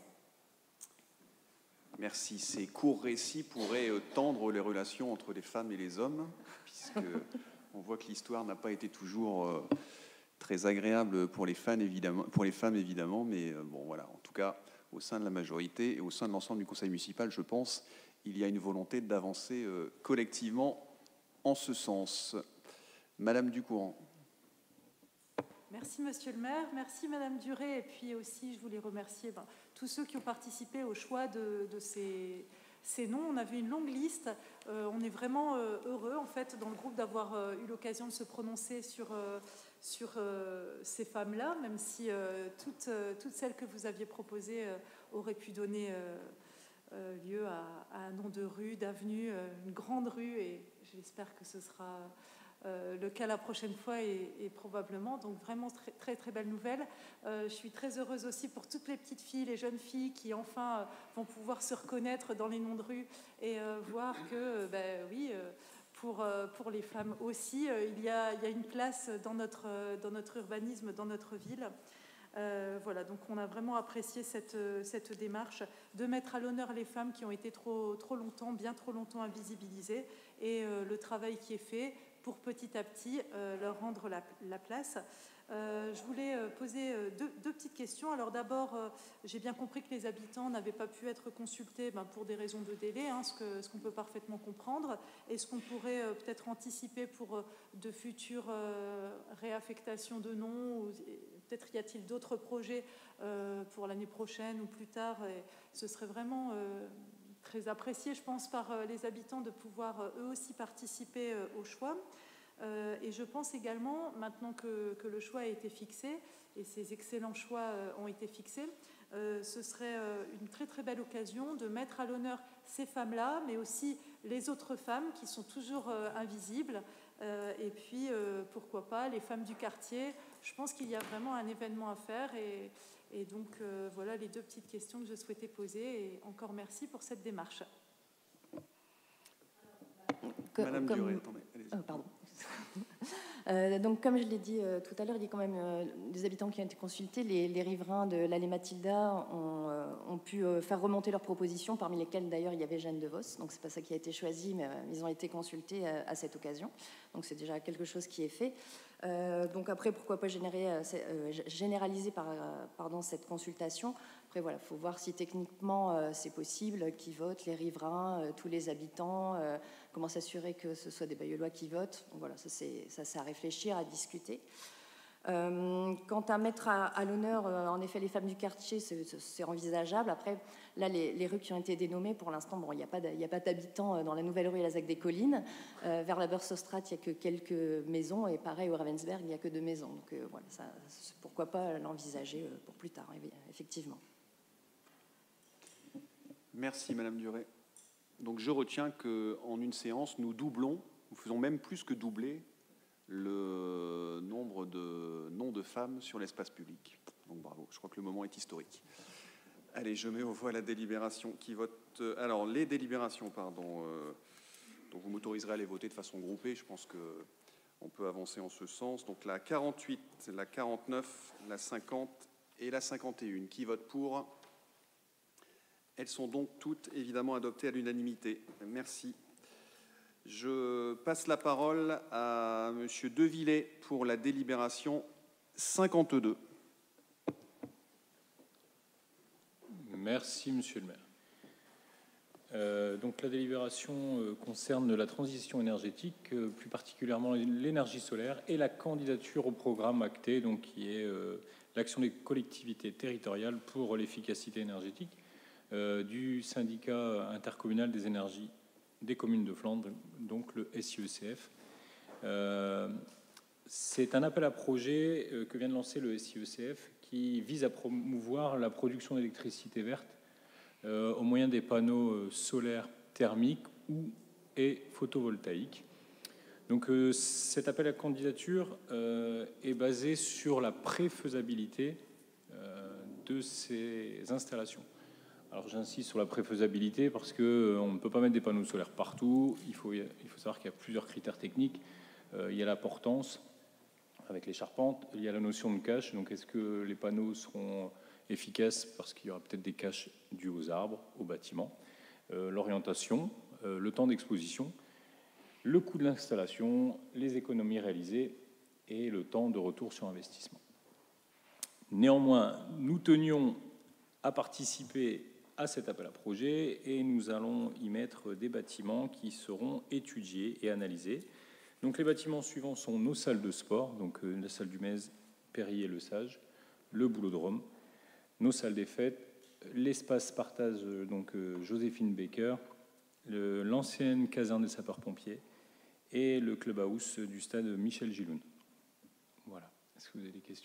Merci. Ces courts récits pourraient tendre les relations entre les femmes et les hommes, puisqu'on voit que l'histoire n'a pas été toujours très agréable pour les femmes, évidemment, mais bon, voilà. En tout cas, au sein de la majorité et au sein de l'ensemble du conseil municipal, je pense, il y a une volonté d'avancer collectivement en ce sens. Madame Ducourant. Merci Monsieur le maire, merci Madame Duré, et puis aussi je voulais remercier tous ceux qui ont participé au choix de ces noms. On avait une longue liste, on est vraiment heureux en fait dans le groupe d'avoir eu l'occasion de se prononcer sur ces femmes-là, même si toutes celles que vous aviez proposées auraient pu donner lieu à un nom de rue, d'avenue, une grande rue, et j'espère que ce sera le cas la prochaine fois et probablement. Donc vraiment très très belle nouvelle. Je suis très heureuse aussi pour toutes les petites filles, les jeunes filles qui enfin vont pouvoir se reconnaître dans les noms de rue et voir que oui, pour les femmes aussi, il y a une place dans notre urbanisme, dans notre ville. Voilà, donc on a vraiment apprécié cette démarche de mettre à l'honneur les femmes qui ont été bien trop longtemps invisibilisées, et le travail qui est fait pour petit à petit leur rendre la place. Je voulais poser deux petites questions. Alors d'abord, j'ai bien compris que les habitants n'avaient pas pu être consultés pour des raisons de délai, ce qu'on peut parfaitement comprendre. Est-ce qu'on pourrait peut-être anticiper pour de futures réaffectations de noms, ou peut-être y a-t-il d'autres projets pour l'année prochaine ou plus tard, et ce serait vraiment très apprécié, je pense, par les habitants de pouvoir eux aussi participer au choix. Et je pense également, maintenant que le choix a été fixé, et ces excellents choix ont été fixés, ce serait une très très belle occasion de mettre à l'honneur ces femmes-là, mais aussi les autres femmes qui sont toujours invisibles, et puis pourquoi pas les femmes du quartier je pense qu'il y a vraiment un événement à faire et donc voilà les 2 petites questions que je souhaitais poser et encore merci pour cette démarche. Madame Duré, attendez, allez-y. Pardon. Donc, comme je l'ai dit tout à l'heure, il y a quand même des habitants qui ont été consultés. Les riverains de l'allée Mathilda ont pu faire remonter leurs propositions, parmi lesquelles d'ailleurs il y avait Jeanne de Vos. Donc, c'est pas ça qui a été choisi, mais ils ont été consultés à cette occasion. Donc, c'est déjà quelque chose qui est fait. Donc, après, pourquoi pas généraliser cette consultation. Après, voilà, il faut voir si techniquement c'est possible, qui votent, les riverains, tous les habitants, comment s'assurer que ce soit des Bailleullois qui votent. Donc, voilà, ça c'est à réfléchir, à discuter. Quant à mettre à l'honneur, en effet, les femmes du quartier, c'est envisageable. Après, là, les rues qui ont été dénommées, pour l'instant, bon, il n'y a pas d'habitants dans la nouvelle rue à la Zac des Collines. Vers la Beursostraat, il n'y a que quelques maisons, et pareil, au Ravensberg, il n'y a que 2 maisons. Donc, voilà, pourquoi pas l'envisager pour plus tard, effectivement. Merci, Madame Duré. Donc, je retiens qu'en une séance, nous faisons même plus que doubler le nombre de noms de femmes sur l'espace public. Donc, bravo, je crois que le moment est historique. Allez, je mets aux voix la délibération qui vote... Alors, les délibérations, pardon, donc vous m'autoriserez à les voter de façon groupée. Je pense qu'on peut avancer en ce sens. Donc, la 48, la 49, la 50 et la 51. Qui vote pour ? Elles sont donc toutes évidemment adoptées à l'unanimité. Merci. Je passe la parole à Monsieur Devillé pour la délibération 52. Merci, Monsieur le maire. Donc la délibération concerne la transition énergétique, plus particulièrement l'énergie solaire et la candidature au programme acté, donc qui est l'action des collectivités territoriales pour l'efficacité énergétique. Du syndicat intercommunal des énergies des communes de Flandre, donc le SIECF. C'est un appel à projet que vient de lancer le SIECF qui vise à promouvoir la production d'électricité verte au moyen des panneaux solaires thermiques et photovoltaïques. Donc cet appel à candidature est basé sur la préfaisabilité de ces installations. Alors j'insiste sur la préfaisabilité parce qu'on ne peut pas mettre des panneaux solaires partout. Il faut savoir qu'il y a plusieurs critères techniques. Il y a la portance avec les charpentes. Il y a la notion de cache. Donc est-ce que les panneaux seront efficaces parce qu'il y aura peut-être des caches dues aux arbres, aux bâtiments. L'orientation, le temps d'exposition, le coût de l'installation, les économies réalisées et le temps de retour sur investissement. Néanmoins, nous tenions à participer à cet appel à projet et nous allons y mettre des bâtiments qui seront étudiés et analysés. Donc les bâtiments suivants sont nos salles de sport, donc la salle du Mez, Périer et Le Sage, le Boulodrome, nos salles des fêtes, l'espace partage donc Joséphine Baker, l'ancienne caserne des sapeurs-pompiers et le clubhouse du stade Michel Giloun. Voilà. Est-ce que vous avez des questions ?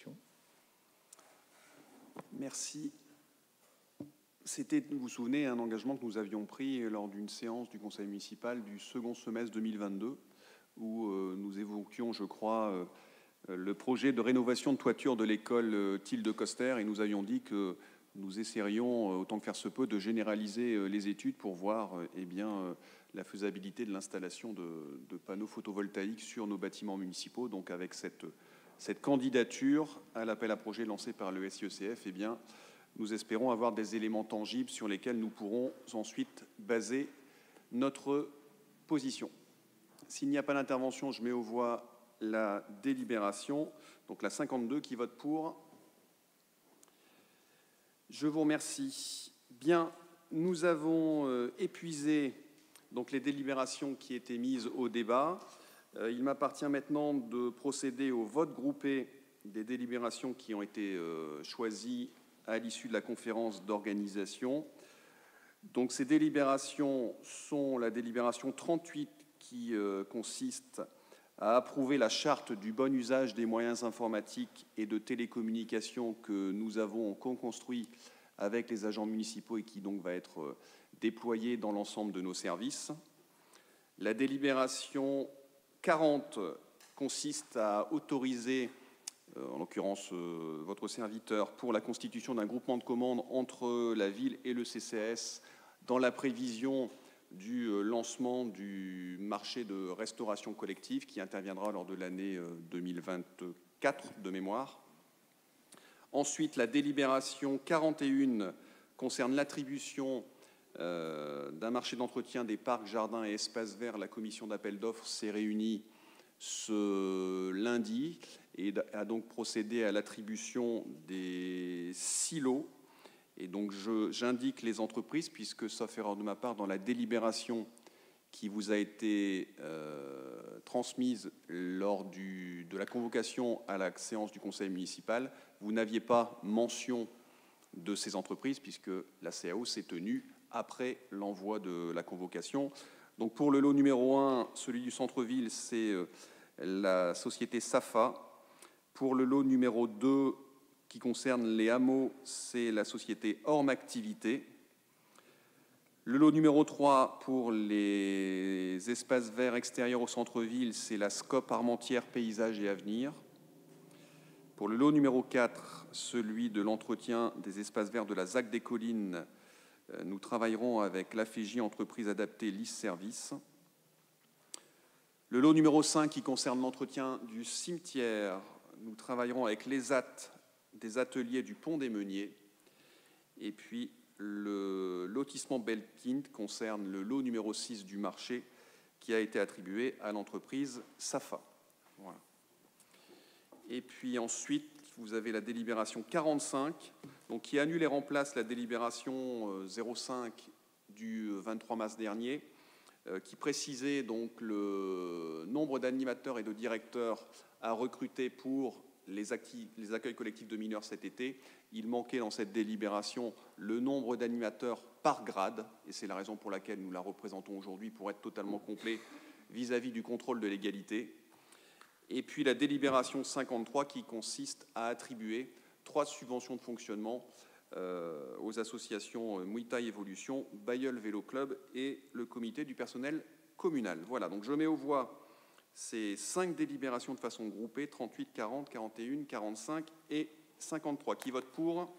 Merci. C'était, vous vous souvenez, un engagement que nous avions pris lors d'une séance du conseil municipal du second semestre 2022, où nous évoquions, je crois, le projet de rénovation de toiture de l'école Tilde Coster, et nous avions dit que nous essaierions, autant que faire se peut, de généraliser les études pour voir la faisabilité de l'installation de panneaux photovoltaïques sur nos bâtiments municipaux. Donc avec cette candidature à l'appel à projet lancé par le SIECF, nous espérons avoir des éléments tangibles sur lesquels nous pourrons ensuite baser notre position. S'il n'y a pas d'intervention, je mets aux voix la délibération. Donc la 52 qui vote pour. Je vous remercie. Bien, nous avons épuisé donc les délibérations qui étaient mises au débat. Il m'appartient maintenant de procéder au vote groupé des délibérations qui ont été choisies à l'issue de la conférence d'organisation. Donc ces délibérations sont la délibération 38 qui consiste à approuver la charte du bon usage des moyens informatiques et de télécommunications que nous avons co-construit avec les agents municipaux et qui donc va être déployée dans l'ensemble de nos services. La délibération 40 consiste à autoriser en l'occurrence votre serviteur, pour la constitution d'un groupement de commandes entre la ville et le CCAS dans la prévision du lancement du marché de restauration collective qui interviendra lors de l'année 2024 de mémoire. Ensuite, la délibération 41 concerne l'attribution d'un marché d'entretien des parcs, jardins et espaces verts. La commission d'appel d'offres s'est réunie ce lundi et a donc procédé à l'attribution des 6 lots. Et donc j'indique les entreprises, puisque, sauf erreur de ma part, dans la délibération qui vous a été transmise lors de la convocation à la séance du conseil municipal, vous n'aviez pas mention de ces entreprises, puisque la CAO s'est tenue après l'envoi de la convocation. Donc pour le lot numéro 1, celui du centre-ville, c'est la société SAFA. Pour le lot numéro 2, qui concerne les hameaux, c'est la société Orme Activité. Le lot numéro 3, pour les espaces verts extérieurs au centre-ville, c'est la SCOP Armentières Paysages et Avenir. Pour le lot numéro 4, celui de l'entretien des espaces verts de la ZAC des Collines, nous travaillerons avec l'AFJ Entreprise Adaptée LIS Service. Le lot numéro 5, qui concerne l'entretien du cimetière, nous travaillerons avec l'ESAT des ateliers du Pont des Meuniers. Et puis le lotissement Belkind concerne le lot numéro 6 du marché qui a été attribué à l'entreprise SAFA. Voilà. Et puis ensuite, vous avez la délibération 45, donc qui annule et remplace la délibération 05 du 23 mars dernier, qui précisait donc le nombre d'animateurs et de directeurs à recruter pour les accueils collectifs de mineurs cet été. Il manquait dans cette délibération le nombre d'animateurs par grade, et c'est la raison pour laquelle nous la représentons aujourd'hui, pour être totalement complet vis-à-vis du contrôle de légalité. Et puis la délibération 53 qui consiste à attribuer 3 subventions de fonctionnement aux associations Muay Thai Evolution, Bailleul Vélo Club et le comité du personnel communal. Voilà, donc je mets aux voix ces 5 délibérations de façon groupée, 38, 40, 41, 45 et 53. Qui votent pour?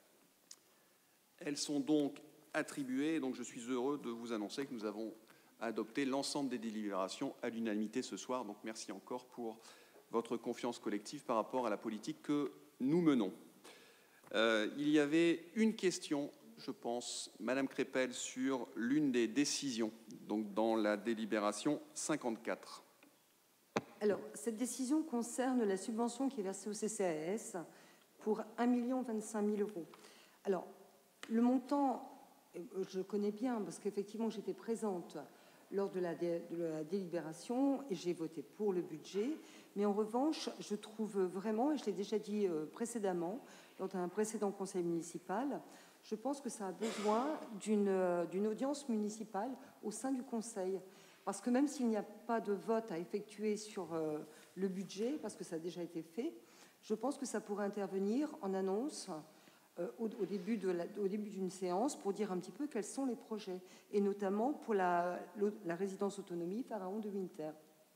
Elles sont donc attribuées, donc je suis heureux de vous annoncer que nous avons adopté l'ensemble des délibérations à l'unanimité ce soir. Donc merci encore pour votre confiance collective par rapport à la politique que nous menons. Il y avait une question, je pense, Madame Crépel, sur l'une des décisions, donc dans la délibération 54. Alors, cette décision concerne la subvention qui est versée au CCAS pour 1 025 000 €. Alors, le montant, je connais bien parce qu'effectivement j'étais présente lors de la délibération et j'ai voté pour le budget. Mais en revanche, je trouve vraiment, et je l'ai déjà dit précédemment, lors d'un précédent conseil municipal, je pense que ça a besoin d'une audience municipale au sein du conseil. Parce que même s'il n'y a pas de vote à effectuer sur le budget, parce que ça a déjà été fait, je pense que ça pourrait intervenir en annonce au début d'une séance pour dire un petit peu quels sont les projets, et notamment pour la résidence autonomie Pharaon de Winter.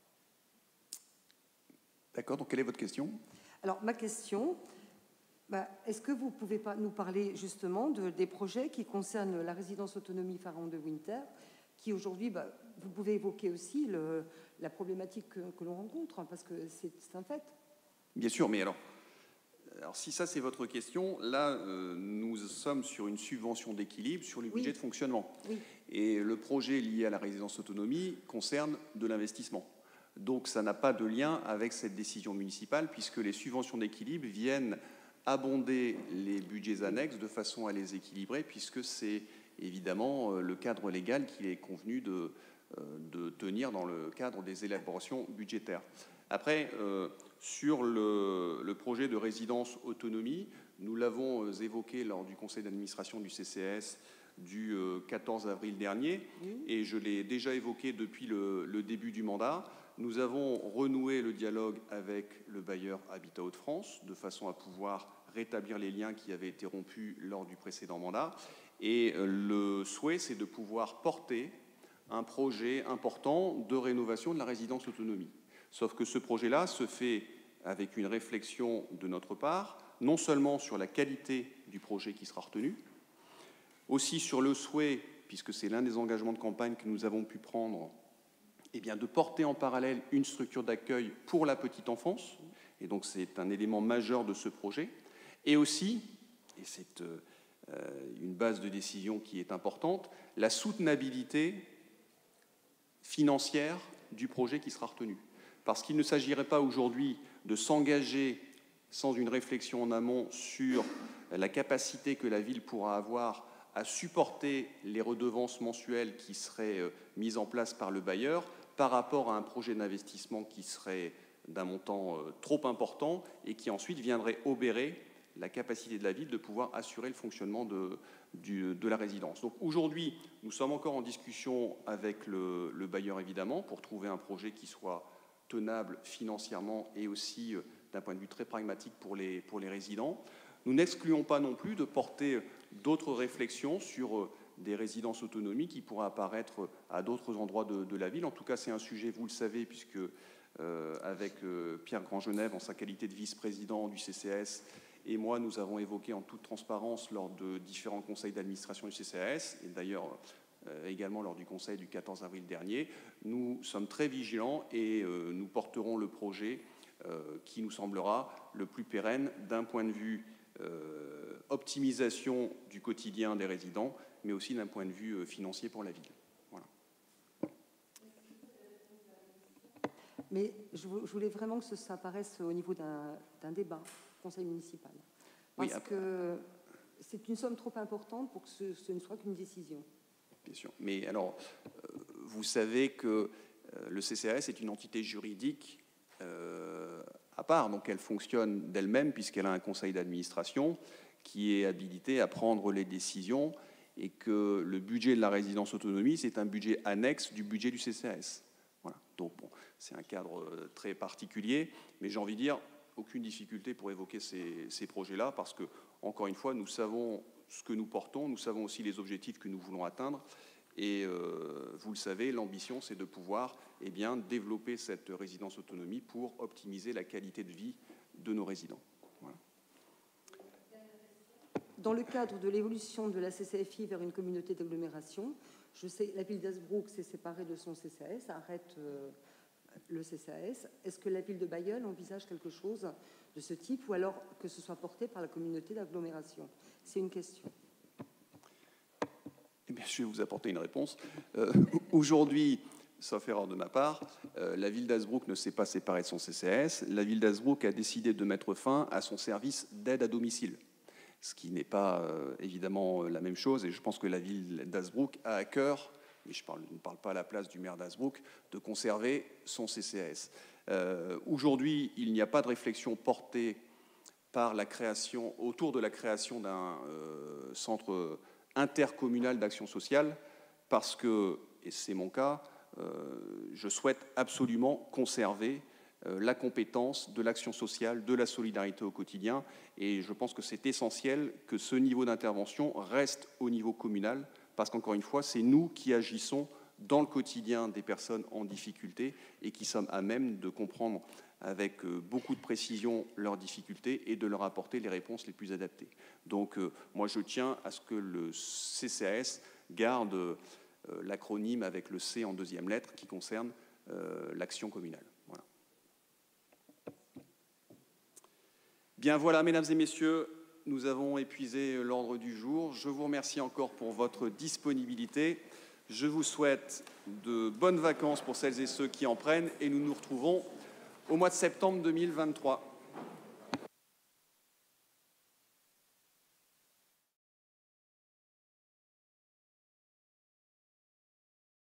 D'accord, donc quelle est votre question? Alors, ma question, est-ce que vous pouvez nous parler justement des projets qui concernent la résidence autonomie Pharaon de Winter, qui aujourd'hui, vous pouvez évoquer aussi la problématique que l'on rencontre, parce que c'est un fait. Bien sûr, mais alors si ça c'est votre question, là nous sommes sur une subvention d'équilibre sur le budget de fonctionnement. Oui. Et le projet lié à la résidence autonomie concerne de l'investissement. Donc ça n'a pas de lien avec cette décision municipale, puisque les subventions d'équilibre viennent abonder les budgets annexes de façon à les équilibrer, puisque c'est évidemment le cadre légal qu'il est convenu de tenir dans le cadre des élaborations budgétaires. Après, sur le projet de résidence autonomie, nous l'avons évoqué lors du conseil d'administration du CCAS du 14 avril dernier, et je l'ai déjà évoqué depuis le début du mandat. Nous avons renoué le dialogue avec le bailleur Habitat Hauts-de-France de façon à pouvoir rétablir les liens qui avaient été rompus lors du précédent mandat. Et le souhait, c'est de pouvoir porter un projet important de rénovation de la résidence autonomie. Sauf que ce projet-là se fait avec une réflexion de notre part, non seulement sur la qualité du projet qui sera retenu, aussi sur le souhait, puisque c'est l'un des engagements de campagne que nous avons pu prendre, eh bien, de porter en parallèle une structure d'accueil pour la petite enfance, et donc c'est un élément majeur de ce projet, et aussi, et c'est une base de décision qui est importante, la soutenabilité financière du projet qui sera retenu. Parce qu'il ne s'agirait pas aujourd'hui de s'engager sans une réflexion en amont sur la capacité que la ville pourra avoir à supporter les redevances mensuelles qui seraient mises en place par le bailleur par rapport à un projet d'investissement qui serait d'un montant trop important et qui ensuite viendrait obérer la capacité de la ville de pouvoir assurer le fonctionnement de la résidence. Donc aujourd'hui, nous sommes encore en discussion avec le bailleur, évidemment, pour trouver un projet qui soit tenable financièrement et aussi d'un point de vue très pragmatique pour les résidents. Nous n'excluons pas non plus de porter d'autres réflexions sur des résidences autonomie qui pourraient apparaître à d'autres endroits de la ville. En tout cas, c'est un sujet, vous le savez, puisque avec Pierre Grandgenève, en sa qualité de vice-président du CCAS, et moi, nous avons évoqué en toute transparence lors de différents conseils d'administration du CCAS, et d'ailleurs également lors du conseil du 14 avril dernier, nous sommes très vigilants et nous porterons le projet qui nous semblera le plus pérenne d'un point de vue optimisation du quotidien des résidents, mais aussi d'un point de vue financier pour la ville. Voilà. Mais je voulais vraiment que ça apparaisse au niveau d'un débat conseil municipal. Parce que c'est une somme trop importante pour que ce ne soit qu'une décision. Bien sûr. Mais alors, vous savez que le CCAS est une entité juridique à part, donc elle fonctionne d'elle-même puisqu'elle a un conseil d'administration qui est habilité à prendre les décisions et que le budget de la résidence autonomie, c'est un budget annexe du budget du CCAS. Voilà. Donc, bon, c'est un cadre très particulier, mais j'ai envie de dire, aucune difficulté pour évoquer ces projets-là, parce que, encore une fois, nous savons ce que nous portons, nous savons aussi les objectifs que nous voulons atteindre, et vous le savez, l'ambition, c'est de pouvoir développer cette résidence autonomie pour optimiser la qualité de vie de nos résidents. Voilà. Dans le cadre de l'évolution de la CCFI vers une communauté d'agglomération, je sais que la ville d'Hazebrouck s'est séparée de son CCAS, arrête le CCAS. Est-ce que la ville de Bailleul envisage quelque chose de ce type ou alors que ce soit porté par la communauté d'agglomération? C'est une question. Eh bien, je vais vous apporter une réponse. Aujourd'hui, sauf erreur de ma part, la ville d'Hazebrouck ne s'est pas séparée de son CCAS. La ville d'Hazebrouck a décidé de mettre fin à son service d'aide à domicile, ce qui n'est pas évidemment la même chose. Et je pense que la ville d'Hazebrouck a à cœur, mais je ne parle pas à la place du maire d'Hazebrouck, de conserver son CCAS. Aujourd'hui, il n'y a pas de réflexion portée par autour de la création d'un centre intercommunal d'action sociale, parce que, et c'est mon cas, je souhaite absolument conserver la compétence de l'action sociale, de la solidarité au quotidien, et je pense que c'est essentiel que ce niveau d'intervention reste au niveau communal, parce qu'encore une fois, c'est nous qui agissons dans le quotidien des personnes en difficulté et qui sommes à même de comprendre avec beaucoup de précision leurs difficultés et de leur apporter les réponses les plus adaptées. Donc moi je tiens à ce que le CCAS garde l'acronyme avec le C en deuxième lettre qui concerne l'action communale. Voilà. Bien voilà, mesdames et messieurs, nous avons épuisé l'ordre du jour. Je vous remercie encore pour votre disponibilité. Je vous souhaite de bonnes vacances pour celles et ceux qui en prennent et nous nous retrouvons au mois de septembre 2023.